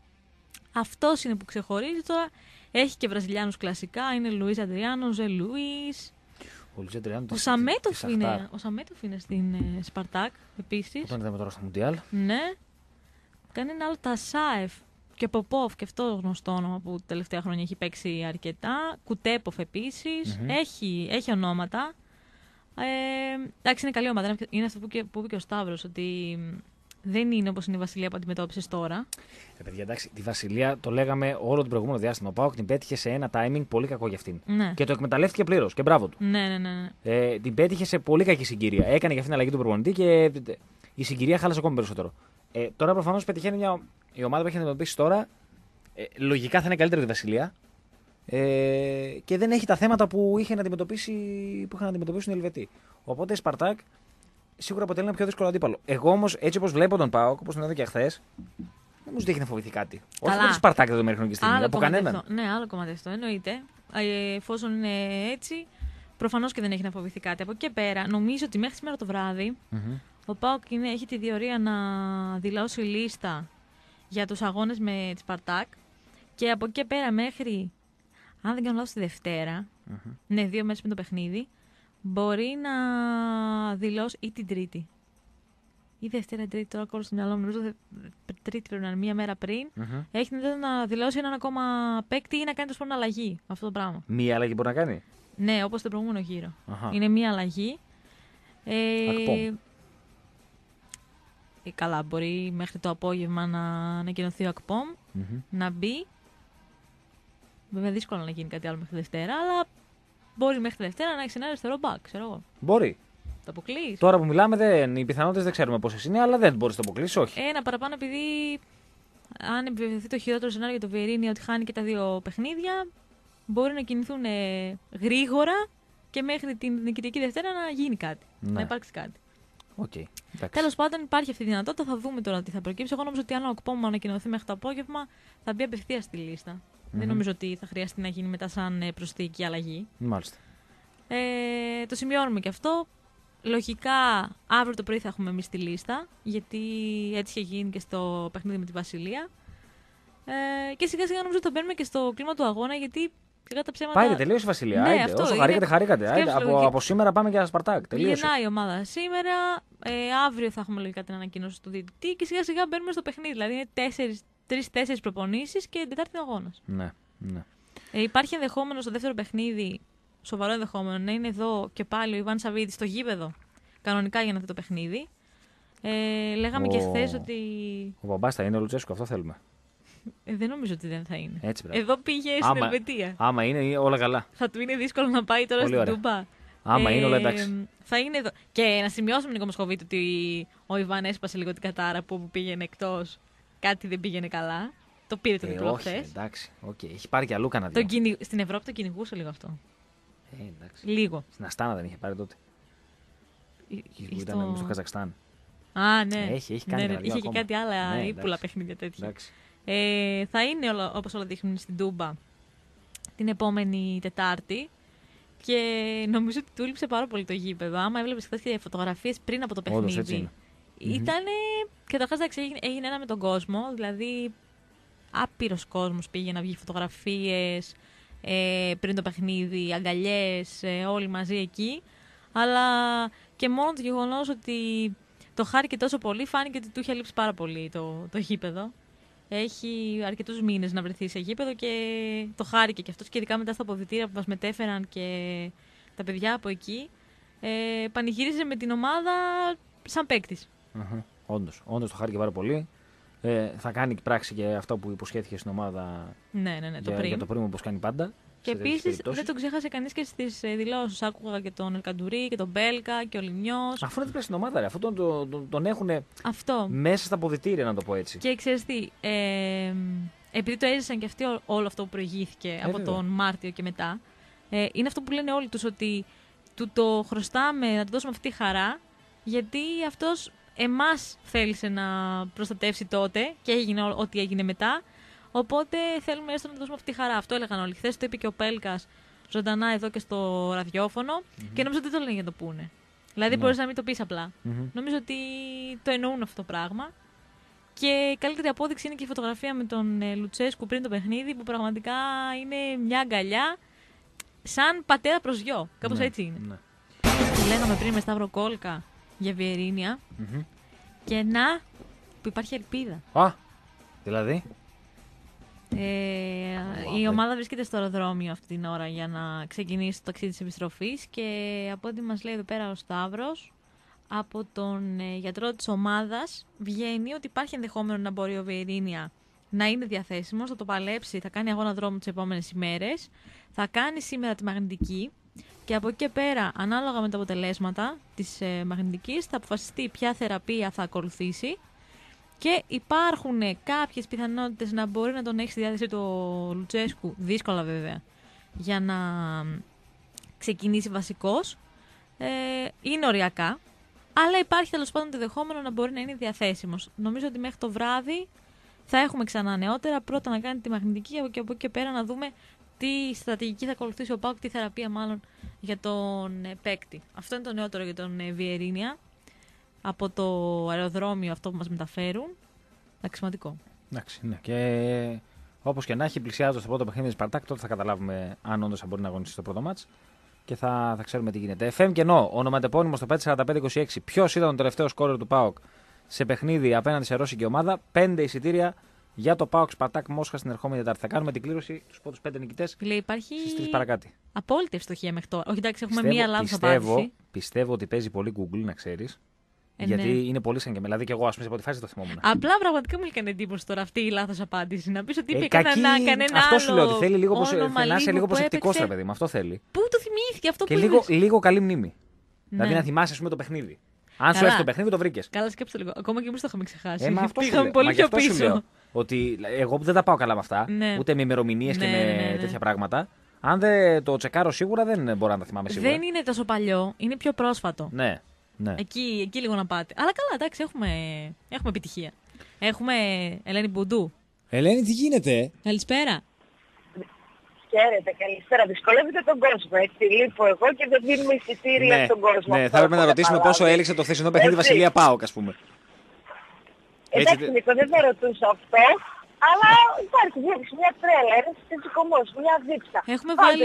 Αυτός είναι που ξεχωρίζει. Τώρα έχει και Βραζιλιάνους κλασικά. Είναι Λουίς Αντριάνο, Ζε Λουίς. Ο Σαμέτοφ είναι στην Σπαρτάκ επίσης.
Όταν είδαμε τώρα στο Μουντιάλ.
Ναι. Κάνει ένα άλλο Τασάεφ και Ποπόφ, και αυτό γνωστό όνομα που τελευταία χρόνια έχει παίξει αρκετά. Κουτέποφ επίσης. Έχει ονόματα. Εντάξει, είναι καλή ομάδα. Είναι αυτό που είπε και ο Σταύρος, ότι δεν είναι όπως είναι η Βασιλεία που αντιμετώπισες τώρα.
Παιδιά, εντάξει, τη Βασιλεία το λέγαμε όλο το προηγούμενο διάστημα. Ο ΠΑΟΚ την πέτυχε σε ένα timing πολύ κακό για αυτήν.
Ναι.
Και το εκμεταλλεύτηκε πλήρως. Και μπράβο του.
Ναι.
Την πέτυχε σε πολύ κακή συγκυρία. Έκανε για αυτήν αλλαγή του προπονητή και η συγκυρία χάλασε ακόμη περισσότερο. Τώρα προφανώς πετυχαίνει η ομάδα που έχει αντιμετωπίσει τώρα. Λογικά θα είναι καλύτερη τη Βασιλεία. Και δεν έχει τα θέματα που είχαν να αντιμετωπίσουν οι Ελβετοί. Οπότε η Σπαρτάκ σίγουρα αποτελεί ένα πιο δύσκολο αντίπαλο. Εγώ όμως, έτσι όπως βλέπω τον ΠΑΟΚ, όπως τον είδα και χθες, δεν μου δείχνει να φοβηθεί κάτι. Όχι από τη Σπαρτάκ εδώ μέχρι χρονική στιγμή, από κανέναν.
Ναι, άλλο κομμάτι αυτό. Εννοείται. Εφόσον είναι έτσι, προφανώς και δεν έχει να φοβηθεί κάτι. Από εκεί και πέρα, νομίζω ότι μέχρι σήμερα το βράδυ ο ΠΑΟΚ έχει τη διορία να δηλώσει λίστα για τους αγώνες με τη Σπαρτάκ. Και από εκεί και πέρα μέχρι, αν δεν κάνω λάθος, τη Δευτέρα, ναι, 2 μέρες με το παιχνίδι, μπορεί να δηλώσει, ή την Τρίτη. Ή Δευτέρα, Τρίτη, τώρα κόλλω στο μυαλό μου. Νομίζω Τρίτη πρέπει να είναι, μία μέρα πριν. Έχει την δυνατότητα να δηλώσει έναν ακόμα παίκτη ή να κάνει τόσο αλλαγή. Αυτό το πράγμα.
Μία αλλαγή μπορεί να κάνει.
Ναι, όπως τον προηγούμενο γύρο. Είναι μία αλλαγή. Καλά, μπορεί μέχρι το απόγευμα να ανακοινωθεί ο Ακπομ, να μπει. Βέβαια, δύσκολο να γίνει κάτι άλλο μέχρι Δευτέρα, αλλά μπορεί μέχρι Δευτέρα να έχει ένα αριστερό μπακ, ξέρω εγώ.
Μπορεί.
Το αποκλείεις.
Τώρα που μιλάμε, οι πιθανότητες δεν ξέρουμε πόσες είναι, αλλά δεν μπορεί να το αποκλείσει, όχι.
Ένα παραπάνω, επειδή αν επιβεβαιωθεί το χειρότερο σενάριο για το Βιερίνη ότι χάνει και τα 2 παιχνίδια, μπορεί να κινηθούν γρήγορα και μέχρι την Κυριακή Δευτέρα να γίνει κάτι. Ναι. Να υπάρξει κάτι.
Okay.
Τέλος πάντων, υπάρχει αυτή η δυνατότητα. Θα δούμε τώρα τι θα προκύψει. Εγώ νομίζω ότι αν ο Ακπόμ ανακοινωθεί μέχρι το απόγευμα, θα μπει απευθείας στη λίστα. Δεν νομίζω ότι θα χρειαστεί να γίνει μετά σαν προσθήκη αλλαγή.
Μάλιστα.
Το σημειώνουμε και αυτό. Λογικά αύριο το πρωί θα έχουμε εμείς τη λίστα, γιατί έτσι είχε γίνει και στο παιχνίδι με τη Βασιλεία. Και σιγά σιγά νομίζω ότι θα μπαίνουμε και στο κλίμα του αγώνα, γιατί κατά τα ψέματα.
Πάει, τελείωσε η Βασιλεία.
Ναι,
Άιντε, όσο χαρήκατε, χαρήκατε. Από σήμερα πάμε για Σπαρτάκ. Τελείωσε.
Γεννάει η ομάδα σήμερα. Αύριο θα έχουμε λογικά την ανακοίνωση του διαιτητή και σιγά σιγά μπαίνουμε στο παιχνίδι. Δηλαδή είναι 3-4 προπονήσεις και Τετάρτη αγώνας.
Ναι.
Υπάρχει ενδεχόμενο στο δεύτερο παιχνίδι, σοβαρό ενδεχόμενο, να είναι εδώ και πάλι ο Ιβάν Σαββίδης στο γήπεδο. Κανονικά για να δει το παιχνίδι. Λέγαμε και χθες ότι.
Ο μπαμπάς θα είναι ο Λουτσέσκου, αυτό θέλουμε.
Δεν νομίζω ότι δεν θα είναι.
Έτσι,
εδώ πήγε στην Ελβετία.
Άμα είναι, όλα καλά.
Θα του είναι δύσκολο να πάει τώρα στην Τούμπα.
Άμα είναι, όλα εντάξει.
Θα είναι εδώ. Και να σημειώσουμε, Νίκο Μοσχοβίτη, ότι ο Ιβάν έσπασε λίγο την κατάρα που όπου πήγαινε εκτός. Κάτι δεν πήγαινε καλά. Το πήρε το διπλό χθες.
Εντάξει, okay. Έχει πάρει και αλλού κανένα δυο.
Στην Ευρώπη το κυνηγούσε λίγο αυτό.
Εντάξει.
Λίγο.
Στην Αστάνα δεν είχε πάρει τότε. Ήταν στο Καζακστάν.
Α, ναι.
Έχει κάνει
ναι, είχε και κάτι άλλα ύπουλα παιχνίδια τέτοια. Θα είναι όπως όλα δείχνουν στην Τούμπα την επόμενη Τετάρτη. Και νομίζω ότι του έλειψε πάρα πολύ το γήπεδο. Άμα έβλεπες χθες και φωτογραφίες πριν από το παιχνίδι. Ήτανε. Καταρχάς έγινε ένα με τον κόσμο. Δηλαδή, άπειρος κόσμος πήγε να βγει φωτογραφίες. πριν το παιχνίδι, αγκαλιές, όλοι μαζί εκεί. Αλλά και μόνο το γεγονός ότι το χάρηκε τόσο πολύ, φάνηκε ότι του είχε λείψει πάρα πολύ το γήπεδο. Έχει αρκετούς μήνες να βρεθεί σε γήπεδο και το χάρηκε και αυτός, και ειδικά μετά στα αποδυτήρια που μας μετέφεραν και τα παιδιά από εκεί. Πανηγύριζε με την ομάδα σαν παίκτης.
Όντως το χάρηκε πάρα πολύ. Θα κάνει πράξη και αυτό που υποσχέθηκε στην ομάδα για το πριν, όπως κάνει πάντα.
Και επίσης δεν τον ξέχασε κανείς και στις δηλώσεις. Άκουγα και τον Ελκαντουρί και τον Μπέλκα και ο Λιμιός.
Αφού είναι δίπλα στην ομάδα, αφού τον έχουν μέσα στα αποδυτήρια, να το πω έτσι.
Και ξέρεις τι, επειδή το έζησαν και αυτοί όλο αυτό που προηγήθηκε από τον Μάρτιο και μετά, είναι αυτό που λένε όλοι τους, ότι του το χρωστάμε να του δώσουμε αυτή τη χαρά, γιατί αυτός εμάς θέλησε να προστατεύσει τότε και έγινε ό,τι έγινε μετά. Οπότε θέλουμε έστω να του δώσουμε αυτή τη χαρά. Αυτό έλεγαν όλοι. Χθες το είπε και ο Πέλκας ζωντανά εδώ και στο ραδιόφωνο και νομίζω ότι δεν το λένε για να το πούνε. Δηλαδή μπορείς να μην το πεις απλά. Νομίζω ότι το εννοούν αυτό το πράγμα. Και καλύτερη απόδειξη είναι και η φωτογραφία με τον Λουτσέσκου πριν το παιχνίδι, που πραγματικά είναι μια αγκαλιά σαν πατέρα προς γιο. Κάπως έτσι είναι. Λέγαμε πριν με Σταύρο Κόλκα για Βιερίνια. Και να, που υπάρχει ελπίδα.
Δηλαδή.
Η ομάδα βρίσκεται στο αεροδρόμιο αυτή την ώρα για να ξεκινήσει το ταξίδι της επιστροφής, και από ό,τι μας λέει εδώ πέρα ο Σταύρος, από τον γιατρό της ομάδας βγαίνει ότι υπάρχει ενδεχόμενο να μπορεί ο Βιερίνια να είναι διαθέσιμος, θα το παλέψει, θα κάνει αγώνα δρόμου τις επόμενες ημέρες, θα κάνει σήμερα τη μαγνητική και από εκεί και πέρα, ανάλογα με τα αποτελέσματα της μαγνητικής, θα αποφασιστεί ποια θεραπεία θα ακολουθήσει. Και υπάρχουν κάποιες πιθανότητες να μπορεί να τον έχει στη διάθεση του Λουτσέσκου, δύσκολα βέβαια, για να ξεκινήσει βασικός. Είναι οριακά, αλλά υπάρχει τέλος πάντων το δεχόμενο να μπορεί να είναι διαθέσιμος. Νομίζω ότι μέχρι το βράδυ θα έχουμε ξανά νεότερα. Πρώτα να κάνει τη μαγνητική και από εκεί και πέρα να δούμε τι στρατηγική θα ακολουθήσει ο ΠΑΟΚ, τι θεραπεία μάλλον για τον παίκτη. Αυτό είναι το νεότερο για τον Βιερίνια. Από το αεροδρόμιο αυτό που μας μεταφέρουν. Εντάξει, σημαντικό.
Εντάξει, ναι. Και όπως και να έχει, πλησιάζοντας το πρώτο παιχνίδι της Σπαρτάκ, τότε θα καταλάβουμε αν όντως θα μπορεί να αγωνιστεί στο πρώτο μάτς και θα ξέρουμε τι γίνεται. FM και ενώ, ονοματεπώνυμο στο 54526. Ποιος ήταν ο τελευταίος σκόρερ του ΠΑΟΚ σε παιχνίδι απέναντι σε ρώσικη ομάδα? 5 εισιτήρια για το ΠΑΟΚ Σπαρτάκ Μόσχα στην ερχόμενη Τετάρτη. Θα κάνουμε την κλήρωση στους πρώτους 5 νικητές στις 3 παρακάτω.
Απόλυτη ευστοχία μέχρι τώρα. Όχι, εντάξει, έχουμε μία λάθος απάντηση.
Πιστεύω ότι παίζει πολύ Google, να ξέρεις. Γιατί είναι πολύ σαν και με. Δηλαδή και εγώ, ας πούμε, σε πρώτη φάση το θυμόμουν.
Απλά πραγματικά μου έκανε εντύπωση τώρα αυτή η λάθος απάντηση. Να πεις ότι είπε κανένα άλλο.
Αυτό σου λέω, ότι θέλει λίγο να είσαι λίγο προσεκτικός, ρε παιδί μου. Αυτό θέλει.
Πού το θυμήθηκε αυτό
και
που
είπες? Λίγο καλή μνήμη. Δηλαδή να θυμάσαι, ας πούμε, το παιχνίδι. Αν σου έρθει το παιχνίδι, το βρήκες.
Καλά, σκέψτε λίγο. Ακόμα και εμείς το είχαμε ξεχάσει.
Αυτό
πήγαμε πολύ πιο πίσω.
Ότι εγώ που δεν τα πάω καλά με αυτά, ούτε με ημερομηνίες και με τέτοια πράγματα. Αν δεν το τσεκάρω σίγουρα, δεν μπορώ να τα θυμάμαι σίγουρα.
Δεν είναι τόσο παλιό, είναι πιο πρόσφατο.
Ναι.
Εκεί λίγο να πάτε. Αλλά καλά, εντάξει, έχουμε επιτυχία. Έχουμε Ελένη Μπουντού.
Ελένη, τι γίνεται?
Καλησπέρα.
Χαίρετε, καλησπέρα. Δυσκολεύεται τον κόσμο, έτσι. Λείπω εγώ και δεν δίνουμε εισιτήρια στον κόσμο.
Ναι, θα έπρεπε να ρωτήσουμε πόσο έληξε το χθεσινό παιχνίδι Βασιλεία ΠΑΟΚ, ας πούμε.
Εντάξει, Νίκο, δεν θα ρωτούσα αυτό. Αλλά υπάρχει μια τρέλα, ένας φυσικομός, μια δίψα.
Έχουμε βάλει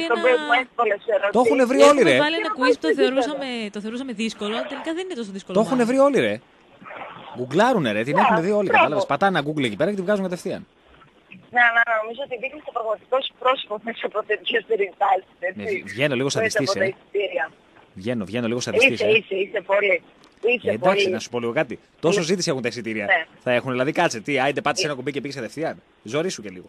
Το έχουν βρει όλοι, ρε.
Έχουμε βάλει ένα quiz που το θεωρούσαμε δύσκολο, αλλά τελικά δεν είναι τόσο δύσκολο.
Το έχουν βρει όλοι, ρε. Γκουγκλάρουνε, ρε. Την έχουν δει όλοι, κατάλαβες. Πατάνε ένα Google εκεί πέρα και την βγάζουν κατευθείαν.
Ναι, νομίζω ότι δείχνει το πραγματικό σου πρόσωπο μέσα από τέτοιες περιστάσεις.
Βγαίνω λίγο σαντιστής, Βγαίνω λίγο σαντιστής.
Είσαι πολύ.
Εντάξει, να σου πω λίγο κάτι. Τόσο ζήτηση έχουν τα εισιτήρια. Θα έχουν δηλαδή, κάτσε, άιντε πάτησε ένα κουμπί και πήγε κατευθείαν. Ζωρί σου και λίγο.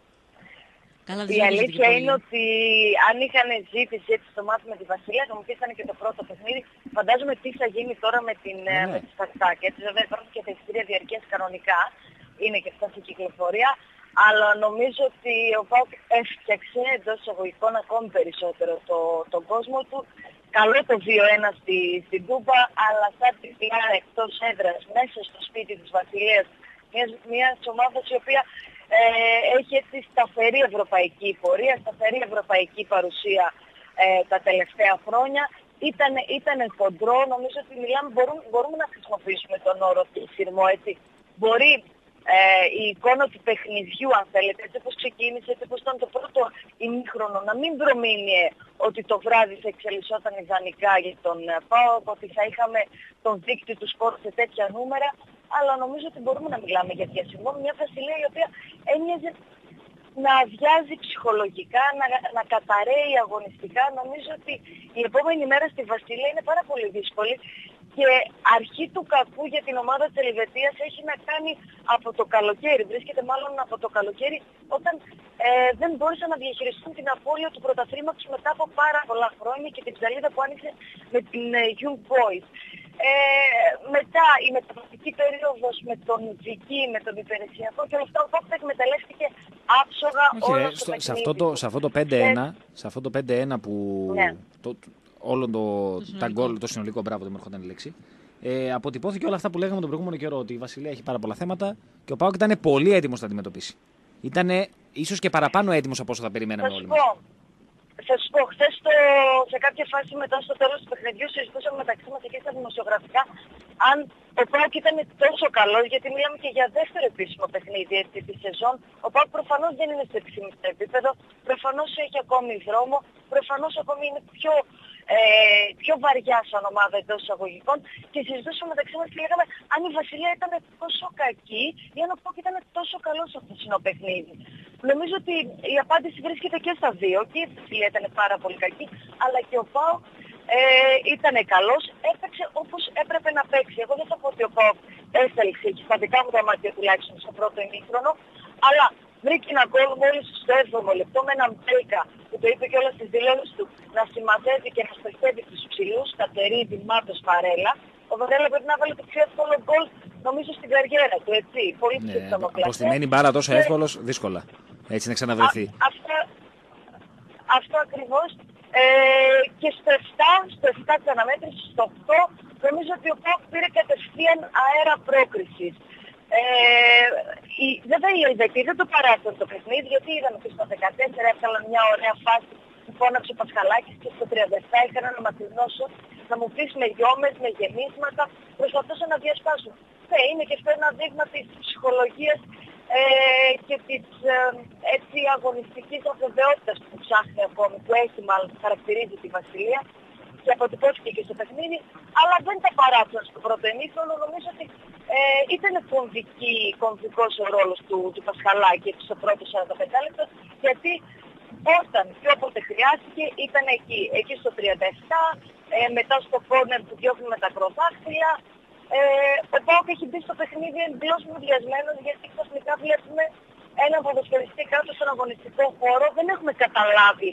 Η αλήθεια είναι ότι αν είχαν ζήτηση έτσι στο μάτι με τη Βασιλεία, θα μου πει και το πρώτο παιχνίδι. Φαντάζομαι τι θα γίνει τώρα με τη Σπαρτάκ. Έτσι, βέβαια υπάρχουν και τα εισιτήρια διαρκείας κανονικά. Είναι και αυτά στην κυκλοφορία. Αλλά νομίζω ότι ο ΠΑΟΚ έφτιαξε εντός εισαγωγικών ακόμη περισσότερο τον κόσμο του. Καλό το 2-1 στην Τούμπα, αλλά σαν τη φιλιά εκτός έδρας, μέσα στο σπίτι της Βασιλείας, μιας ομάδας η οποία έχει έτσι σταθερή ευρωπαϊκή πορεία, σταθερή ευρωπαϊκή παρουσία τα τελευταία χρόνια. Ήταν χοντρό, νομίζω ότι μπορούμε να χρησιμοποιήσουμε τον όρο σειρμό, έτσι. Μπορεί η εικόνα του παιχνιδιού, αν θέλετε, έτσι όπως ξεκίνησε, έτσι όπως ήταν το πρώτο ημίχρονο, να μην προμείνει ότι το βράδυ θα εξελισσόταν ιδανικά για τον ΠΑΟΚ, ότι θα είχαμε τον δείκτη του σκορ σε τέτοια νούμερα, αλλά νομίζω ότι μπορούμε να μιλάμε για διασυνμό. Μια Βασιλεία η οποία έμοιαζε να αδειάζει ψυχολογικά, να καταραίει αγωνιστικά. Νομίζω ότι η επόμενη μέρα στη Βασιλεία είναι πάρα πολύ δύσκολη και αρχή του κακού για την ομάδα της Ελβετίας έχει να κάνει από το καλοκαίρι. Βρίσκεται μάλλον από το καλοκαίρι όταν δεν μπόρεσαν να διαχειριστούν την απώλεια του πρωταθλήματος μετά από πάρα πολλά χρόνια και την ψαλίδα που άνοιξε με την Young Boys. Μετά η μεταβατική περίοδος με τον Βική, με τον υπηρεσιακό και όλα αυτά, ο Πάκ εκμεταλλεύτηκε άψογα όλα το παιχνίδι.
Σε αυτό το 5-1 που όλο το συνολικό, μπράβο, δεν μου έρχονταν η λέξη, αποτυπώθηκε όλα αυτά που λέγαμε τον προηγούμενο καιρό, ότι η Βασιλεία έχει πάρα πολλά θέματα και ο ΠΑΟΚ ήταν πολύ έτοιμος να αντιμετωπίσει. Ήταν ίσως και παραπάνω έτοιμος από όσο θα περιμέναμε όλοι μας.
Θα σου πω, χθες σε κάποια φάση μετά στο τέλος του παιχνιδιού συζητούσαμε μεταξύ μας και στα δημοσιογραφικά αν ο ΠΑΟΚ ήταν τόσο καλός, γιατί μιλάμε και για δεύτερο επίσημο παιχνίδι τη σεζόν. Ο ΠΑΟΚ προφανώς δεν είναι στο επιθυμητό επίπεδο, προφανώς έχει ακόμη δρόμο, προφανώς ακόμη είναι πιο βαριά σαν ομάδα εντός εισαγωγικών και συζητούσαμε μεταξύ μας και λέγαμε αν η Βασιλεία ήταν τόσο κακή ή αν ο ΠΑΟΚ ήταν τόσο καλός στο χθεσινό παιχνίδι. Νομίζω ότι η απάντηση βρίσκεται και στα δύο. Και η Βασιλεία ήταν πάρα πολύ κακή, αλλά και ο ΠΑΟΚ ήταν καλός, έπαιξε όπως έπρεπε να παίξει. Εγώ δεν θα πω ότι ο ΠΑΟΚ έστελξε και στα δικά μου τα μάτια τουλάχιστον στο πρώτο ημίχρονο, αλλά βρήκε ένα γκολ μόλις στο 7ο λεπτό με έναν Μπέλκα που το είπε και όλα στις δηλώσεις του να συμμαζεύει και να στοχεύει τους ψηλούς, Κατερίδη, Μάτος, Παρέλα. Ο Βαρέλα πρέπει να βάλει το πιο εύκολο γκολ νομίζω στην καριέρα του, έτσι. Πολύ ψηφτόμο κλασσέ.
Από στη μένη μπάρα τόσο εύκολος, δύσκολα. Έτσι να ξαναβρεθεί.
Αυτό ακριβώς. Και στο 7 ξαναμέτρηση, στο 8, νομίζω ότι ο ΠΑΟΚ πήρε κατευθείαν αέρα πρόκρισης. Βέβαια οι Ελβετοί δεν το παράσαν το παιχνίδι, γιατί είδαμε και στο 14 έφταλαν μια ωραία φάση που φώναξε ο Πασχαλάκης και στο 37 είχαν ένα μακρινό σουτ, θα μου πεις με γιόμες, με γεμίσματα, προσπαθούσαν να διασπάσουν. Είναι και αυτό ένα δείγμα της ψυχολογίας και της έτσι αγωνιστικής αβεβαιότητας που ψάχνει ακόμη, που έχει μάλλον, χαρακτηρίζει τη Βασιλεία και αποτυπώθηκε και στο παιχνίδι, αλλά δεν τα παράξαν στο πρώτο ημίχρονο. Νομίζω ότι ήταν κομβικός ο ρόλος του Πασχαλάκη στο πρώτο 45 λεπτό, γιατί όταν και όποτε χρειάστηκε ήταν εκεί στο 37, μετά στο κόρνερ που διώχνει με τα κροδάχτυλα. Ο ΠΑΟΚ έχει μπει στο παιχνίδι εντελώς μουδιασμένος, γιατί ξαφνικά βλέπουμε έναν ποδοσφαιριστή κάτω στον αγωνιστικό χώρο. Δεν έχουμε καταλάβει.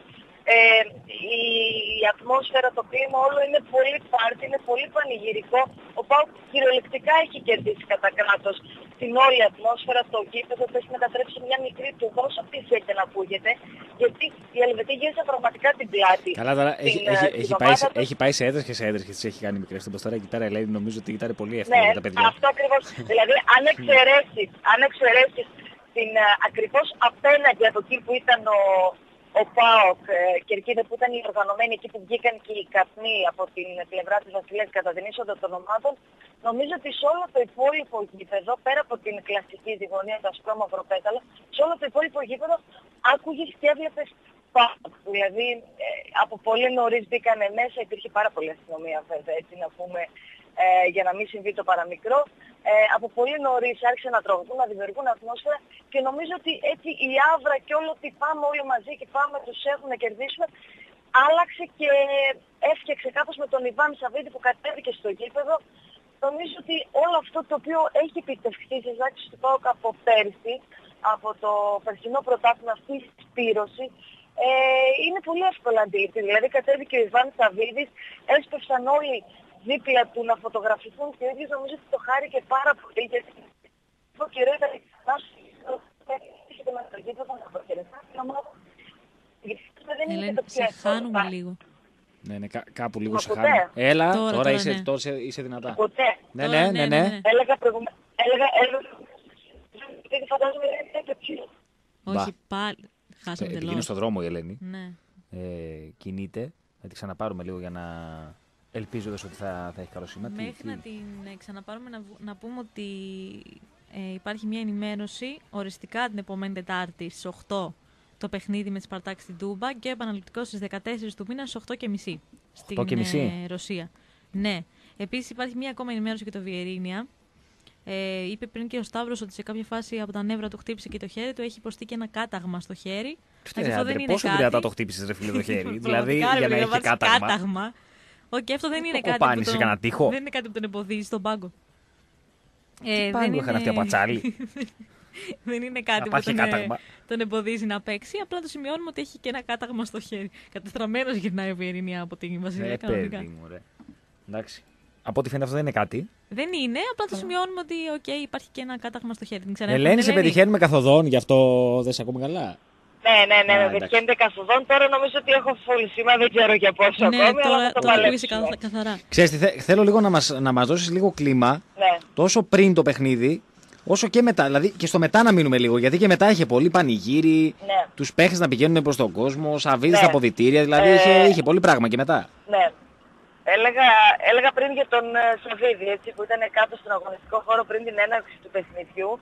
Η ατμόσφαιρα, το κλίμα όλο είναι πολύ πάρτι, είναι πολύ πανηγυρικό. Ο ΠΑΟΚ κυριολεκτικά έχει κερδίσει κατά κράτος την όλη ατμόσφαιρα, το γήπεδο το έχει μετατρέψει σε μια μικρή του όσο πτήσεται να ακούγεται, γιατί οι Ελβετοί γύρισαν πραγματικά την πλάτη.
Καλά, τώρα έχει πάει σε έδρες και σε έδρες και τις έχει κάνει μικρές. Την τώρα εκεί πέρα η Ελένη νομίζω ότι ήταν πολύ εύκολο για τα παιδιά.
Αυτό ακριβώς. Δηλαδή αν εξαιρέσεις την ακριβώς απέναντι από εκεί που ήταν ο ΠΑΟΚ και εκεί που ήταν οι οργανωμένοι, εκεί που βγήκαν και οι καπνοί από την πλευρά της Βασιλείας κατά την είσοδο των ομάδων, νομίζω ότι σε όλο το υπόλοιπο γήπεδο, πέρα από την κλασική διγωνία, το ασπρόμαυρο πέταλο, σε όλο το υπόλοιπο γήπεδο άκουγες και έβλεπες ΠΑΟΚ. Δηλαδή από πολύ νωρίς μπήκανε μέσα, υπήρχε πάρα πολλή αστυνομία βέβαια, έτσι να πούμε, για να μην συμβεί το παραμικρό. Από πολύ νωρίς άρχισαν να τραγουδούν, να δημιουργούν ατμόσφαιρα και νομίζω ότι έτσι η άβρα και όλο ότι πάμε όλοι μαζί και πάμε τους έχουμε να κερδίσουμε άλλαξε και έφτιαξε κάπως με τον Ιβάν Σαββίδη που κατέβηκε στο γήπεδο. Νομίζω ότι όλο αυτό το οποίο έχει επιτευχθεί στις άξεις του ΠΑΟΚ από πέρσι, από το περσινό πρωτάθλημα, αυτή η σπήρωση, είναι πολύ εύκολα αντίληπτη. Δηλαδή κατέβηκε ο Ιβάν Σαββίδης, έσπευσαν όλοι δίπλα του να φωτογραφηθούν και ο ίδιος νομίζω ότι το χάρηκε πάρα πολύ, γιατί το καιρό ήταν
Ελένη, σε χάνουμε λίγο.
Ναι, κάπου λίγο σε χάνουμε. Έλα, τώρα είσαι δυνατά.
Ποτέ.
Ναι.
Έλεγα προηγουμένως. Φαντάζομαι ότι είναι
όχι, πάλι. Χάσαμε τελώς.
Επειδή είναι στον δρόμο η Ελένη.
Ναι.
Κινείται. Θα τη ξαναπάρουμε λίγο για να... Ελπίζοντας ότι θα έχει καλό σήμα.
Μέχρι να την ξαναπάρουμε να πούμε ότι υπάρχει μια ενημέρωση οριστικά την επόμενη Τετάρτη στις 8 το παιχνίδι με τη Σπαρτάκ στην Τούμπα και επαναληπτικό στις 14 του μήνα στις 8:30 στην Ρωσία. Ναι. Επίσης υπάρχει μια ακόμα ενημέρωση για το Βιερίνια. Είπε πριν και ο Σταύρος ότι σε κάποια φάση από τα νεύρα του χτύπησε και το χέρι του, έχει υποστεί και ένα κάταγμα στο χέρι.
Αυτό δεν είναι πόσο δυνατά το χτύπησες ρε φίλε το χέρι, δηλαδή για να έχει κάταγμα.
Αυτό δεν είναι κάτι
που
δεν είναι κάτι που τον εμποδίζει στον πάγκο.
Τι πάγκο είχαν αυτοί από ατσάλι.
Δεν είναι κάτι που τον εμποδίζει να παίξει, απλά το σημειώνουμε ότι έχει και ένα κάταγμα στο χέρι. Κατεστραμμένος γυρνάει ο Βιερίνια από την Βασιλεία.
Εντάξει. Από ό,τι φαίνεται αυτό δεν είναι κάτι.
Δεν είναι, απλά το σημειώνουμε ότι υπάρχει και ένα κάταγμα στο χέρι.
Ελένη, σε πετυχαίνουμε καθοδόν, γι' αυτό δεν σε ακούμε καλά.
Ναι, με πετυχαίνετε καθοδόν. Τώρα νομίζω ότι έχω full σήμα, δεν ξέρω για πόσο ακόμη, αλλά θα το παλέψω.
Καθαρά.
Ξέρεις τι, θέλω λίγο να μας δώσεις λίγο κλίμα, τόσο πριν το παιχνίδι, όσο και μετά. Δηλαδή και στο μετά να μείνουμε λίγο, γιατί και μετά είχε πολύ πανηγύρι, τους παίχτες να πηγαίνουν προς τον κόσμο, σαβίδες στα αποδυτήρια, δηλαδή είχε πολύ πράγμα και μετά.
Ναι. Έλεγα πριν για τον Σαββίδη, έτσι, που ήταν κάτω στον αγωνιστικό χώρο πριν την έναρξη του παιχνιδιού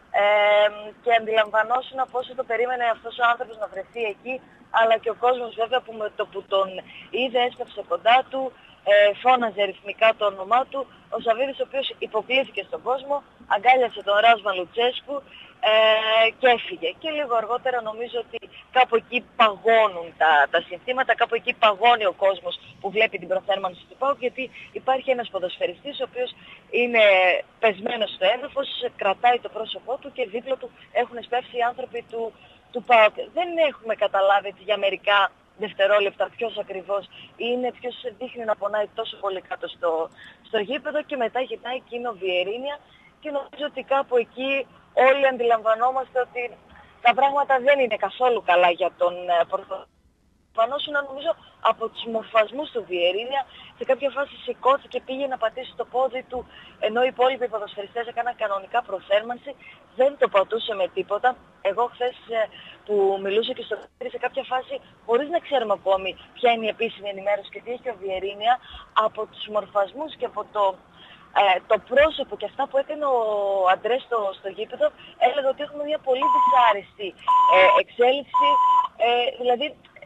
και αντιλαμβανόσουν πόσο το περίμενε αυτός ο άνθρωπος να βρεθεί εκεί, αλλά και ο κόσμος βέβαια που με το που τον είδε έσπευσε κοντά του, φώναζε ρυθμικά το όνομά του. Ο Σαββίδης, ο οποίος υποκλήθηκε στον κόσμο, αγκάλιασε τον Ράσβαν Λουτσέσκου και έφυγε. Και λίγο αργότερα νομίζω ότι κάπου εκεί παγώνουν τα συνθήματα, κάπου εκεί παγώνει ο κόσμος που βλέπει την προθέρμανση του ΠΑΟΚ, γιατί υπάρχει ένας ποδοσφαιριστής ο οποίος είναι πεσμένος στο έδαφος, κρατάει το πρόσωπό του και δίπλα του έχουν σπεύσει οι άνθρωποι του ΠΑΟΚ. Δεν έχουμε καταλάβει για μερικά δευτερόλεπτα ποιος ακριβώς είναι, ποιος δείχνει να πονάει τόσο πολύ κάτω στο γήπεδο και μετά γυρνάει εκείνο Βιερίνια και νομίζω ότι κάπου εκεί όλοι αντιλαμβανόμαστε ότι τα πράγματα δεν είναι καθόλου καλά για τον Πορτογάλο. Φανόσουν νομίζω από τους μορφασμούς του Βιερίνια, σε κάποια φάση σηκώθηκε, πήγε να πατήσει το πόδι του, ενώ οι υπόλοιποι ποδοσφαιριστές έκαναν κανονικά προθέρμανση, δεν το πατούσε με τίποτα. Εγώ χθες που μιλούσα και στο Τwitter, σε κάποια φάση, χωρίς να ξέρουμε ακόμη ποια είναι η επίσημη ενημέρωση και τι έχει ο Βιερίνια, από τους μορφασμούς και από το πρόσωπο και αυτά που έκανε ο Αντρές στο γήπεδο, έλεγα ότι έχουμε μια πολύ δυσάρεστη εξέλιξη, δηλαδή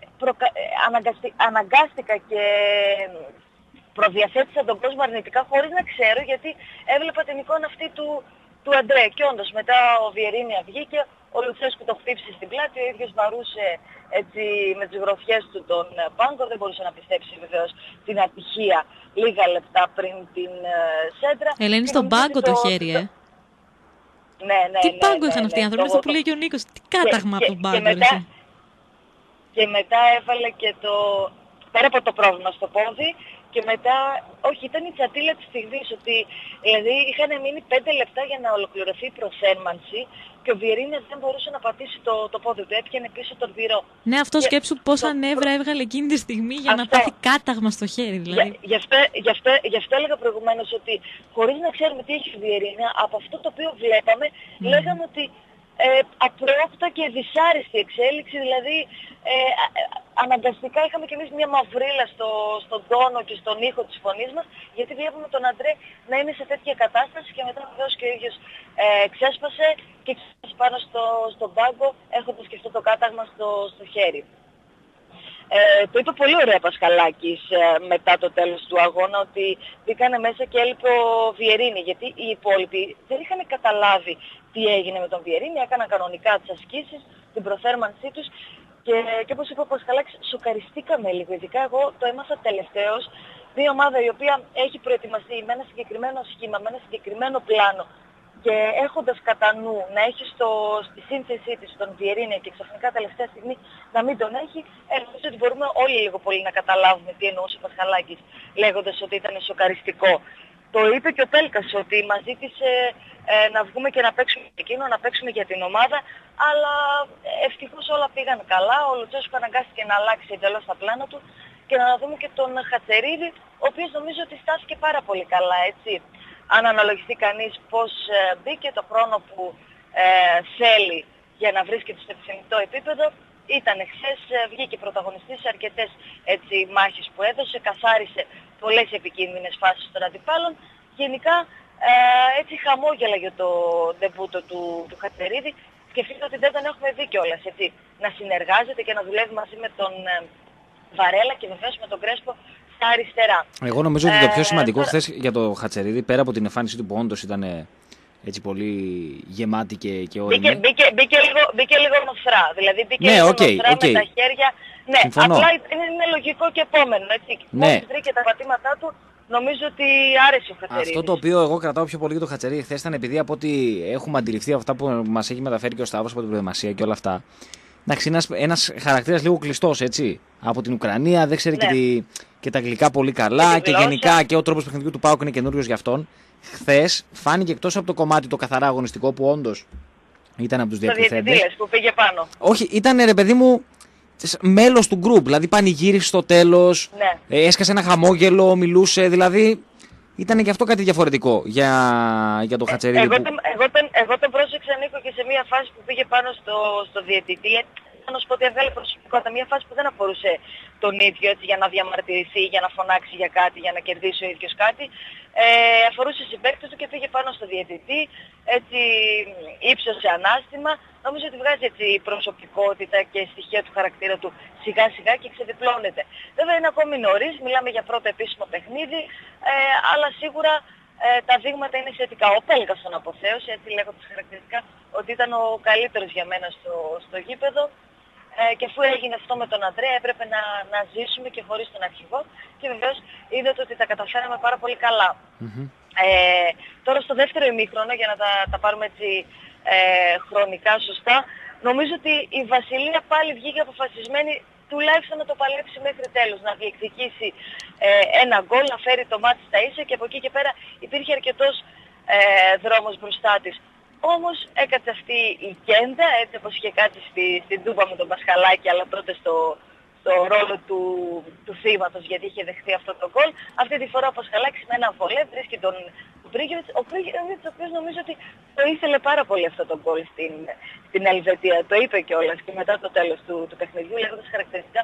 αναγκάστηκα και προδιαθέτησα τον κόσμο αρνητικά χωρίς να ξέρω, γιατί έβλεπα την εικόνα αυτή του Αντρέ. Και όντως μετά ο Βιερίνια βγήκε, ο Λουτσέσκου το χτύπησε στην πλάτη, ο ίδιος βαρούσε έτσι με τις γροθιές του τον πάγκο, δεν μπορούσε να πιστέψει βεβαίως την ατυχία λίγα λεπτά πριν την σέντρα.
Ελένη, στον πάγκο το χέρι,
Ναι.
Τι πάγκο είχαν αυτοί οι άνθρωποι, αυτό που λέει και ο Νίκος, τι κάταγμα από τον πάγκο.
Και μετά έβαλε και πέρα από το πρόβλημα στο πόδι, και μετά, όχι, ήταν η τσατίλα της στιγμής, ότι δηλαδή είχαν μείνει 5 λεπτά για να ολοκληρωθεί η προθέρμανση και ο Βιερίνια δεν μπορούσε να πατήσει το πόδι του, έπιανε πίσω τον πυρό.
Ναι, αυτό σκέψου πόσα νεύρα έβγαλε εκείνη τη στιγμή για να πάθει κάταγμα στο χέρι, δηλαδή.
Γι' αυτό έλεγα προηγουμένως ότι χωρίς να ξέρουμε τι έχει ο Βιερίνια, από αυτό το οποίο βλέπαμε, λέγαμε ότι απρόοπτα και δυσάρεστη εξέλιξη, δηλαδή αναγκαστικά είχαμε κι εμείς μια μαυρίλα στον τόνο και στον ήχο της φωνής μας, γιατί βλέπουμε τον Αντρέ να είναι σε τέτοια κατάσταση και μετά βεβαίως και ο ίδιος ξέσπασε και ξέσπασε πάνω στον πάγκο, έχοντας και αυτό το κάταγμα στο χέρι. Το είπε πολύ ωραία Πασχαλάκης μετά το τέλος του αγώνα, ότι μπήκανε μέσα και έλειπε ο Βιερίνη, γιατί οι υπόλοιποι δεν είχαν καταλάβει τι έγινε με τον Βιερίνη, έκαναν κανονικά τις ασκήσεις, την προθέρμανσή τους και όπως είπε ο Πασχαλάκης, σοκαριστήκαμε λίγο, ειδικά εγώ το έμαθα τελευταίως, μια ομάδα η οποία έχει προετοιμαστεί με ένα συγκεκριμένο σχήμα, με ένα συγκεκριμένο πλάνο και έχοντας κατά νου να έχει στη σύνθεσή της τον Βιερίνια και ξαφνικά τελευταία στιγμή να μην τον έχει, νομίζω ότι μπορούμε όλοι λίγο πολύ να καταλάβουμε τι εννοούσε ο Πασχαλάκης λέγοντας ότι ήταν σοκαριστικό. Το είπε και ο Πέλκας ότι μας ζήτησε να βγούμε και να παίξουμε εκείνο, να παίξουμε για την ομάδα, αλλά ευτυχώς όλα πήγαν καλά. Ο Λουτσέσκου αναγκάστηκε να αλλάξει εντελώς τα πλάνα του και να δούμε και τον Χατσερίδη, ο οποίος νομίζω ότι στάθηκε πάρα πολύ καλά, έτσι. Αν αναλογιστεί κανείς πώς μπήκε, το χρόνο που θέλει για να βρίσκεται στο επιθυμητό επίπεδο, ήταν χθες, βγήκε πρωταγωνιστής σε αρκετές μάχες που έδωσε, καθάρισε πολλές επικίνδυνες φάσεις των αντιπάλων. Γενικά έτσι χαμόγελα για το ντεμπούτο του Χατσερίδη. Σκεφτείτε ότι δεν τον έχουμε δει κιόλας, έτσι, να συνεργάζεται και να δουλεύει μαζί με τον Βαρέλα και βεβαίως με τον Κρέσπο στα αριστερά.
Εγώ νομίζω ότι το πιο σημαντικό χθες για το Χατσερίδη, πέρα από την εμφάνισή του που όντως ήταν έτσι πολύ γεμάτη και όρημη.
Μπήκε λίγο νοθρά, δηλαδή μπήκε λίγο νοθρά με τα χέρια. Ναι,
συμφωνώ.
Απλά είναι λογικό και επόμενο, έτσι.
Ναι.
Μόλις βρήκε τα πατήματά του, νομίζω ότι άρεσε ο Χατσερίδης.
Αυτό το οποίο εγώ κρατάω πιο πολύ για το Χατσερίδη χθες ήταν επειδή από ό,τι έχουμε αντιληφθεί από αυτά που μας έχει μεταφέρει και ο Σταύρος από την προετοιμασία και όλα αυτά. Εντάξει, ένας χαρακτήρας λίγο κλειστός, έτσι. Από την Ουκρανία, δεν ξέρει και τα αγγλικά πολύ καλά και γενικά και ο τρόπος παιχνιδιού του ΠΑΟΚ είναι καινούριος για αυτόν. Χθες φάνηκε εκτός από το κομμάτι το καθαρά αγωνιστικό που όντως ήταν από τους διακριθέντες.
Που πήγε πάνω.
Όχι, ήταν ρε παιδί μου μέλος του γκρουπ. Δηλαδή πανηγύρισε στο τέλος, έσκασε ένα χαμόγελο, μιλούσε. Δηλαδή ήταν και αυτό κάτι διαφορετικό για το Χατσερίδη.
Εγώ τον πρόσεξα, Νίκο, και σε μια φάση που πήγε πάνω στο διαιτητή. Να σου πω ότι έβγαλε προσωπικότητα. Μια φάση που δεν αφορούσε τον ίδιο, έτσι, για να διαμαρτυρηθεί, για να φωνάξει για κάτι, για να κερδίσει ο ίδιος κάτι. Αφορούσε συμπαίκτες του και πήγε πάνω στο διαιτητή, έτσι ύψωσε ανάστημα. Νομίζω ότι βγάζει έτσι προσωπικότητα και στοιχεία του χαρακτήρα του σιγά σιγά και ξεδιπλώνεται. Βέβαια είναι ακόμη νωρίς, μιλάμε για πρώτο επίσημο παιχνίδι, αλλά σίγουρα τα δείγματα είναι θετικά. Ο Πέλκας τον αποθέωσε, έτσι λέγοντας χαρακτηριστικά, ότι ήταν ο καλύτερος για μένα στο γήπεδο. Και αφού έγινε αυτό με τον Ανδρέα έπρεπε να ζήσουμε και χωρίς τον αρχηγό και βεβαίως είδατε ότι τα καταφέραμε πάρα πολύ καλά. Τώρα στο δεύτερο ημίχρονο, για να τα πάρουμε έτσι χρονικά σωστά, νομίζω ότι η Βασιλεία πάλι βγήκε αποφασισμένη τουλάχιστον να το παλέψει μέχρι τέλος, να διεκδικήσει ένα γκολ, να φέρει το μάτι στα ίσα και από εκεί και πέρα υπήρχε αρκετός δρόμος μπροστά της. Όμως έκατσε αυτή η κέντα, έτσι όπως είχε κάτσει στην Τούμπα με τον Πασχαλάκη, αλλά τότε στο ρόλο του θύματος, γιατί είχε δεχθεί αυτό το γκολ. Αυτή τη φορά ο Πασχαλάκης με ένα βολέ βρίσκει τον Πρίγεβιτς, ο Πρίγεβιτς ο οποίος νομίζω ότι το ήθελε πάρα πολύ αυτό το γκολ στην Ελβετία. Το είπε κιόλας και μετά το τέλος του παιχνιδιού, λέγοντας χαρακτηριστικά.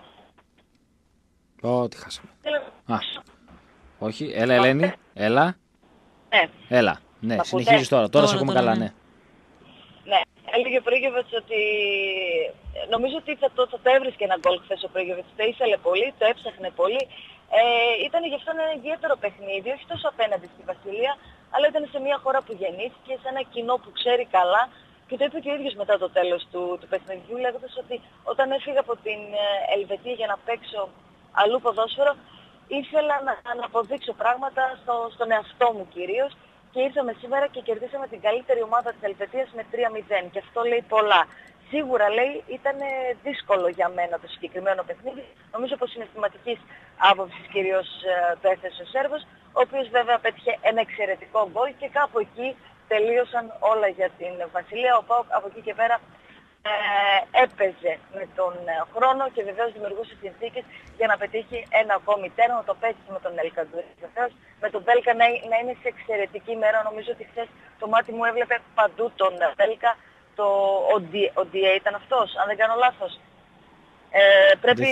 Τι χάσαμε. Όχι, έλα Ελένη, έλα. Έλα, ναι, συνεχίζεις τώρα. Τώρα σε ακούμε καλά, ναι.
Ναι, έλεγε ο Πρίγεβιτς ότι νομίζω ότι θα το έβρισκε ένα γκολ χθες ο Πρίγεβιτς. Το ήθελε πολύ, το έψαχνε πολύ. Ήταν γι' αυτό ένα ιδιαίτερο παιχνίδι, όχι τόσο απέναντι στη Βασιλεία, αλλά ήταν σε μια χώρα που γεννήθηκε, σε ένα κοινό που ξέρει καλά. Και το είπε και ο ίδιος μετά το τέλος του παιχνιδιού, λέγοντας ότι όταν έφυγα από την Ελβετία για να παίξω αλλού ποδόσφαιρο, ήθελα να αποδείξω πράγματα στον εαυτό μου κυρίως. Και ήρθαμε σήμερα και κερδίσαμε την καλύτερη ομάδα της Ελβετίας με 3-0. Και αυτό λέει πολλά. Σίγουρα, λέει, ήταν δύσκολο για μένα το συγκεκριμένο παιχνίδι. Νομίζω πως συναισθηματικής άποψης κυρίως το έθεσε ο Σέρβος, ο οποίος βέβαια πέτυχε ένα εξαιρετικό γκολ και κάπου εκεί τελείωσαν όλα για την Βασιλεία. Ο ΠΑΟΚ από εκεί και πέρα έπαιζε με τον χρόνο και βεβαίως δημιουργούσε συνθήκες για να πετύχει ένα ακόμη τέρμα, το πέτυχε με τον Ελκαντουρί. Βεβαίως με τον Πέλκα να είναι σε εξαιρετική μέρα. Νομίζω ότι χθες το μάτι μου έβλεπε παντού τον Πέλκα. Ο Ντιέ ήταν αυτός, αν δεν κάνω λάθος. Πρέπει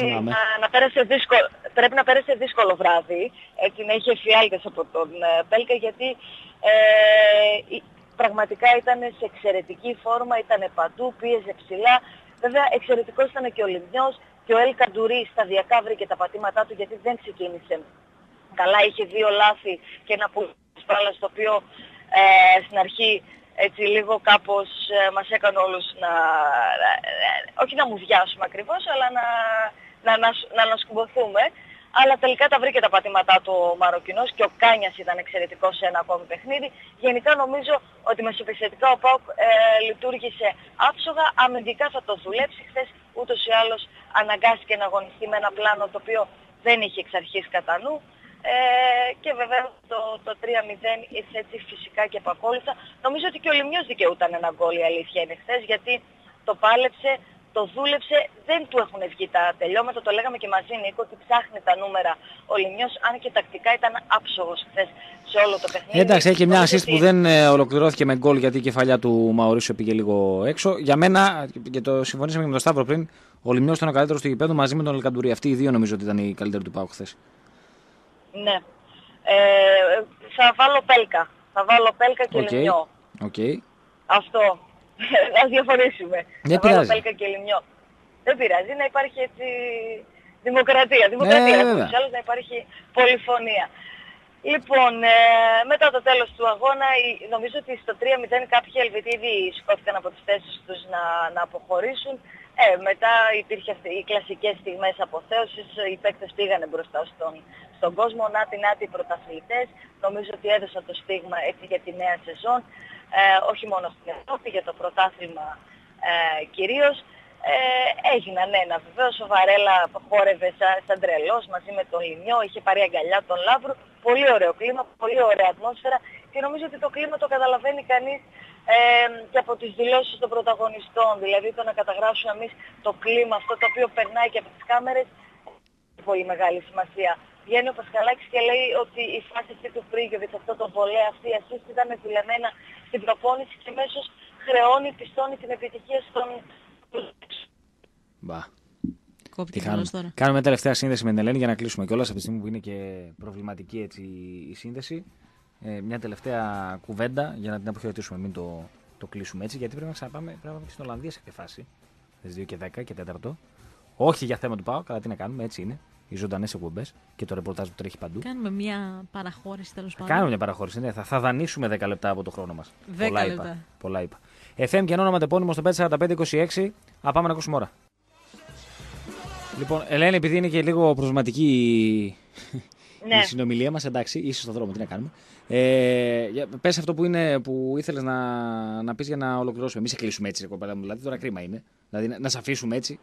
να πέρασε δύσκολο βράδυ, έτσι, να είχε εφιάλτες από τον Πέλκα, γιατί πραγματικά ήταν σε εξαιρετική φόρμα, ήταν παντού, πίεζε ψηλά. Βέβαια εξαιρετικός ήταν και ο Λιμνιός και ο Ελκαντουρί σταδιακά βρήκε τα πατήματά του, γιατί δεν ξεκίνησε καλά, είχε δύο λάθη και ένα πουλσπράλα, στο οποίο στην αρχή έτσι λίγο κάπως μας έκανε όλους όχι να μουδιάσουμε ακριβώς, αλλά να ανασκουμποθούμε. Αλλά τελικά τα βρήκε τα πατήματά του ο Μαροκινός και ο Κάνιας ήταν εξαιρετικός σε ένα ακόμη παιχνίδι. Γενικά νομίζω ότι μεσοπαιδευτικά ο ΠΑΟΚ λειτουργήσε άψογα, αμυντικά θα το δουλέψει. Χθες ούτως ή άλλως αναγκάστηκε να αγωνιστεί με ένα πλάνο το οποίο δεν είχε εξ αρχής κατά νου. Και βέβαια το 3-0 ήρθε έτσι φυσικά και επακόλουθα. Νομίζω ότι και ο Λιμνιός δικαιούταν ένα γκολ, η αλήθεια είναι χθες, γιατί το πάλεψε, το δούλεψε, δεν του έχουν βγει τα τελειώματα, το λέγαμε και μαζί, Νίκο, ότι ψάχνει τα νούμερα ο Λιμνιός, αν και τακτικά ήταν άψογος χθες σε όλο το παιχνίδι.
Εντάξει, έχει μια assist που δεν ολοκληρώθηκε με γκολ, γιατί η κεφαλιά του Μαουρίσιο πήγε λίγο έξω. Για μένα, και το συμφωνήσαμε και με τον Σταύρο πριν, ο Λιμνιός ήταν ο καλύτερος του γηπέδου μαζί με τον Ελκαντουρί. Αυτοί οι δύο νομίζω ότι ήταν οι καλύτεροι του ΠΑΟΚ χθες.
Ναι. Θα βάλω Πέλκα. Θα βάλω Πέλκα και Λιμιό. Αυτό. Ας διαφωνήσουμε.
Δεν πειράζει.
Θα βάλω Πέλκα και Λιμιό. Δεν πειράζει, να υπάρχει έτσι δημοκρατία. Δημοκρατία, άλλως να υπάρχει πολυφωνία. Λοιπόν, μετά το τέλος του αγώνα, νομίζω ότι στο 3-0 κάποιοι Ελβετίδοι σηκώθηκαν από τις θέσεις τους να αποχωρήσουν. Μετά υπήρχε οι κλασικές στιγμές αποθέωσης, οι παίκτες πήγανε μπροστά στον κόσμο, νάτι οι πρωταθλητές. Νομίζω ότι έδωσαν το στίγμα έτσι για τη νέα σεζόν, όχι μόνο στην Ευρώπη, για το πρωτάθλημα κυρίως. Έγιναν ένα βεβαίως, ο Βαρέλα χόρευε σαν τρελός μαζί με τον Λιμιό, είχε πάρει αγκαλιά τον Λαύρο, πολύ ωραίο κλίμα, πολύ ωραία ατμόσφαιρα και νομίζω ότι το κλίμα το καταλαβαίνει κανείς και από τις δηλώσεις των πρωταγωνιστών, δηλαδή το να καταγράψουμε εμείς το κλίμα αυτό το οποίο περνάει και από τις κάμερες, πολύ μεγάλη σημασία. Βγαίνει ο Πασχαλάκης και λέει ότι η φάση αυτή του Πρίγιοβιτς, αυτό το βολέ, αυτή η assist ήταν δουλεμένα στην προπόνηση και μέσως χρεώνει, πιστώνει την επιτυχία στον...
Μπα. Κάνουμε μια τελευταία σύνδεση με την Ελένη για να κλείσουμε κιόλας από τη στιγμή που είναι και προβληματική έτσι η σύνδεση. Μια τελευταία κουβέντα για να την αποχαιρετήσουμε, μην το κλείσουμε έτσι, γιατί πρέπει να ξαναπάμε και στην Ολλανδία σε κάποια φάση. Στις 2 και 10 και 4. Όχι για θέμα του ΠΑΟΚ, καλά τι να κάνουμε, έτσι είναι. Οι ζωντανές εκπομπές και το ρεπορτάζ που τρέχει παντού.
Κάνουμε μια παραχώρηση τέλος πάντων.
Κάνουμε μια παραχώρηση, ναι. Θα δανείσουμε 10 λεπτά από το χρόνο μας.
10 λεπτά.
Πολλά είπα. FM και όνομα τεπώνυμο στο 54526. Πάμε να ακούσουμε ώρα. Λοιπόν, Ελένη, επειδή είναι και λίγο προβληματική η συνομιλία μας, εντάξει, είσαι στον δρόμο, τι να κάνουμε. Πες αυτό που ήθελες να πεις για να ολοκληρώσουμε. Μην σε κλείσουμε έτσι, ρε κοπέλα μου, δηλαδή τώρα κρίμα είναι. Δηλαδή να σε αφήσουμε έτσι.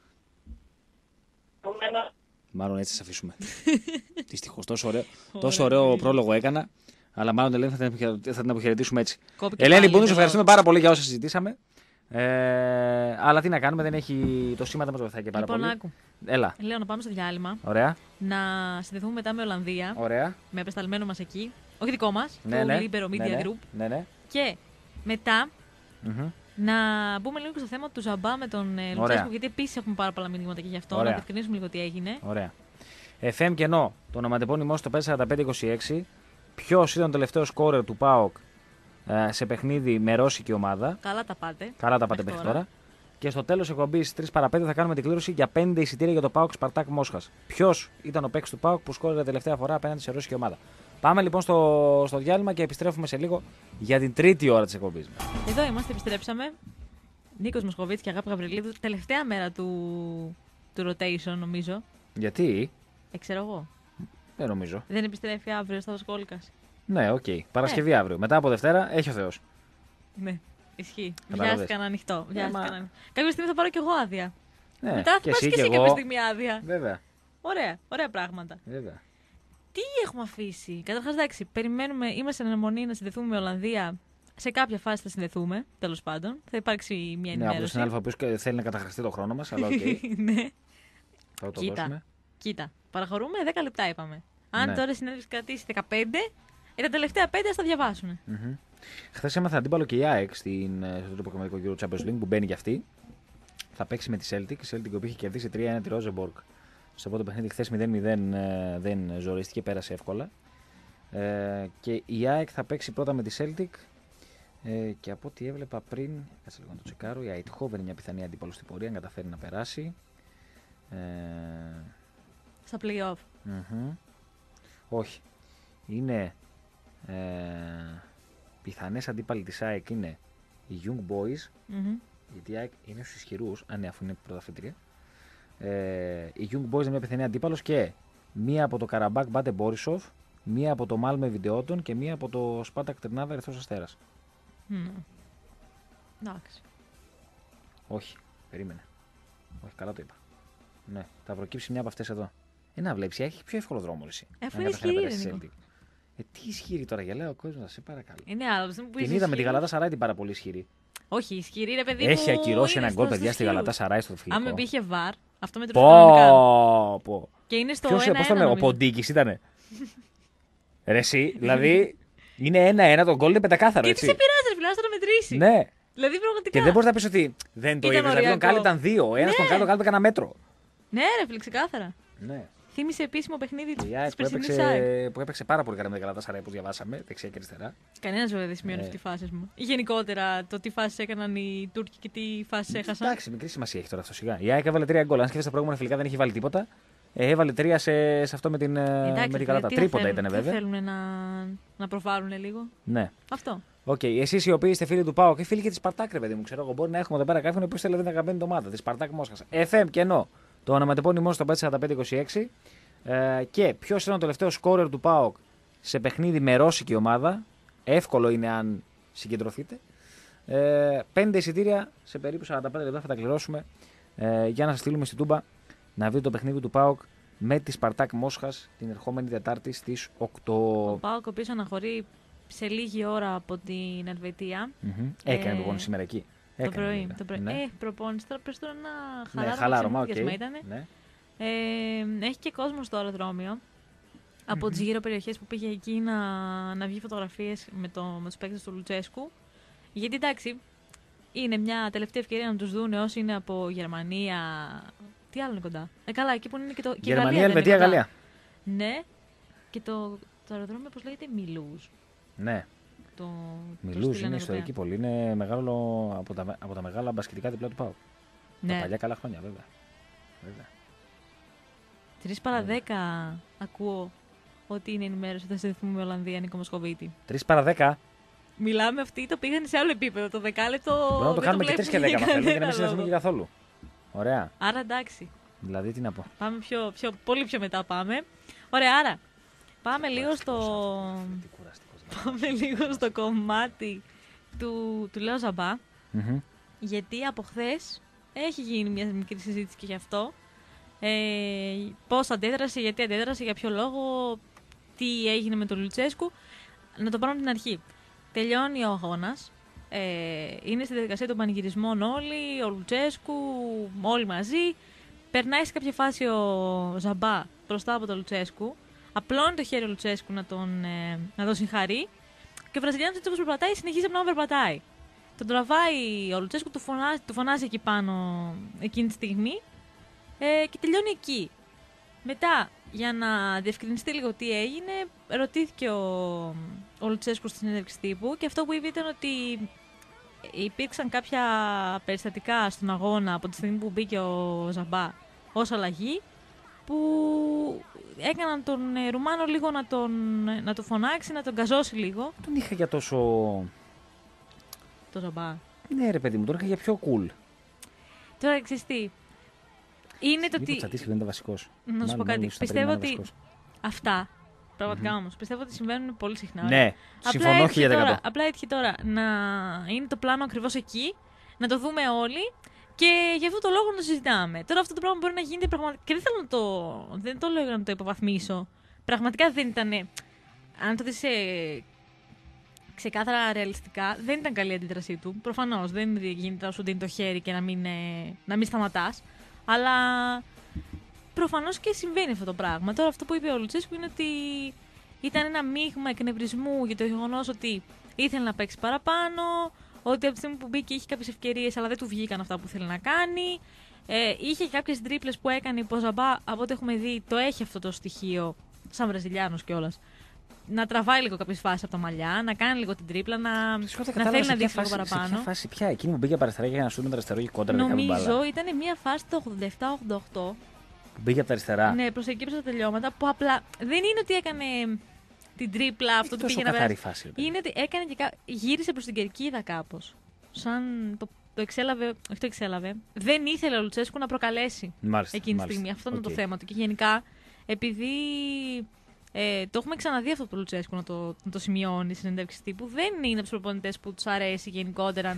Μάλλον έτσι θα σε αφήσουμε. Δυστυχώς, τόσο ωραίο πρόλογο έκανα, αλλά μάλλον Ελένη θα την αποχαιρετήσουμε έτσι. Ελένη, λοιπόν, σου ευχαριστούμε πάρα πολύ για όσα συζητήσαμε. Αλλά τι να κάνουμε, δεν έχει το σήμα, δεν μας βοηθάει και πάρα πολύ.
Άκου.
Έλα.
Λέω να πάμε στο διάλειμμα.
Ωραία.
Να συνδεθούμε μετά με Ολλανδία.
Ωραία.
Με απεσταλμένο μας εκεί. Όχι δικό μας.
Ναι,
το
ναι.
Libero Media Group.
Ναι.
Και μετά να μπούμε λίγο στο θέμα του Ζαμπά με τον Λουτσέσκου. Γιατί επίσης έχουμε πάρα πολλά μηνύματα και γι' αυτό.
Ωραία.
Να διευκρινίσουμε λίγο τι έγινε.
Ωραία. FM κενό. Το ονοματεπώνυμό στο 54526. Ποιος ήταν ο τελευταίος σκόρερ του ΠΑΟΚ σε παιχνίδι με ρώσικη ομάδα.
Καλά τα πάτε.
Καλά τα πάτε μέχρι τώρα. Και στο τέλος εκπομπής 3 παρα 5 θα κάνουμε την κλήρωση για 5 εισιτήρια για το ΠΑΟΚ Σπαρτάκ Μόσχας. Ποιος ήταν ο παίκτης του ΠΑΟΚ που σκόρερε τελευταία φορά απέναντι σε ρώσικη ομάδα. Πάμε λοιπόν στο διάλειμμα και επιστρέφουμε σε λίγο για την τρίτη ώρα της εκπομπής.
Εδώ είμαστε, επιστρέψαμε. Νίκος Μοσχοβίτης και Αγάπη Γαβριλίδου. Τελευταία μέρα του rotation, νομίζω.
Γιατί?
Ξέρω εγώ.
Δεν νομίζω.
Δεν επιστρέφει αύριο στα Δοσκόλικας.
Ναι, οκ. Παρασκευή αύριο. Μετά από Δευτέρα έχει ο Θεός.
Ναι, ισχύει. Βιάστηκαν ανοιχτό. Κάποια στιγμή θα πάρω κι εγώ άδεια.
Ναι,
μετά θα πάρεις και εσύ κάποια στιγμή άδεια.
Βέβαια.
Ωραία πράγματα.
Βέβαια.
Τι έχουμε αφήσει. Καταρχάς, εντάξει, περιμένουμε, είμαστε στην αναμονή να συνδεθούμε με Ολλανδία. Σε κάποια φάση θα συνδεθούμε, τέλος πάντων. Θα υπάρξει μια ενημέρωση.
Ναι, από την αλφα που θέλει να καταχρηστεί το χρόνο μας, αλλά οκ.
Ναι.
Θα το δώσουμε.
Κοίτα, παραχωρούμε 10 λεπτά, είπαμε. Αν τώρα η συνέντευξη κρατήσει 15, τα τελευταία 5 θα τα διαβάσουν.
Χθες έμαθα αντίπαλο και η ΑΕΚ στο τρίτο προγραμματικό γύρο του Champions League που μπαίνει και αυτή. Θα παίξει με τη Celtic. Η Celtic που είχε κερδίσει 3-1 τη Rosenborg στο πρώτο παιχνίδι. Χθες 0-0 δεν ζορίστηκε, πέρασε εύκολα. Και η ΑΕΚ θα παίξει πρώτα με τη Celtic. Και από ό,τι έβλεπα πριν, κάτσε λίγο να το τσεκάρω, η Eindhoven είναι μια πιθανή αντίπαλο στην πορεία, αν καταφέρει να περάσει.
Στα play-off.
Όχι. Είναι πιθανές αντίπαλοι της ΑΕΚ είναι οι Young Boys, γιατί η ΑΕΚ είναι στους ισχυρούς, αφού είναι πρωταθλήτρια. Οι Young Boys είναι μια πιθανή αντίπαλος και μία από το Καραμπάκ Μπάτε Μπόρισοφ, μία από το Μάλμε Βιντεότον και μία από το Σπάρτακ Τερνάβα Ερυθρός Αστέρας.
Εντάξει.
Όχι, περίμενε. Όχι, καλά το είπα. Ναι, θα προκύψει μια από αυτές εδώ. Να βλέπεις, έχει πιο εύκολο δρόμο εσύ.
Αφού είναι ισχυρή.
Τι ισχυρή τώρα, γελάει ο κόσμος, σε παρακαλώ.
Είναι άλλο.
Την είδαμε τη Γαλατά Σαράι την πάρα πολύ ισχυρή.
Όχι, ισχυρή, ρε παιδί.
Έχει ακυρώσει ένα γκολ, παιδιά, στη Γαλατά Σαράι στο φιλικό.
Αν με πήγε βαρ, αυτό με το
πω.
Και είναι στο 1-1.
Πώς το λέω, ο Ποντίκης ήτανε. Ρε εσύ, δηλαδή είναι 1-1, το γκολ είναι πεντακάθαρο.
Και τι σε πειράζει, ρε φιλά, να μετρήσει.
Ναι.
Δηλαδή πραγματικά.
Και δεν μπορεί να πει ότι δεν το είδε. Δηλαδή τον Κάλι ήταν 2. Ένα τον Κάλι έκανε ένα μέτρο.
Ναι, ρε φίλε, ξεκάθαρα.
Ναι.
Θύμισε επίσημο παιχνίδι τη
ΑΕΚ που έπαιξε πάρα πολύ καλά με την Γκαλατασαράι που διαβάσαμε, δεξιά και αριστερά.
Κανένα βέβαια δεν σημειώνει αυτή τη φάση μου. Γενικότερα το τι φάσει έκαναν οι Τούρκοι και τι φάσει έχασαν.
Εντάξει, μικρή σημασία έχει τώρα αυτό σιγά. Η ΑΕΚ έβαλε 3 γκολ. Αν σκέφτεσαι τα προηγούμενα φιλικά δεν έχει βάλει τίποτα. Έβαλε 3 σε αυτό με την Γαλατά. Τρίποτα ήταν βέβαια.
Θέλουν να προβάλλουν λίγο.
Ναι.
Αυτό.
Εσείς οι οποίοι είστε φίλοι του ΠΑΟΚ και φίλοι και τη Σπαρτάκ, ρε παιδί μου, ξέρω εγώ, μπορεί να έχουμε εδώ πέρα κάποιον που θέλει να αγαπημένη την ομάδα τη Σπαρτάκ Μόσχας. FM κενό. Το ονοματεπώνυμό στο 54526. Και ποιο είναι ο τελευταίο σκόρερ του ΠΑΟΚ σε παιχνίδι με ρώσικη ομάδα. Εύκολο είναι αν συγκεντρωθείτε. 5 εισιτήρια σε περίπου 45 λεπτά θα τα κληρώσουμε για να σας στείλουμε στην Τούμπα να δείτε το παιχνίδι του ΠΑΟΚ με τη Σπαρτάκ Μόσχας την ερχόμενη Τετάρτη στις 8.
Ο ΠΑΟΚ ο οποίος αναχωρεί σε λίγη ώρα από την Ελβετία.
Έκανε προπόνηση σήμερα εκεί.
Το πρωί.
Ναι.
Προπόνηση τώρα πες τώρα ένα
χαλάρωμα.
Ναι. Έχει και κόσμο στο αεροδρόμιο. Από τις γύρω περιοχές που πήγε εκεί να βγει φωτογραφίες με τους παίκτες του Λουτσέσκου. Γιατί εντάξει, είναι μια τελευταία ευκαιρία να τους δουν όσοι είναι από Γερμανία. Τι άλλο είναι κοντά. Καλά, εκεί που είναι και το.
Γερμανία, Ελβετία, Γαλλία.
Ναι. Και το αεροδρόμιο, πώς λέγεται, Μιλούς.
Ναι. Μιλούς είναι ιστορική πόλη. Είναι μεγάλο από τα μεγάλα μπασκετικά διπλά του ΠΑΟΚ. Ναι. Τα παλιά καλά χρόνια, βέβαια.
3 παρά 10 ακούω ότι είναι ενημέρωση ότι θα συνδεθούμε με Ολλανδία, Νίκο Μοσχοβίτη.
3 παρά 10.
Μιλάμε, αυτοί το πήγαν σε άλλο επίπεδο. Το δεκάλεπτο.
Μπορούμε να το κάνουμε και 3 και 10 θέλουμε και να μην συνδεθούμε και καθόλου. Ωραία.
Άρα εντάξει.
Δηλαδή τι να πω.
Πάμε πολύ πιο μετά πάμε. Ωραία, άρα πάμε λίγο στο κομμάτι του Λέο Ζαμπά. Γιατί από χθες έχει γίνει μια μικρή συζήτηση και γι' αυτό. Πώς αντέδρασε, γιατί αντέδρασε, για ποιο λόγο, τι έγινε με τον Λουτσέσκου. Να το πάρουμε από την αρχή. Τελειώνει ο αγώνας. Είναι στη διαδικασία των πανηγυρισμών όλοι, ο Λουτσέσκου, όλοι μαζί. Περνάει σε κάποια φάση ο Ζαμπά μπροστά από τον Λουτσέσκου. Απλώνει το χέρι ο Λουτσέσκου να τον συγχαρεί. Και ο Βραζιλιάνος έτσι όπως περπατάει, συνεχίζει να περπατάει. Τον τραβάει ο Λουτσέσκου, του φωνάζει εκεί πάνω εκείνη τη στιγμή. Και τελειώνει εκεί. Μετά, για να διευκρινιστεί λίγο τι έγινε, ρωτήθηκε ο Λουτσέσκου στη συνέντευξη τύπου και αυτό που είπε ήταν ότι υπήρξαν κάποια περιστατικά στον αγώνα από τη στιγμή που μπήκε ο Ζαμπά ως αλλαγή που έκαναν τον Ρουμάνο λίγο να το φωνάξει, να τον καζώσει λίγο.
Τον είχα για τόσο...
Το Ζαμπά.
Ναι ρε παιδί μου, τον είχα για πιο cool.
Τώρα ξέρεις τι. Είναι το ότι.
Δεν είναι βασικός.
Να σου πω κάτι. Πιστεύω ότι αυτά. Πραγματικά όμως. Πιστεύω ότι συμβαίνουν πολύ συχνά.
Ναι, συμφωνώ 1000%.
Απλά έτυχε τώρα να είναι το πλάνο ακριβώς εκεί, να το δούμε όλοι και γι' αυτό το λόγο να το συζητάμε. Τώρα αυτό το πράγμα μπορεί να γίνεται πραγματικά. Και δεν το λέω για να το υποβαθμίσω. Πραγματικά δεν ήταν. Αν το δεις ξεκάθαρα ρεαλιστικά, δεν ήταν καλή η αντίδρασή του. Προφανώς δεν γίνεται να σου δίνει το χέρι και να μην σταματάς. Αλλά προφανώς και συμβαίνει αυτό το πράγμα. Τώρα αυτό που είπε ο Λουτσέσκου είναι ότι ήταν ένα μείγμα εκνευρισμού για το γεγονός ότι ήθελε να παίξει παραπάνω, ότι από τη στιγμή που μπήκε είχε κάποιες ευκαιρίες αλλά δεν του βγήκαν αυτά που ήθελε να κάνει. Είχε κάποιες τρίπλες που έκανε που ο Ζαμπά, από ό,τι έχουμε δει, το έχει αυτό το στοιχείο, σαν Βραζιλιάνος κιόλας. Να τραβάει λίγο κάποιες φάσεις από τα μαλλιά, να κάνει λίγο την τρίπλα, να θέλει να δείξει λίγο παραπάνω.
Σε ποια φάση, εκείνη που μπήκε από αριστερά για να σου με τα αριστερό και κόντρα.
Νομίζω ήταν μια φάση το 87-88.
Που μπήκε από τα αριστερά.
Ναι, προς εκεί τα τελειώματα που απλά δεν είναι ότι έκανε την τρίπλα αυτό που πήγε να περάσει. Είναι ότι έκανε και γύρισε προς την κερκίδα κάπως. Σαν το εξέλαβε, όχι το εξέλαβε. Δεν ήθελε ο Λουτσέσκου να προκαλέσει εκείνη τη στιγμή. Αυτό είναι το θέμα του. Και γενικά, επειδή το έχουμε ξαναδεί αυτό το Λουτσέσκου να το σημειώνει στην συνέντευξη τύπου, δεν είναι από τους προπονητές που τους αρέσει γενικότερα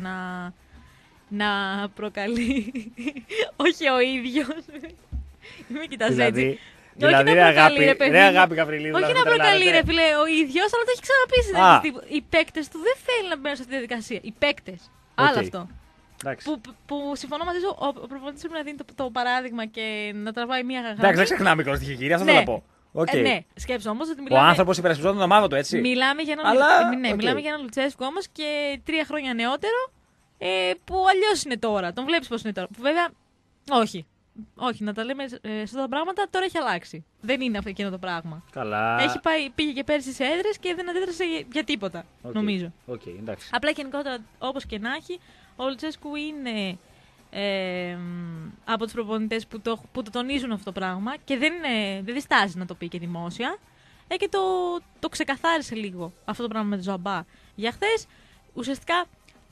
να προκαλεί. Όχι ο ίδιος. Με κοιτάς έτσι.
Δηλαδή, ρε αγάπη Γαβριλίδου.
Όχι να προκαλεί, ρε φίλε, ο ίδιος, αλλά το έχει ξαναπεί στην συνέντευξη τύπου. Οι παίκτες του δεν θέλουν να μπαίνουν σε αυτή τη διαδικασία. Οι παίκτες. Άλλο αυτό. Που συμφωνώ μαζί σου, ο προπονητής πρέπει να δίνει το παράδειγμα και να τραβάει μία γαγάπη.
Εντάξει, δεν ξεχνάμε η κοστική κυρία, αυτό θέλω να πω.
Ναι, σκέψω όμως ότι μιλάμε.
Ο άνθρωπος υπερασπιζόταν την ομάδα του, έτσι.
Μιλάμε για έναν Λουτσέσκου όμως και 3 χρόνια νεότερο, που αλλιώς είναι τώρα. Τον βλέπεις πώς είναι τώρα. Που βέβαια, όχι. Όχι, να τα λέμε σωστά τα πράγματα, τώρα έχει αλλάξει. Δεν είναι αυτό εκείνο το πράγμα.
Καλά.
Πήγε και πέρσι σε έδρες και δεν αντέδρασε για τίποτα, νομίζω.
Εντάξει.
Απλά γενικότερα, όπως και να έχει, ο Λουτσέσκου είναι από τους προπονητές που το τονίζουν αυτό το πράγμα και δεν διστάζει να το πει και δημόσια. Και το ξεκαθάρισε λίγο αυτό το πράγμα με τον Ζαμπά. Για χθες, ουσιαστικά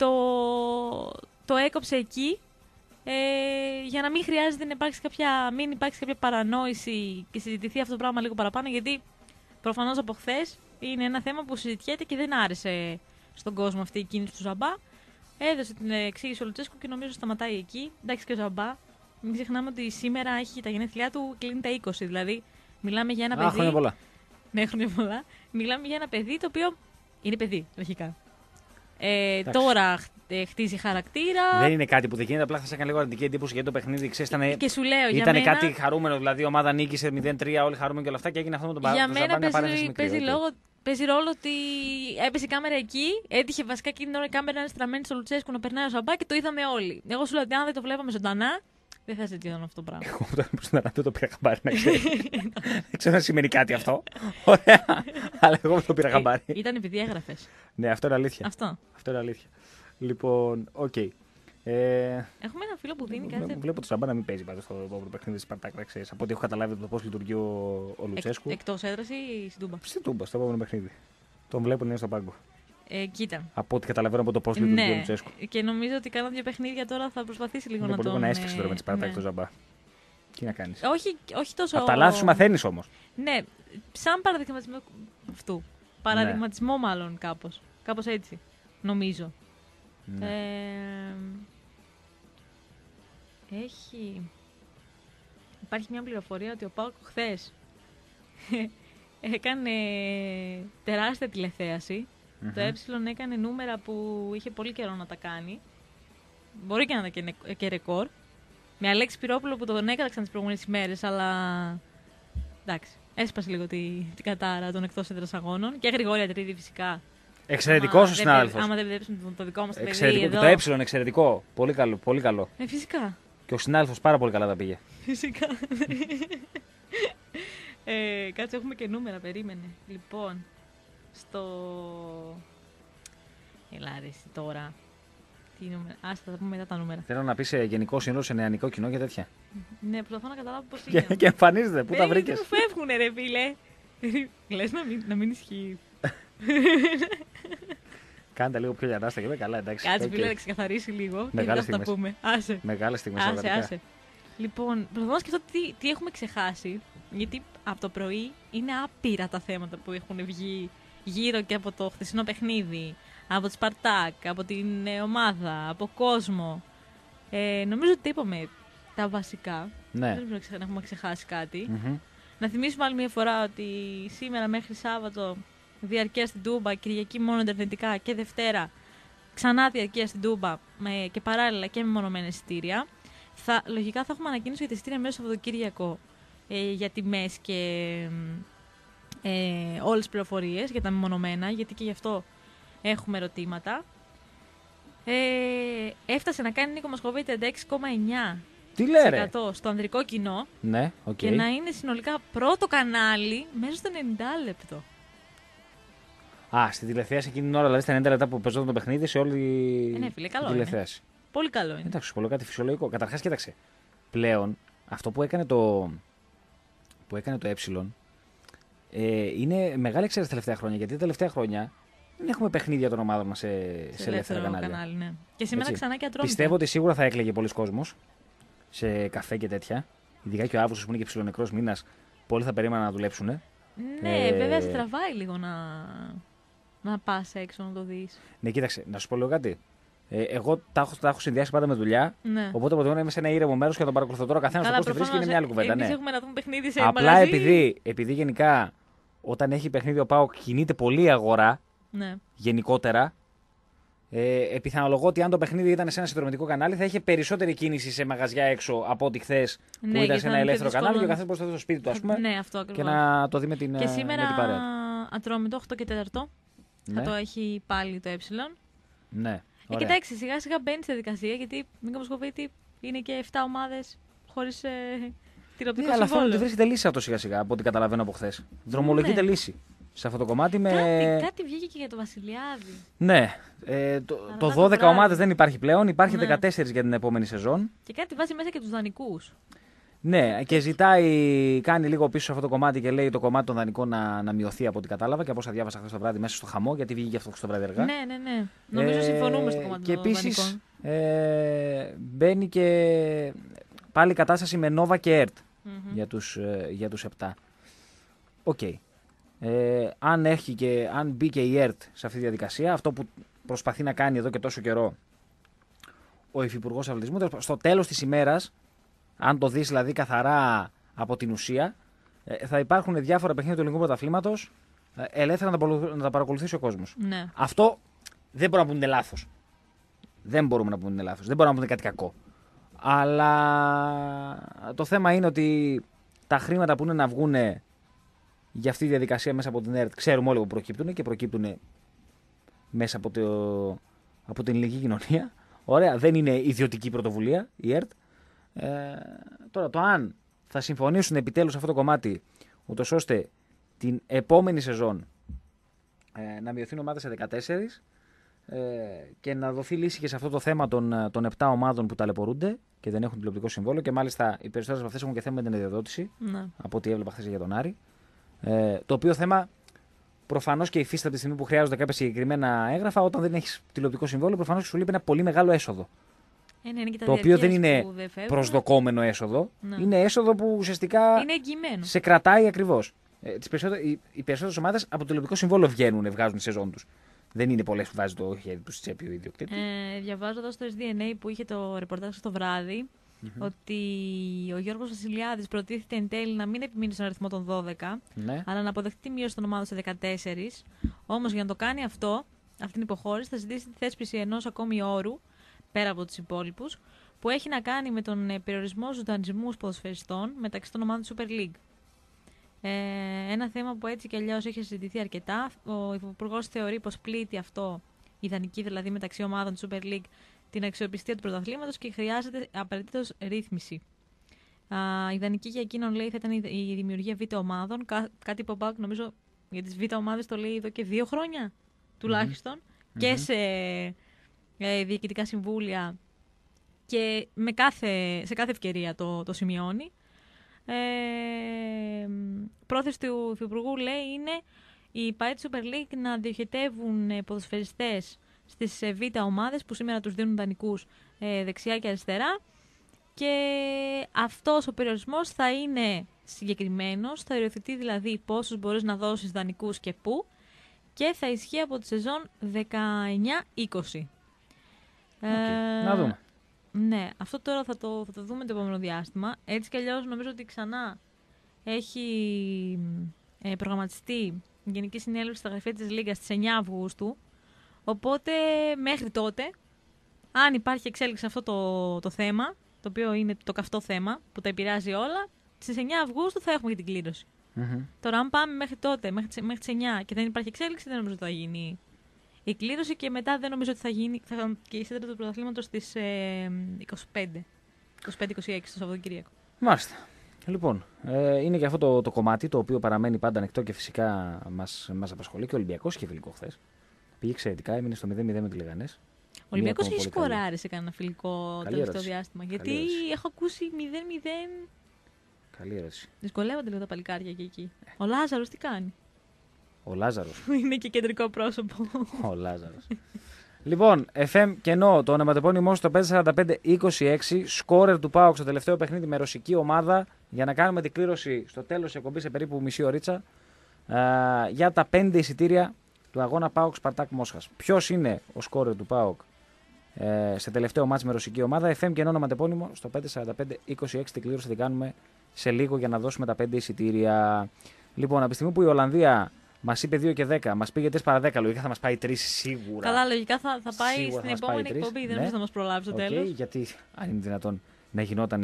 το έκοψε εκεί για να μην χρειάζεται να υπάρξει κάποια παρανόηση και συζητηθεί αυτό το πράγμα λίγο παραπάνω, γιατί προφανώς από χθες είναι ένα θέμα που συζητιέται και δεν άρεσε στον κόσμο αυτή η κίνηση του Ζαμπά. Έδωσε την εξήγηση ο Λουτσέσκου και νομίζω σταματάει εκεί. Εντάξει, και ο Ζαμπά, μην ξεχνάμε ότι σήμερα έχει τα γενέθλιά του, κλείνει τα 20, δηλαδή μιλάμε για ένα παιδί.
Χρόνια πολλά.
Ναι, χρόνια πολλά. Μιλάμε για ένα παιδί το οποίο είναι παιδί, αρχικά. Τώρα χτίζει χαρακτήρα.
Δεν είναι κάτι που δεν γίνεται, απλά θα σε έκανε λίγο αρνητική εντύπωση για το παιχνίδι. Ξέρεις,
και σου λέω,
ήταν κάτι χαρούμενο, δηλαδή η ομάδα νίκησε 0-3, όλοι χαρούμενοι και όλα αυτά και έγινε αυτό με τον Παναγιώτη.
Για μένα παίζει ρόλο ότι έπεσε η κάμερα εκεί. Έτυχε βασικά εκείνη την ώρα η κάμερα να είναι στραμμένη στο Λουτσέσκου να περνάει ο Ζαμπά και το είδαμε όλοι. Εγώ σου λέω ότι αν δεν το βλέπαμε ζωντανά, δεν θα συζητιόταν αυτό το πράγμα.
Εγώ όταν ήμουν ζωντανά δεν το πήρα χαμπάρι, να ξέρει. Δεν ξέρω αν σημαίνει κάτι αυτό. Ωραία. Αλλά εγώ δεν το πήρα χαμπάρι.
Ήταν επειδή έγραφες.
Ναι, αυτό είναι αλήθεια.
Αυτό
είναι αλήθεια. Λοιπόν, οκ.
Έχουμε ένα φίλο που δίνει κάτι.
Βλέπω το Ζαμπά να μην παίζει πάντως στο επόμενο παιχνίδι της Σπαρτάκ. Από ό,τι έχω καταλάβει το πώς λειτουργεί ο Λουτσέσκου.
Εκτός έδρας ή στην Τούμπα?
Στην Τούμπα, στο επόμενο παιχνίδι. Τον βλέπουν είναι στο πάγκο.
Κοίτα.
Από ό,τι καταλαβαίνω από το πώς λειτουργεί ο Λουτσέσκου.
Και νομίζω ότι κάνα 2 παιχνίδια τώρα θα προσπαθήσει λίγο να τον.
Να έσφιξε τώρα με τη Σπαρτάκ το Ζαμπά. Τι να κάνεις.
Όχι τόσο.
Από τα λάθη σου μαθαίνεις όμως.
Ναι, σαν παραδειγματισμό αυτού. Παραδειγματισμό μάλλον κάπως. Κάπως έτσι. Νομίζω. Ναι. Υπάρχει μια πληροφορία ότι ο ΠΑΟΚ χθες έκανε τεράστια τηλεθέαση. Το έκανε νούμερα που είχε πολύ καιρό να τα κάνει. Μπορεί και να ήταν και ρεκόρ. Με Αλέξη Πυρόπουλο που τον έκαταξαν τις προηγούμενες ημέρες, αλλά εντάξει, έσπασε λίγο την κατάρα των εκτός έδρας αγώνων. Και Γρηγόρια Τρίτη φυσικά.
Εξαιρετικός ο συνάδελφος.
Άμα δεν βλέπεις το δικό μας το
παιδί εδώ. Το εξαιρετικό. Πολύ καλό. Πολύ καλό.
Φυσικά.
Και ο συνάδελφος πάρα πολύ καλά τα πήγε.
Φυσικά. Κάτσε, έχουμε και περίμενε. Λοιπόν, Ελά ρε εσύ τώρα. Τι νούμερα. Άστα, θα τα πούμε μετά τα νούμερα.
Θέλω να πεις σε γενικό σύνολο, σε νεανικό κοινό και τέτοια.
Ναι, προσπαθώ να καταλάβω πώς είναι.
Και εμφανίζεται. Πού τα βρήκες.
Δεν μου φεύγουνε ρε φίλε. Λες να μην ισχύει.
Κάντε λίγο πιο λιανάστα και είμαι καλά, εντάξει.
Κάτσε φίλε να ξεκαθαρίσει λίγο.
Μεγάλες
στιγμές. Θα τα πούμε. Άσε.
Μεγάλες στιγμές.
Άσε. Λοιπόν, προσπαθώ να σκεφτώ τι έχουμε ξεχάσει. Γιατί από το πρωί είναι άπειρα τα θέματα που έχουν βγει γύρω και από το χθεσινό παιχνίδι. Από τη Σπαρτάκ, από την ομάδα, από κόσμο. Νομίζω ότι είπαμε τα βασικά.
Ναι.
Δεν πρέπει να έχουμε ξεχάσει κάτι. Να θυμίσουμε άλλη μια φορά ότι σήμερα μέχρι Σάββατο διαρκεία στην Τούμπα, Κυριακή μόνο εντερνετικά και Δευτέρα ξανά διαρκεία στην Τούμπα και παράλληλα και με μονομένα εισιτήρια. Λογικά θα έχουμε ανακοίνωση για τα εισιτήρια μέσα στο Σαββατοκύριακο για τιμές και όλες τις πληροφορίες για τα μεμονωμένα, γιατί και γι' αυτό έχουμε ερωτήματα. Έφτασε να κάνει Νίκο Μοσχοβίτη 36,9%
τι λέει, ρε?
στο ανδρικό κοινό.
Ναι,
και να είναι συνολικά πρώτο κανάλι μέσα στο 90 λεπτό.
Στη τηλεθέαση εκείνη την ώρα, δηλαδή στα 90 λεπτά που παίζονταν το παιχνίδι, σε όλη
ναι, φίλε, καλό
τη τηλεθέαση.
Είναι. Πολύ καλό είναι.
Εντάξει, πολύ κάτι φυσιολογικό. Καταρχάς, κοίταξε. Πλέον αυτό που έκανε το είναι μεγάλη εξαίρεση τα τελευταία χρόνια. Γιατί τα τελευταία χρόνια δεν έχουμε παιχνίδια των ομάδων μας σε ελεύθερα κανάλια.
Ναι. Και σήμερα έτσι, ξανά και Ατρόμητο.
Πιστεύω ότι σίγουρα θα έκλαιγε πολλοί κόσμος σε καφέ και τέτοια. Ειδικά και ο Αύγουστος που είναι και ψιλονεκρός μήνας, πολλοί θα περίμεναν να δουλέψουν.
Ναι, βέβαια σε τραβάει λίγο να πας έξω να το δεις.
Ναι, κοίταξε, να σου πω λίγο κάτι. Εγώ τα έχω συνδυάσει πάντα με δουλειά.
Ναι.
Οπότε προτιμώ να είμαι σε ένα ήρεμο μέρος και να τον παρακολουθώ τώρα. Καθένας το πώς τη βρίσκει είναι μια άλλη κουβέντα.
Εμείς έχουμε να δούμε παιχνίδι σε
απλά
μαγαζί.
επειδή γενικά όταν έχει παιχνίδι ο ΠΑΟΚ κινείται πολύ αγορά.
Ναι.
Γενικότερα. Πιθανολογώ ότι αν το παιχνίδι ήταν σε ένα συνδρομητικό κανάλι θα είχε περισσότερη κίνηση σε μαγαζιά έξω από ό,τι χθες που ήταν σε ένα ελεύθερο κανάλι και ο καθένας μπορούσε να στο σπίτι του, ας πούμε.
Ναι, αυτό ακριβώς.
Και να το δει με την παρέα.
Και σήμερα Ατρόμητο 8 και 4.
Ναι.
Θα το έχει πάλι το
Ναι.
Κοιτάξτε, σιγά σιγά μπαίνει στη διαδικασία γιατί Νίκο Μοσχοβίτη είναι και 7 ομάδες χωρίς τηλεοπτικό
αλλά
συμβόλαιο.
φαίνεται ότι βρίσκεται λύση αυτό σιγά-σιγά από ό,τι καταλαβαίνω από χθες. Δρομολογείται λύση σε αυτό το κομμάτι.
Κάτι βγήκε και για το Βασιλιάδη.
Ναι. Το 12 ομάδες δεν υπάρχει πλέον. Υπάρχει 14 για την επόμενη σεζόν.
Και κάτι βάζει μέσα και τους δανεικούς.
Ναι, και κάνει λίγο πίσω σε αυτό το κομμάτι και λέει το κομμάτι των δανεικών να μειωθεί από ό,τι κατάλαβα και από όσα διάβασα χθες το βράδυ μέσα στο χαμό, γιατί βγήκε αυτό το βράδυ αργά.
Ναι. Νομίζω συμφωνούμε στο κομμάτι
και
των δανεικών.
επίσης μπαίνει και πάλι κατάσταση με Νόβα και ΕΡΤ για τους 7. Οκ. Αν μπει και η ΕΡΤ σε αυτή τη διαδικασία, αυτό που προσπαθεί να κάνει εδώ και τόσο καιρό ο Υφυπουργός Αθλητισμού, στο τέλος της ημέρας, αν το δεις δηλαδή καθαρά από την ουσία, θα υπάρχουν διάφορα παιχνίδια του ελληνικού πρωταθλήματος ελεύθερα να τα παρακολουθήσει ο κόσμος.
Ναι.
Αυτό δεν μπορούμε να πούμε είναι λάθος. Δεν μπορούμε να πούμε είναι λάθος. Δεν μπορούμε να πούμε κάτι κακό. Αλλά το θέμα είναι ότι τα χρήματα που είναι να βγουν για αυτή τη διαδικασία μέσα από την ΕΡΤ, ξέρουμε όλοι που προκύπτουν και προκύπτουν μέσα από την ελληνική κοινωνία. Ωραία, δεν είναι ιδιωτική πρωτοβουλία η ΕΡΤ. Τώρα το αν θα συμφωνήσουν επιτέλους σε αυτό το κομμάτι, ούτως ώστε την επόμενη σεζόν να μειωθεί η ομάδα σε 14 και να δοθεί λύση και σε αυτό το θέμα των 7 ομάδων που ταλαιπωρούνται και δεν έχουν τηλεοπτικό συμβόλαιο, και μάλιστα οι περισσότερες από αυτές έχουν και θέμα με την αδειοδότηση, από ό,τι έβλεπα χθες για τον Άρη. Το οποίο θέμα προφανώς και υφίσταται από τη στιγμή που χρειάζονται κάποια συγκεκριμένα έγγραφα. Όταν δεν έχεις τηλεοπτικό συμβόλαιο, προφανώς σου λείπει ένα πολύ μεγάλο έσοδο.
Το
οποίο δεν είναι προσδοκόμενο έσοδο. Είναι έσοδο που ουσιαστικά σε κρατάει ακριβώς. Οι περισσότερες ομάδες από το τηλεοπτικό συμβόλαιο βγάζουν τη σεζόν τους. Δεν είναι πολλές που βάζει το χέρι του στη τσέπη ο ιδιοκτήτης.
Διαβάζοντας το SDNA που είχε το ρεπορτάζ το βράδυ, ότι ο Γιώργος Βασιλιάδης προτίθεται εν τέλει να μην επιμείνει στον αριθμό των 12, αλλά να αποδεχτεί τη μείωση των ομάδων σε 14. Όμως για να το κάνει αυτό, αυτή την υποχώρηση, θα ζητήσει τη θέσπιση ενός ακόμη όρου, πέρα από τους υπόλοιπους, που έχει να κάνει με τον περιορισμό στους δανεισμούς ποδοσφαιριστών μεταξύ των ομάδων του Super League. Ένα θέμα που έτσι κι αλλιώς έχει συζητηθεί αρκετά. Ο Υπουργός θεωρεί πως πλήττει αυτό, η ιδανική δηλαδή μεταξύ ομάδων του Super League, την αξιοπιστία του πρωταθλήματος και χρειάζεται απαραίτητος ρύθμιση. Ιδανική για εκείνον, λέει, θα ήταν η δημιουργία β' ομάδων. Κάτι που ο ΠΑΟΚ νομίζω για τις β' ομάδες το λέει εδώ και 2 χρόνια τουλάχιστον, και σε διοικητικά συμβούλια και σε κάθε ευκαιρία το σημειώνει. Πρόθεση του Υφυπουργού, λέει, είναι οι ΠΑΕ της Super League να διοχετεύουν ποδοσφαιριστές στις β' ομάδες που σήμερα τους δίνουν δανεικούς δεξιά και αριστερά, και αυτός ο περιορισμός θα είναι συγκεκριμένος, θα υιοθετεί δηλαδή πόσους μπορείς να δώσεις δανεικούς και πού, και θα ισχύει από τη σεζόν 19-20.
Να δούμε.
Ναι, αυτό τώρα θα το δούμε το επόμενο διάστημα. Έτσι κι αλλιώς νομίζω ότι ξανά έχει προγραμματιστεί η Γενική Συνέλευση στα γραφεία της Λίγκας στις 9 Αυγούστου. Οπότε μέχρι τότε, αν υπάρχει εξέλιξη σε αυτό το θέμα, το οποίο είναι το καυτό θέμα που τα επηρεάζει όλα, στις 9 Αυγούστου θα έχουμε και την κλήρωση. Τώρα, αν πάμε μέχρι τότε, μέχρι τις 9 και δεν υπάρχει εξέλιξη, δεν νομίζω ότι θα γίνει η κλήρωση, και μετά δεν νομίζω ότι θα γίνει και η σέντρα του πρωταθλήματος στις 25-26 το Σαββατοκύριακο. Μάλιστα.
Λοιπόν, είναι και αυτό το κομμάτι το οποίο παραμένει πάντα ανοιχτό και φυσικά μας απασχολεί, και ο Ολυμπιακός είχε φιλικό χθες. Πήγε εξαιρετικά, έμεινε στο 0-0 με τη Λεγανές.
Ο Ολυμπιακός έχει σκοράρει σε κανένα φιλικό τελευταίο διάστημα. Γιατί έχω ακούσει 0-0.
Καλή ερώτηση.
Δυσκολεύονται λίγο τα παλικάρια και εκεί. Ο Λάζαρος τι κάνει?
Ο Λάζαρος.
Είναι και κεντρικό πρόσωπο.
Ο Λάζαρος. Λοιπόν, FM κενό, το ονοματεπώνυμό στο 545-26, σκόρερ του ΠΑΟΚ στο τελευταίο παιχνίδι με ρωσική ομάδα, για να κάνουμε την κλήρωση στο τέλος της εκπομπής σε περίπου μισή ωρίτσα για τα 5 εισιτήρια του αγώνα ΠΑΟΚ Σπαρτάκ Μόσχας. Ποιος είναι ο σκόρερ του ΠΑΟΚ σε τελευταίο μάτς με ρωσική ομάδα? FM κενό, ονοματεπώνυμο στο 545-26, την κλήρωση την κάνουμε σε λίγο για να δώσουμε τα 5 εισιτήρια. Λοιπόν, από τη στιγμή που η Ολλανδία μας είπε 2 και 10, μας πήγε 3 παρά 10, λογικά θα μας πάει 3 σίγουρα.
Καλά, λογικά θα πάει
σίγουρα
στην επόμενη εκπομπή, δεν νομίζω να μας προλάβει στο τέλος.
Γιατί αν είναι δυνατόν να γινόταν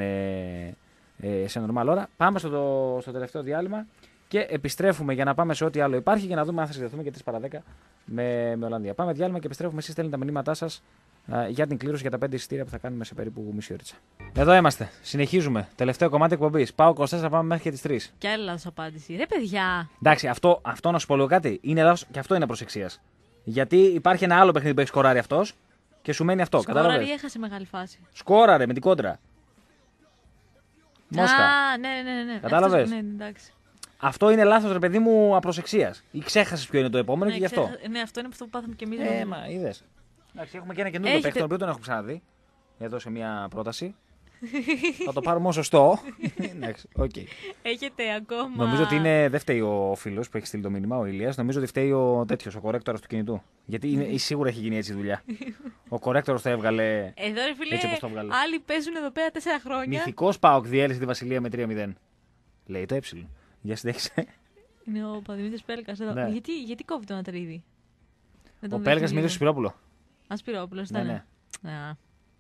σε νορμάλ ώρα. Πάμε στο τελευταίο διάλειμμα και επιστρέφουμε για να πάμε σε ό,τι άλλο υπάρχει, για να δούμε αν θα συνδεθούμε και 3 παρά 10 με Ολλανδία. Πάμε διάλειμμα και επιστρέφουμε. Εσείς στέλνετε τα μηνύματά σας για την κλήρωση για τα 5 εισιτήρια που θα κάνουμε σε περίπου μισή ώριτσα. Εδώ είμαστε. Συνεχίζουμε. Τελευταίο κομμάτι εκπομπής. Πάω 24, πάμε μέχρι και τις 3.
Και άλλη λάθος απάντηση. Ρε παιδιά.
Εντάξει, αυτό να σου πω λίγο κάτι. Είναι λάθος και αυτό είναι προσεξίας. Γιατί υπάρχει ένα άλλο παιχνίδι που έχει σκοράρει αυτός και σου μένει αυτό.
Σκόραρε ή έχασε μεγάλη φάση.
Σκόραρε με την κόντρα. Μόσχα.
Ναι.
Κατάλαβες.
Ναι, εντάξει.
Αυτό είναι λάθος, ρε παιδί μου, απροσεξίας. Ή ξέχασες ποιο είναι το επόμενο και γι' αυτό.
Ναι, αυτό είναι αυτό που πάθαμε κι εμείς.
Μα είδες. Εντάξει, έχουμε και ένα καινούργιο παίκτη, τον οποίο τον έχουμε ξαναδεί. Εδώ σε μια πρόταση. Θα το πάρουμε ως σωστό. Εντάξει, okay.
Έχετε ακόμα.
Νομίζω ότι δεν φταίει ο φίλος που έχει στείλει το μήνυμα, ο Ηλίας. Νομίζω ότι φταίει ο κορέκτορας του κινητού. Γιατί σίγουρα έχει γίνει έτσι η δουλειά. Ο κορέκτορας το έβγαλε.
Εδώ, ρε φίλε,
έτσι όπως το έβγαλε.
άλλοι παίζουν εδώ πέρα 4 χρόνια.
Μυθικός ΠΑΟΚ διέλυσε τη Βασιλεία με 3-0. Λέει το Για συνέχισε.
Είναι ο Παδημήτρης Πέλκας εδώ.
Ναι.
Γιατί κόβει τον Ατρίδη.
Ο Πέλκας μίλησε στο Σπυρόπουλο.
Σπυρόπουλος ήταν.
Ναι.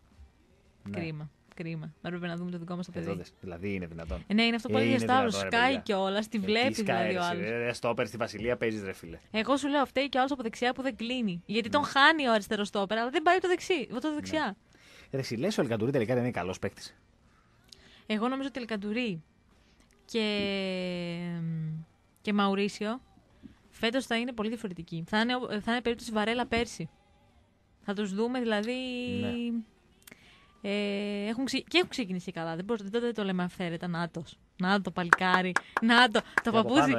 Κρίμα. Έπρεπε να δούμε το δικό μας το παιδί.
Δηλαδή είναι δυνατόν.
Ναι, είναι αυτό που έλεγε ο Σταύρος. Σκάει κιόλας, τη βλέπει δηλαδή ο άλλος.
Στόπερ στη Βασιλεία παίζει, ρε φίλε.
Εγώ σου λέω, φταίει κι άλλος από δεξιά που δεν κλείνει. Γιατί τον χάνει ο αριστερός στόπερ, αλλά δεν πάει το δεξιά.
Εσύ λες ο Ελκαντουρί τελικά δεν είναι καλός παίκτης.
Εγώ νομίζω ότι Ελκαντουρί και Μαουρίσιο φέτος θα είναι πολύ διαφορετικοί. Θα είναι περίπτωση Βαρέλα πέρσι. Θα τους δούμε δηλαδή. Ναι. Έχουν ξεκινήσει καλά. Δεν το λέμε αυθαίρετα. Να το παλικάρι. Το παπούτσι.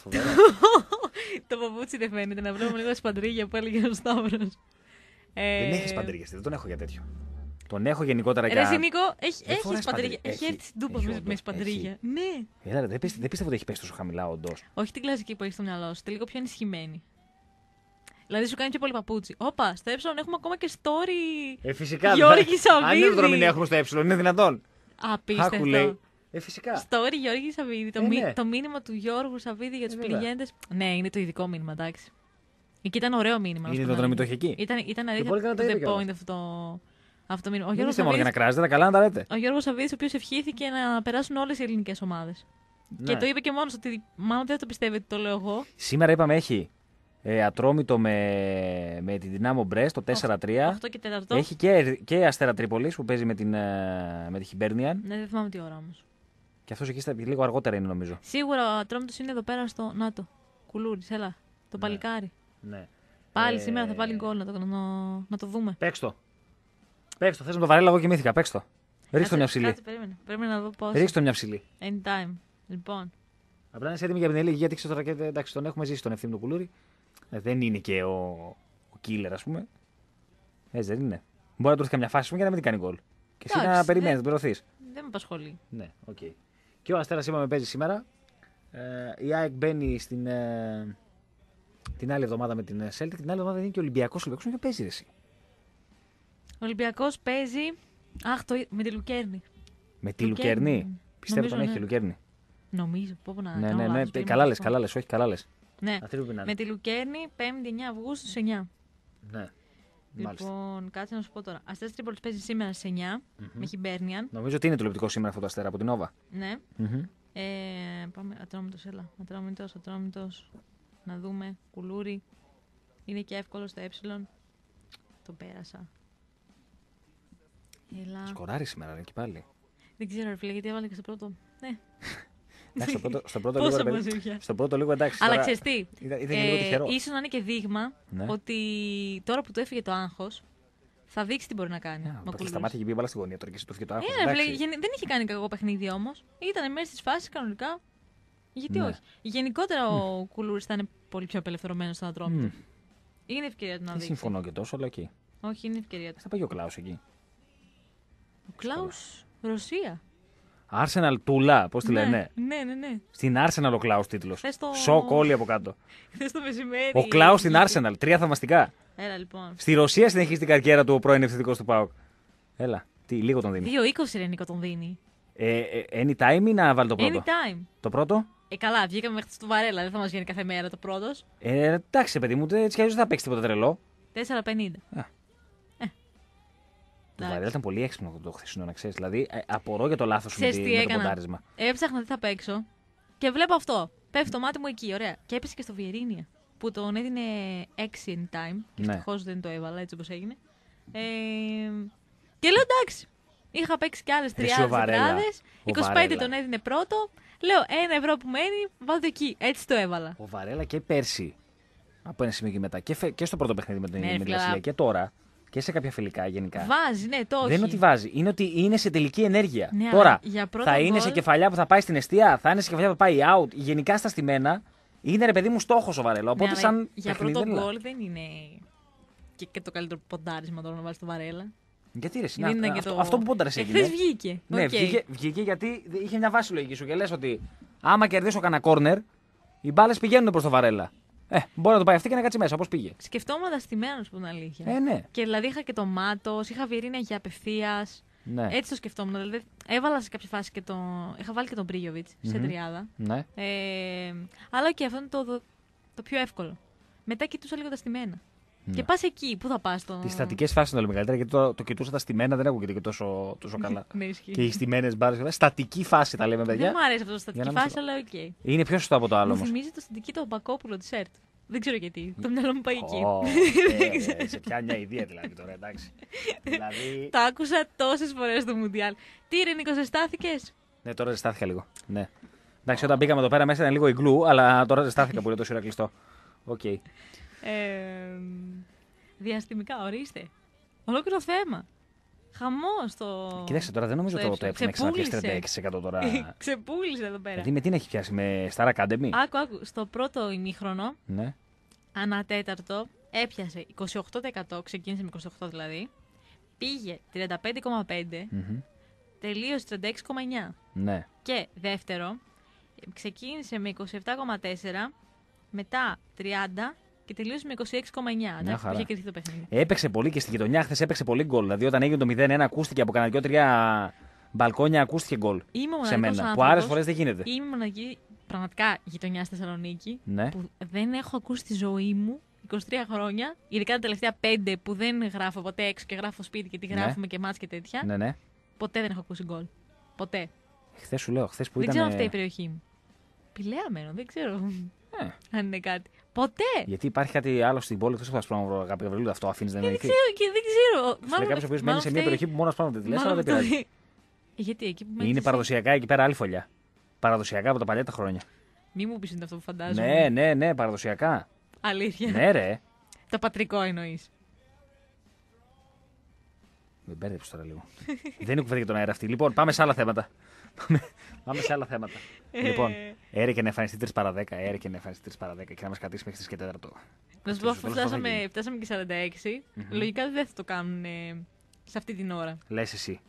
Το παπούτσι δεν φαίνεται. Να βλέπουμε λίγο σπαντρίγια που έλεγε ο Σταύρος.
Δεν έχει σπαντρίγια, δεν τον έχω για τέτοιο. Τον έχω γενικότερα για.
Ρε Νίκο, έχει σπαντρίγια. Έχει έρθει στην Τούπα με σπαντρίγια. Ναι.
Δεν πιστεύω ότι έχει πέσει τόσο χαμηλά, όντως.
Όχι την κλασική που έχει στο μυαλό σου. Λίγο πιο ενισχυμένη. Δηλαδή σου κάνει πιο πολύ παπούτσι. Όπα, στο έχουμε ακόμα και story.
Φυσικά.
Γιώργη Σαββίδη.
Αν είναι 70 έχουμε στο είναι δυνατόν.
Απίστευτο.
Φυσικά.
Story Γιώργη Σαββίδη. Το μήνυμα του Γιώργου Σαββίδη για τους πληγέντες. Ναι, είναι το ειδικό μήνυμα, εντάξει. Εκεί ήταν ωραίο μήνυμα.
Είναι το δρομητοχική.
Ήταν αλήθεια το the point αυτό το μήνυμα.
Δεν είστε μόνο για να κράζετε, τα καλά να τα λέτε.
Ο Γιώργος Σαββίδης, ο οποίος ευχήθηκε να περάσουν όλες οι ελληνικές ομάδες. Ναι. Και το είπε και μόνος ότι μάλλον δεν το πιστεύει ότι το λέω εγώ. Σήμερα
είπαμε έχει Ατρόμητο με την Δυνάμο Μπρέστ, το 4-3.
8 και 4.
Έχει και Αστέρα Τρίπολης που παίζει με τη Χιμπέρνιαν.
Ναι, δεν θυμάμαι τι ώρα όμως.
Και αυτός εκεί λίγο αργότερα είναι νομίζω.
Σίγουρα ο Ατρόμητος είναι εδώ πέρα στο ΝΑΤΟ. Κουλούρης, έλα. Το παλικάρι.
Ναι.
Πάλι σήμερα θα βάλει γκολ να το δούμε.
Παίξ' το. Θες να το Βαρέλα, εγώ κοιμήθηκα. Παίξ' το. Ρίξ' το μια ψηλή.
Πρέπει να δω πώς.
Ρίξ' το μια ψηλή.
Anytime. Λοιπόν.
Απλά να είσαι έτοιμη για την Ελίγη, γιατί ξέρω τώρα και εντάξει, τον έχουμε ζήσει τον Ευθύμη του Κουλούρη. Δεν είναι και ο killer, ας πούμε. Έτσι δεν είναι. Μπορεί να του έρθει καμιά φάση και να μην την κάνει γκολ. Και εσύ να περιμένει, να την πληρωθεί.
Δεν με απασχολεί.
Ναι, οκ. Και ο Αστέρας είπαμε παίζει σήμερα. Η ΑΕΚ μπαίνει την άλλη εβδομάδα με την Celtic. Την άλλη εβδομάδα είναι και ο Ολυμπιακός. Ο Ολυμπιακός παίζει εσύ.
Ο Ολυμπιακός παίζει. Με τη Λουκέρνη.
Με τη Λουκέρνη. Πιστεύω τον έχει η Λουκέρνη.
Νομίζω. Πω να
ναι. Καλά λες, όχι καλά λες.
Ναι. Με τη Λουκέρνη 5η 9 Αυγούστου σε 9.
Ναι.
Λοιπόν, κάτσε να σου πω τώρα. Αστέρας Τρίπολης παίζει σήμερα σε 9 με Χιμπέρνιαν.
Νομίζω ότι είναι τηλεοπτικό σήμερα αυτό το Αστέρα από την Νόβα.
Ναι. Πάμε. Ατρόμητος, έλα. Ατρόμητος. Να δούμε. Κουλούρι. Είναι και εύκολο στο Το πέρασα. Έλα.
Σκοράρει σήμερα, είναι και πάλι.
Δεν ξέρω, ρε φίλε, γιατί έβαλε και στο πρώτο. Ναι.
Στο πρώτο λίγο εντάξει.
Αλλά ξέρεις τι,
ίσως
να είναι και δείγμα ότι τώρα που του έφυγε το άγχος, θα δείξει τι μπορεί να κάνει.
Στα μάτια είχε μπει μπάλα στη γωνία τώρα και του έφυγε το άγχος.
Δεν είχε κάνει κακό παιχνίδι όμως. Ήταν μέσα στις φάσεις κανονικά. Γιατί όχι. Γενικότερα ο Κουλούρης θα είναι πολύ πιο απελευθερωμένος στον Ατρόμητο. Είναι ευκαιρία του να δείξει.
Δεν συμφωνώ και τόσο, αλλά εκεί.
Όχι, είναι ευκαιρία του.
Θα πάει ο Κλάους εκεί.
Ο Κλάους, Ρωσία.
Arsenal Τούλα, πώς τη λένε.
Ναι.
Στην Arsenal ο Κλάους τίτλος. Σοκ όλοι από κάτω.
Χθες το μεσημέρι.
Ο Κλάους στην Arsenal. 3 θαυμαστικά.
Έλα λοιπόν.
Στη Ρωσία συνεχίζει την καριέρα του ο πρώην ευθυντικός του ΠΑΟΚ. Έλα. Τι, λίγο τον δίνει.
2-20 Νίκο τον δίνει.
Anytime ή να βάλει το πρώτο.
Anytime.
Το πρώτο.
Καλά, βγήκαμε μέχρι στο Βαρέλα. Δεν θα μας βγαίνει κάθε μέρα το πρώτος.
Εντάξει, παιδί μου, έτσι κι αλλιώς δεν θα παίξει τίποτα τρελό.
4-50.
Το Βαρέλα ήταν πολύ έξυπνο το χθεσινό, να ξέρεις. Δηλαδή, απορώ για το λάθος σου με το ποντάρισμα.
Έψαχνα τι θα παίξω και βλέπω αυτό. Πέφτει το μάτι μου εκεί, ωραία. Και έπεσε και στο Βιερίνια που τον έδινε 6 anytime. Και ευτυχώς δεν το έβαλα έτσι όπως έγινε. Και λέω εντάξει. Είχα παίξει και άλλες 30 τετράδες. 25 τον έδινε πρώτο. Λέω 1 ευρώ που μένει, βάλω το εκεί. Έτσι το έβαλα.
Ο Βαρέλα και πέρσι, από ένα σημείο και μετά, και στο πρώτο παιχνίδι με την Βασιλεία και τώρα, και σε κάποια φιλικά γενικά.
Βάζει, ναι, το όχι.
Δεν είναι ότι βάζει, είναι ότι είναι σε τελική ενέργεια.
Ναι,
τώρα
θα
είναι σε κεφαλιά που θα πάει στην εστία, θα είναι σε κεφαλιά που θα πάει out. Γενικά στα στημένα είναι ρε παιδί μου στόχος ο Βαρέλα. Οπότε σαν
για πρώτο γκολ δεν είναι και το καλύτερο ποντάρισμα τώρα να βάλει το Βαρέλα.
Γιατί ρε, αυτό που πόνταρες έγινε.
Χθες βγήκε.
Ναι, βγήκε γιατί είχε μια βάση λογική σου και λες ότι άμα κερδίσω κανένα κόρνερ, οι μπάλες πηγαίνουν προς το Βαρέλα. Μπορεί να το πάει αυτή και να κάτσει μέσα, όπως πήγε.
Σκεφτόμουν τα στημένα, να σου πω την αλήθεια.
Ναι.
Και δηλαδή είχα και το Μάτος, είχα Βιερίνια για απευθείας. Ναι. Έτσι το σκεφτόμουν. Δηλαδή, έβαλα σε κάποια φάση και είχα βάλει και τον Μπρίγιοβιτς σε τριάδα. Ναι. Αλλά και αυτό είναι το πιο εύκολο. Μετά κοιτούσα λίγο τα στημένα. Ναι. Και πας εκεί, πού θα πας. Τις
στατικές φάσεις είναι όλο μεγαλύτερα, γιατί το κοιτούσα τα στημένα, δεν ακούγεται και τόσο καλά.
Ναι,
και οι στημένες μπάρες. Στατική φάση τα λέμε, παιδιά.
Δεν μου αρέσει αυτό το στατική φάση, αλλά οκ. Okay.
Είναι πιο σωστό από το άλλο.
Μου θυμίζει το στατική το Μπακόπουλο τη ΕΡΤ. Δεν ξέρω γιατί. Το μυαλό μου πάει εκεί.
Σε πιάνει μια ιδέα δηλαδή τώρα, εντάξει. Δηλαδή...
Τα άκουσα τόσες φορές στο Μουντιάλ. Τι ρε Νίκο, ζεστάθηκες?
Ναι, τώρα ζεστάθηκα λίγο. Ναι. Εντάξει, όταν μπήκαμε εδώ πέρα μέσα ήταν λίγο ιγκλού, αλλά τώρα ζεστάθηκα που είναι τόσο ώρα κλειστό. Οκ.
Διαστημικά, ορίστε. Ολόκληρο θέμα. Χαμός το.
Κοίταξε τώρα, δεν νομίζω το F να ξαναπιάσει 36% τώρα.
Ξεπούλησε εδώ πέρα.
Δηλαδή με τι να έχει πιάσει, με Star Academy.
Άκου. Στο πρώτο ημίχρονο, ναι. Ανά τέταρτο, έπιασε 28%, ξεκίνησε με 28 δηλαδή. Πήγε 35,5%, τελείωσε 36,9%. Ναι. Και δεύτερο, ξεκίνησε με 27,4%, μετά 30%. Και τελείωσε με 26,9. Εντάξει, που είχε κρυφτεί το παιχνίδι.
Έπαιξε πολύ και στη γειτονιά χθες έπαιξε πολύ γκολ. Δηλαδή, όταν έγινε το 0-1, ακούστηκε από κανένα 2-3 μπαλκόνια, ακούστηκε γκολ. Σε μένα. Που άλλες φορές δεν γίνεται.
Είμαι μοναδική πραγματικά γειτονιά στη Θεσσαλονίκη. Ναι. Που δεν έχω ακούσει στη ζωή μου 23 χρόνια. Ειδικά τα τελευταία 5 που δεν γράφω ποτέ έξω και γράφω σπίτι και τι γράφουμε και μάτς και τέτοια. Ναι. Ποτέ δεν έχω ακούσει γκολ. Ποτέ.
Χθες σου λέω, χθες που
δεν
ήταν.
Δεν ξέρω αν φταίει η περιοχή μου. Πηλαία μένω, δεν ξέρω. Αν είναι κάτι. Ποτέ!
Γιατί υπάρχει κάτι άλλο στην πόλη, εκτός από Ασπρόμαυρο, αγάπη Γαβριλίδου, αυτό αφήνεις να εννοηθεί.
Δεν ξέρω.
Μάλλον κάποιος ο οποίος μένει σε μια περιοχή που μόνο Ασπρόμαυρο τη λες, αλλά δεν πειράζει.
Γιατί εκεί που μένει.
Είναι παραδοσιακά εκεί πέρα άλλη φωλιά. Παραδοσιακά από τα παλιά τα χρόνια.
Μη μου πεις είναι αυτό που φαντάζομαι.
Ναι, παραδοσιακά.
Αλήθεια.
Ναι, ρε.
Το πατρικό εννοείς.
Με μπέρδεψε τώρα λίγο. Δεν είναι κουβέντα για τον αέρα αυτή. Λοιπόν, πάμε σε άλλα θέματα. Πάμε σε άλλα θέματα. Λοιπόν, έρεκε να εμφανιστεί 3 παρά 10, έρεκε να εμφανιστεί 3 παρά 10 και να μας κρατήσει μέχρι τις και 4.
Να σου πω, αφού φτάσαμε και 46, λογικά δεν θα το κάνουν σε αυτή την ώρα.
Λες εσύ.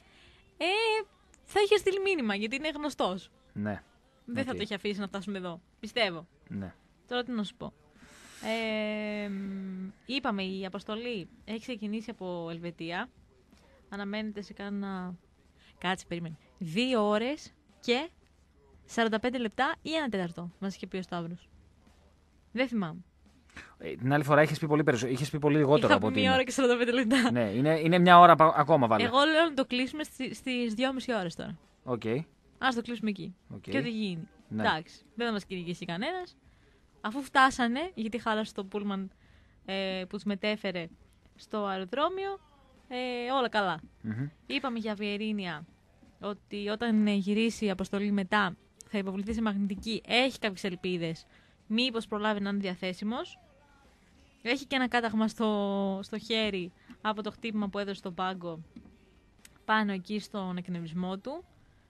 Θα είχε στείλει μήνυμα γιατί είναι γνωστός.
Ναι.
Δεν θα το είχε αφήσει να φτάσουμε εδώ. Πιστεύω.
Ναι.
Τώρα τι να σου πω. Είπαμε, η αποστολή έχει ξεκινήσει από Ελβετία. Αναμένεται σε κάνα. Κάτσε, περίμενε. 2 ώρες και 45 λεπτά ή 1 τέταρτο. Μας είχε πει ο Σταύρος. Δεν θυμάμαι.
Την άλλη φορά είχες πει πολύ περισσότερο. Είχες πει πολύ λιγότερο από
ότι. 1 ώρα και 45 λεπτά.
Ναι, είναι 1 ώρα ακόμα βάλε.
Εγώ λέω να το κλείσουμε στις 2,5 ώρες τώρα.
Οκ.
Ας το κλείσουμε εκεί. Και ό,τι γίνει. Ναι. Εντάξει. Δεν θα μας κυνηγήσει κανένας. Αφού φτάσανε, γιατί χάλασε το πούλμαν που τους μετέφερε στο αεροδρόμιο, όλα καλά. Είπαμε για Βιερίνια ότι όταν γυρίσει η αποστολή μετά θα υποβληθεί σε μαγνητική. Έχει κάποιες ελπίδες. Μήπως προλάβει να είναι διαθέσιμος. Έχει και ένα κάταγμα στο χέρι από το χτύπημα που έδωσε στον πάγκο πάνω εκεί στον εκνευρισμό του.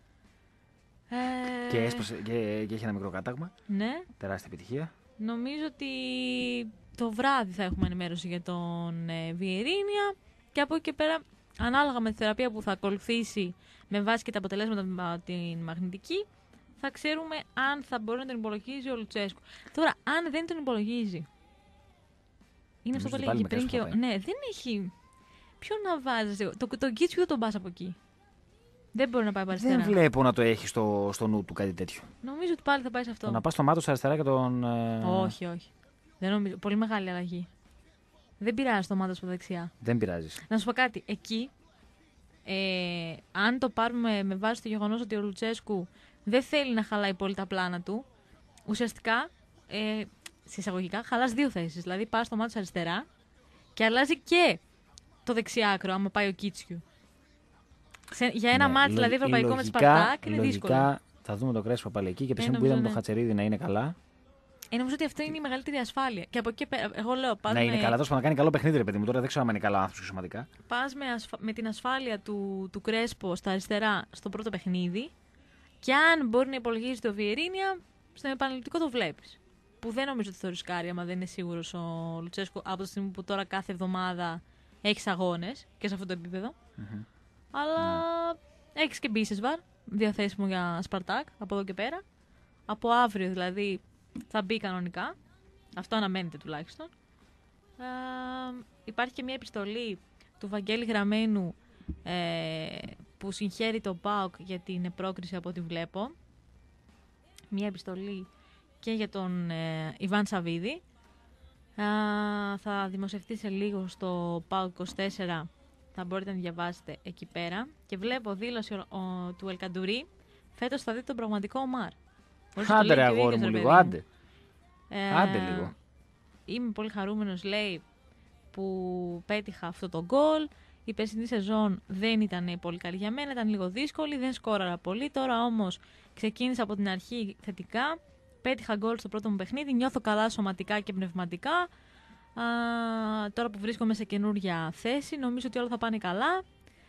Και έχει ένα μικρό κάταγμα.
Ναι.
Τεράστια επιτυχία.
Νομίζω ότι το βράδυ θα έχουμε ενημέρωση για τον Βιερίνια και από εκεί και πέρα, ανάλογα με τη θεραπεία που θα ακολουθήσει με βάση και τα αποτελέσματα από την μαγνητική, θα ξέρουμε αν θα μπορεί να τον υπολογίζει ο Λουτσέσκου. Τώρα, αν δεν τον υπολογίζει, είναι αυτό που λέγει πριν και ναι, δεν έχει. Ποιον να βάζει. Το Κίτσου δεν τον πα από εκεί. Δεν μπορεί να πάει αριστερά.
Δεν βλέπω να το έχει στο νου του κάτι τέτοιο.
Νομίζω ότι πάλι θα πάει σε αυτό.
Το να πα στο Μάτος αριστερά και τον.
Όχι. Δεν νομίζω. Πολύ μεγάλη αλλαγή. Δεν πειράζει το Μάτος από δεξιά.
Δεν πειράζει.
Να σου πω κάτι. Εκεί, αν το πάρουμε με βάση το γεγονός ότι ο Λουτσέσκου δεν θέλει να χαλάει πολύ τα πλάνα του, ουσιαστικά, σε εισαγωγικά, χαλάς 2 θέσεις. Δηλαδή πας στο Μάτος αριστερά και αλλάζει και το δεξιάκρο, άμα πάει ο Κίτσιου. Για ένα μάτς δηλαδή ευρωπαϊκό με τη Σπαρτάκ είναι δύσκολο.
Λογικά θα δούμε το Κρέσπο πάλι εκεί και πιστεύω που είδαμε τον Χατσερίδη να είναι καλά.
Νομίζω ότι αυτό είναι η μεγαλύτερη ασφάλεια. Και από εκεί πέρα, εγώ λέω.
Ναι, είναι καλά. Τόσο να κάνει καλό παιχνίδι, ρε παιδί μου. Τώρα δεν ξέρω αν είναι καλά ο άνθρωπος σωματικά.
Πας με την ασφάλεια του Κρέσπο στα αριστερά στο πρώτο παιχνίδι. Και αν μπορεί να υπολογίζει το Βιερίνια, στο επαναληπτικό το βλέπεις. Που δεν νομίζω ότι θα ρισκάρει, άμα δεν είναι σίγουρος ο Λουτσέσκο από τη στιγμή που τώρα κάθε εβδομάδα έχεις αγώνες και σε αυτό το επίπεδο. Αλλά έχεις και Μπίσεσβαρ διαθέσιμο για Σπαρτάκ από εδώ και πέρα. Από αύριο δηλαδή θα μπει κανονικά. Αυτό αναμένεται τουλάχιστον. Υπάρχει και μια επιστολή του Βαγγέλη Γραμμένου που συγχαίρει τον ΠΑΟΚ για την πρόκριση από ό,τι βλέπω. Μια επιστολή και για τον Ιβάν Σαββίδη. Θα δημοσιευτεί σε λίγο στο ΠΑΟΚ 24. Θα μπορείτε να διαβάσετε εκεί πέρα. Και βλέπω δήλωση του Ελκαντουρί. Φέτος θα δείτε τον πραγματικό Ομάρ.
Άντε ρε αγόρι μου λίγο, άντε. Άντε λίγο.
Είμαι πολύ χαρούμενος, λέει, που πέτυχα αυτό το γκολ. Η περσινή σεζόν δεν ήταν πολύ καλή για μένα, ήταν λίγο δύσκολη, δεν σκόραρα πολύ. Τώρα όμως ξεκίνησα από την αρχή θετικά. Πέτυχα γκολ στο πρώτο μου παιχνίδι, νιώθω καλά σωματικά και πνευματικά. Τώρα που βρίσκομαι σε καινούργια θέση, νομίζω ότι όλα θα πάνε καλά.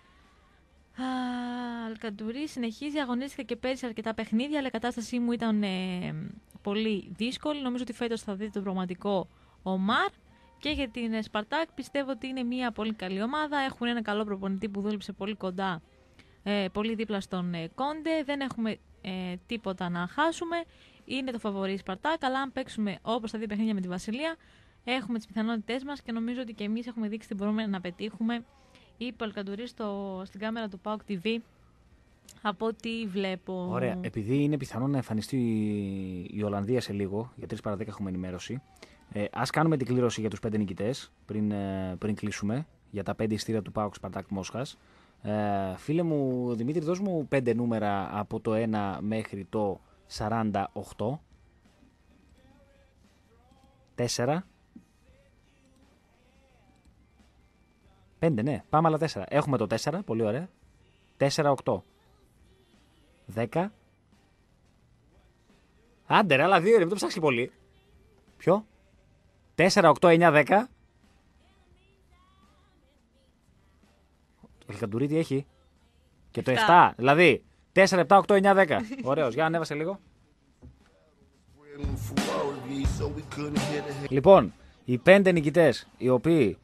Αλκαντουρί συνεχίζει, αγωνίστηκα και πέρυσι αρκετά παιχνίδια, αλλά η κατάστασή μου ήταν πολύ δύσκολη. Νομίζω ότι φέτος θα δείτε τον πραγματικό Ομάρ. Και για την Σπαρτάκ πιστεύω ότι είναι μια πολύ καλή ομάδα. Έχουν ένα καλό προπονητή που δούλεψε πολύ κοντά, πολύ δίπλα στον Κόντε. Δεν έχουμε τίποτα να χάσουμε. Είναι το φαβορί Σπαρτάκ, αλλά αν παίξουμε όπως τα δύο παιχνίδια με τη Βασιλεία, έχουμε τις πιθανότητές μας και νομίζω ότι και εμείς έχουμε δείξει τι μπορούμε να πετύχουμε. Είπε ο Αλκαντουρί στην κάμερα του PAOK TV, από ό,τι βλέπω.
Ωραία. Επειδή είναι πιθανό να εμφανιστεί η Ολλανδία σε λίγο, για 3 παρα 10 έχουμε ενημέρωση, ας κάνουμε την κλήρωση για τους 5 νικητές πριν κλείσουμε, για τα 5 ειστήρια του PAOK Σπαρτάκ Μόσχας. Φίλε μου, Δημήτρη, δώσ' μου 5 νούμερα από το 1 μέχρι το 48. 4. 5, ναι. Πάμε άλλα 4. Έχουμε το 4, πολύ ωραία. 4, 8. 10. Άντε ρε, άλλα 2 ρε, μην το ψάξει πολύ. Ποιο? 4, 8, 9, 10. Ο Ελκαντουρί τι έχει? Και το 7. Δηλαδή 4, 7, 8, 9, 10. Ωραίος, για ανέβασε λίγο. Λοιπόν, οι 5 νικητές οι οποίοι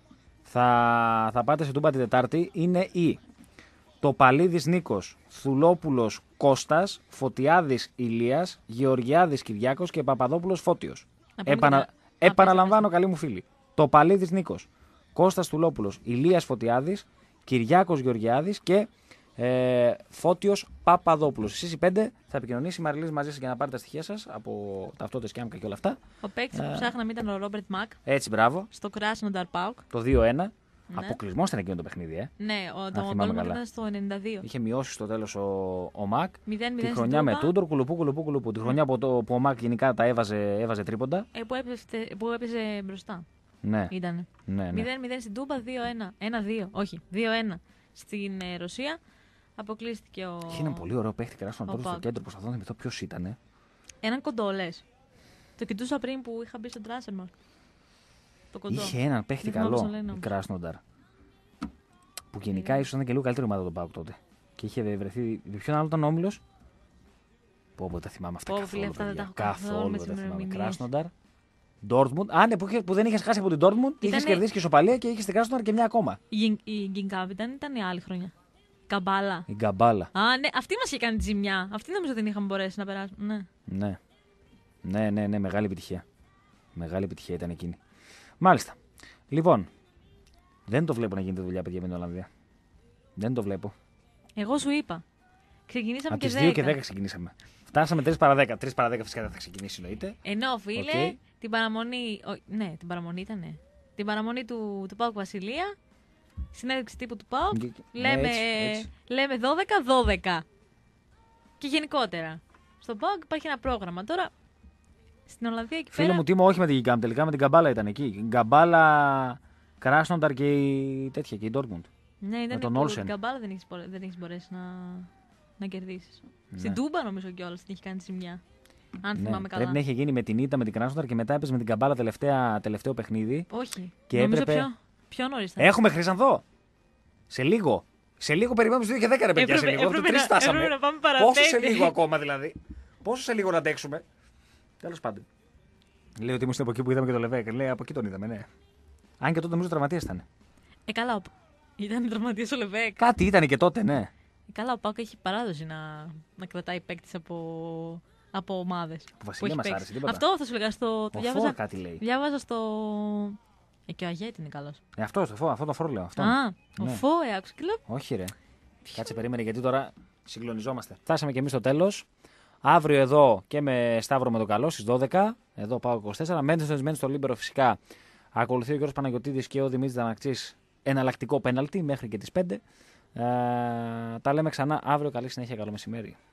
θα πάτε σε Τούμπα την Τετάρτη είναι οι Τοπαλίδης Νίκος, Θουλόπουλος Κώστας, Φωτιάδης Ηλίας, Γεωργιάδης Κυριάκος και Παπαδόπουλος Φώτιος. Επαναλαμβάνω, καλοί μου φίλοι. Τοπαλίδης Νίκος, Κώστας Θουλόπουλος, Ηλίας Φωτιάδης, Κυριάκος Γεωργιάδης και Φώτιος Παπαδόπουλος. Εσείς οι 5 θα επικοινωνήσει η Μαριλής μαζί σας για να πάρετε τα στοιχεία σας από ταυτότητες και άμκα και όλα αυτά.
Ο παίκτης που ψάχναμε ήταν ο Ρόμπερτ Μακ.
Έτσι, μπράβο.
Στο Krasnodar PAOK.
Το 2-1. Ναι. Αποκλεισμός ήταν εκείνο το παιχνίδι,
Ναι, το γκολ ήταν στο 92.
Είχε μειώσει στο τέλος ο Μακ.
0-0
τη χρονιά με Τούντορ, κουλουπού. Τη χρονιά που ο Μακ γενικά τα έβαζε τρίποντα.
Που έπαιζε μπροστά.
Ναι.
Ήτανε.
Ναι.
0-0 στην Τούμπα, 2-1. 1-2. Όχι, 2-1 στην Ρωσία. Αποκλείστηκε ο.
Είχε ένα πολύ ωραίο παίχτη Κράσνονταρ τώρα στο κέντρο. Προσπαθώ να θυμηθώ ποιος ήταν.
Έναν κοντό, λες. Το κοιτούσα πριν που είχα μπει στο Transfermarkt. Το κοντό.
Είχε έναν παίχτη καλό η Κράσνονταρ. Που γενικά ίσως ήταν και λίγο καλύτερη ομάδα τον ΠΑΟΚ τότε. Και είχε βρεθεί. Ποιον άλλο ήταν ο Όμιλος. Πω, τα θυμάμαι αυτά. Καθόλου δεν τα θυμάμαι. Κράσνονταρ. Ντόρτμουντ. Α, ναι, που δεν είχε χάσει από την Ντόρτμουντ. Είχε κερδίσει και ισοπαλία και είχε στην Κράσνονταρ και μια ακόμα.
Η Γκίνκαβιταν ήταν η άλλη χρονιά. Καμπάλα.
Η Γκαμπάλα.
Α, ναι, αυτή μας είχε κάνει τη ζημιά. Αυτή νομίζω δεν είχαμε μπορέσει να περάσουμε.
Ναι, μεγάλη επιτυχία. Μεγάλη επιτυχία ήταν εκείνη. Μάλιστα. Λοιπόν, δεν το βλέπω να γίνεται δουλειά, παιδιά, με την Ολλανδία. Δεν το βλέπω.
Εγώ σου είπα. Ξεκινήσαμε
από
και 10.
Από τις 2 και 10 ξεκινήσαμε. Φτάσαμε 3 παρα 10. 3 παρα 10 φυσικά δεν θα ξεκινήσει, εννοείται.
Ενώ, φίλε, την παραμονή. Ναι, την παραμονή ήταν. Την παραμονή του PAOK Βασιλεία. Συνέντευξη τύπου του ΠΑΟΚ. Λέμε 12-12. Και γενικότερα. Στον ΠΑΟΚ υπάρχει ένα πρόγραμμα. Τώρα στην Ολλανδία εκεί πέρα.
Φίλε μου, Τίμο, όχι με την Γκάμπ. Τελικά με την Γκαμπάλα ήταν εκεί. Η Γκαμπάλα Κράσνονταρ και η τέτοια και η Ντόρτμουντ.
Ναι, ήταν
τον
που
Όλσεν.
την Καμπάλα δεν έχεις μπορέσει να κερδίσεις.
Ναι.
Στην Τούμπα νομίζω κιόλας την έχει κάνει ζημιά. Αν θυμάμαι καλά.
Πρέπει να είχε γίνει με την Ήττα, με την Κράσνονταρ και μετά έπαιζε με την Καμπάλα τελευταίο παιχνίδι.
Όχι.
Και
νομίζω
έπρεπε...
πιο νωρίς.
Έχουμε Χρυσανθό. Σε λίγο. Σε λίγο περιμένουμε στο 2010 ρε παιδιά. Σε λίγο. Από το 3 φτάσαμε. Πόσο σε λίγο ακόμα δηλαδή. Πόσο σε λίγο να αντέξουμε. Τέλος πάντων. Λέει ότι ήμουν από εκεί που είδαμε και το Λεβέκ. Λέει από εκεί τον είδαμε, ναι. Αν και τότε νομίζω τραυματίας ήταν.
Καλά. Ήταν τραυματίας ο Λεβέκ.
Κάτι ήταν και τότε, ναι.
Καλά, ο Πάοκ έχει παράδοση να κρατάει παίκτης από ομάδες.
Που Βασιλεία μας άρεσε, τίποτα.
Αυτό θα σου λέγα στο.
Ο Φόρ κάτι λέει.
Διάβαζα στο. Και ο Αγιέτη είναι καλός.
Αυτό το Φόρ λέω. Αυτό.
Ο Φω, άκουσα και λέω.
Όχι, ρε. Κάτσε, περίμενε γιατί τώρα συγκλονιζόμαστε. Φτάσαμε και εμείς στο τέλος. Αύριο εδώ και με Σταύρο με το καλό στις 12. Εδώ πάω 24. Μένετε στο Λίμπερο φυσικά. Ακολουθεί ο Γιώργος Παναγιωτίδης και ο Δημήτρης Δαναξής. Εναλλακτικό πέναλτι μέχρι και τις 5. Τα λέμε ξανά αύριο. Καλή συνέχεια, καλό μεσημέρι.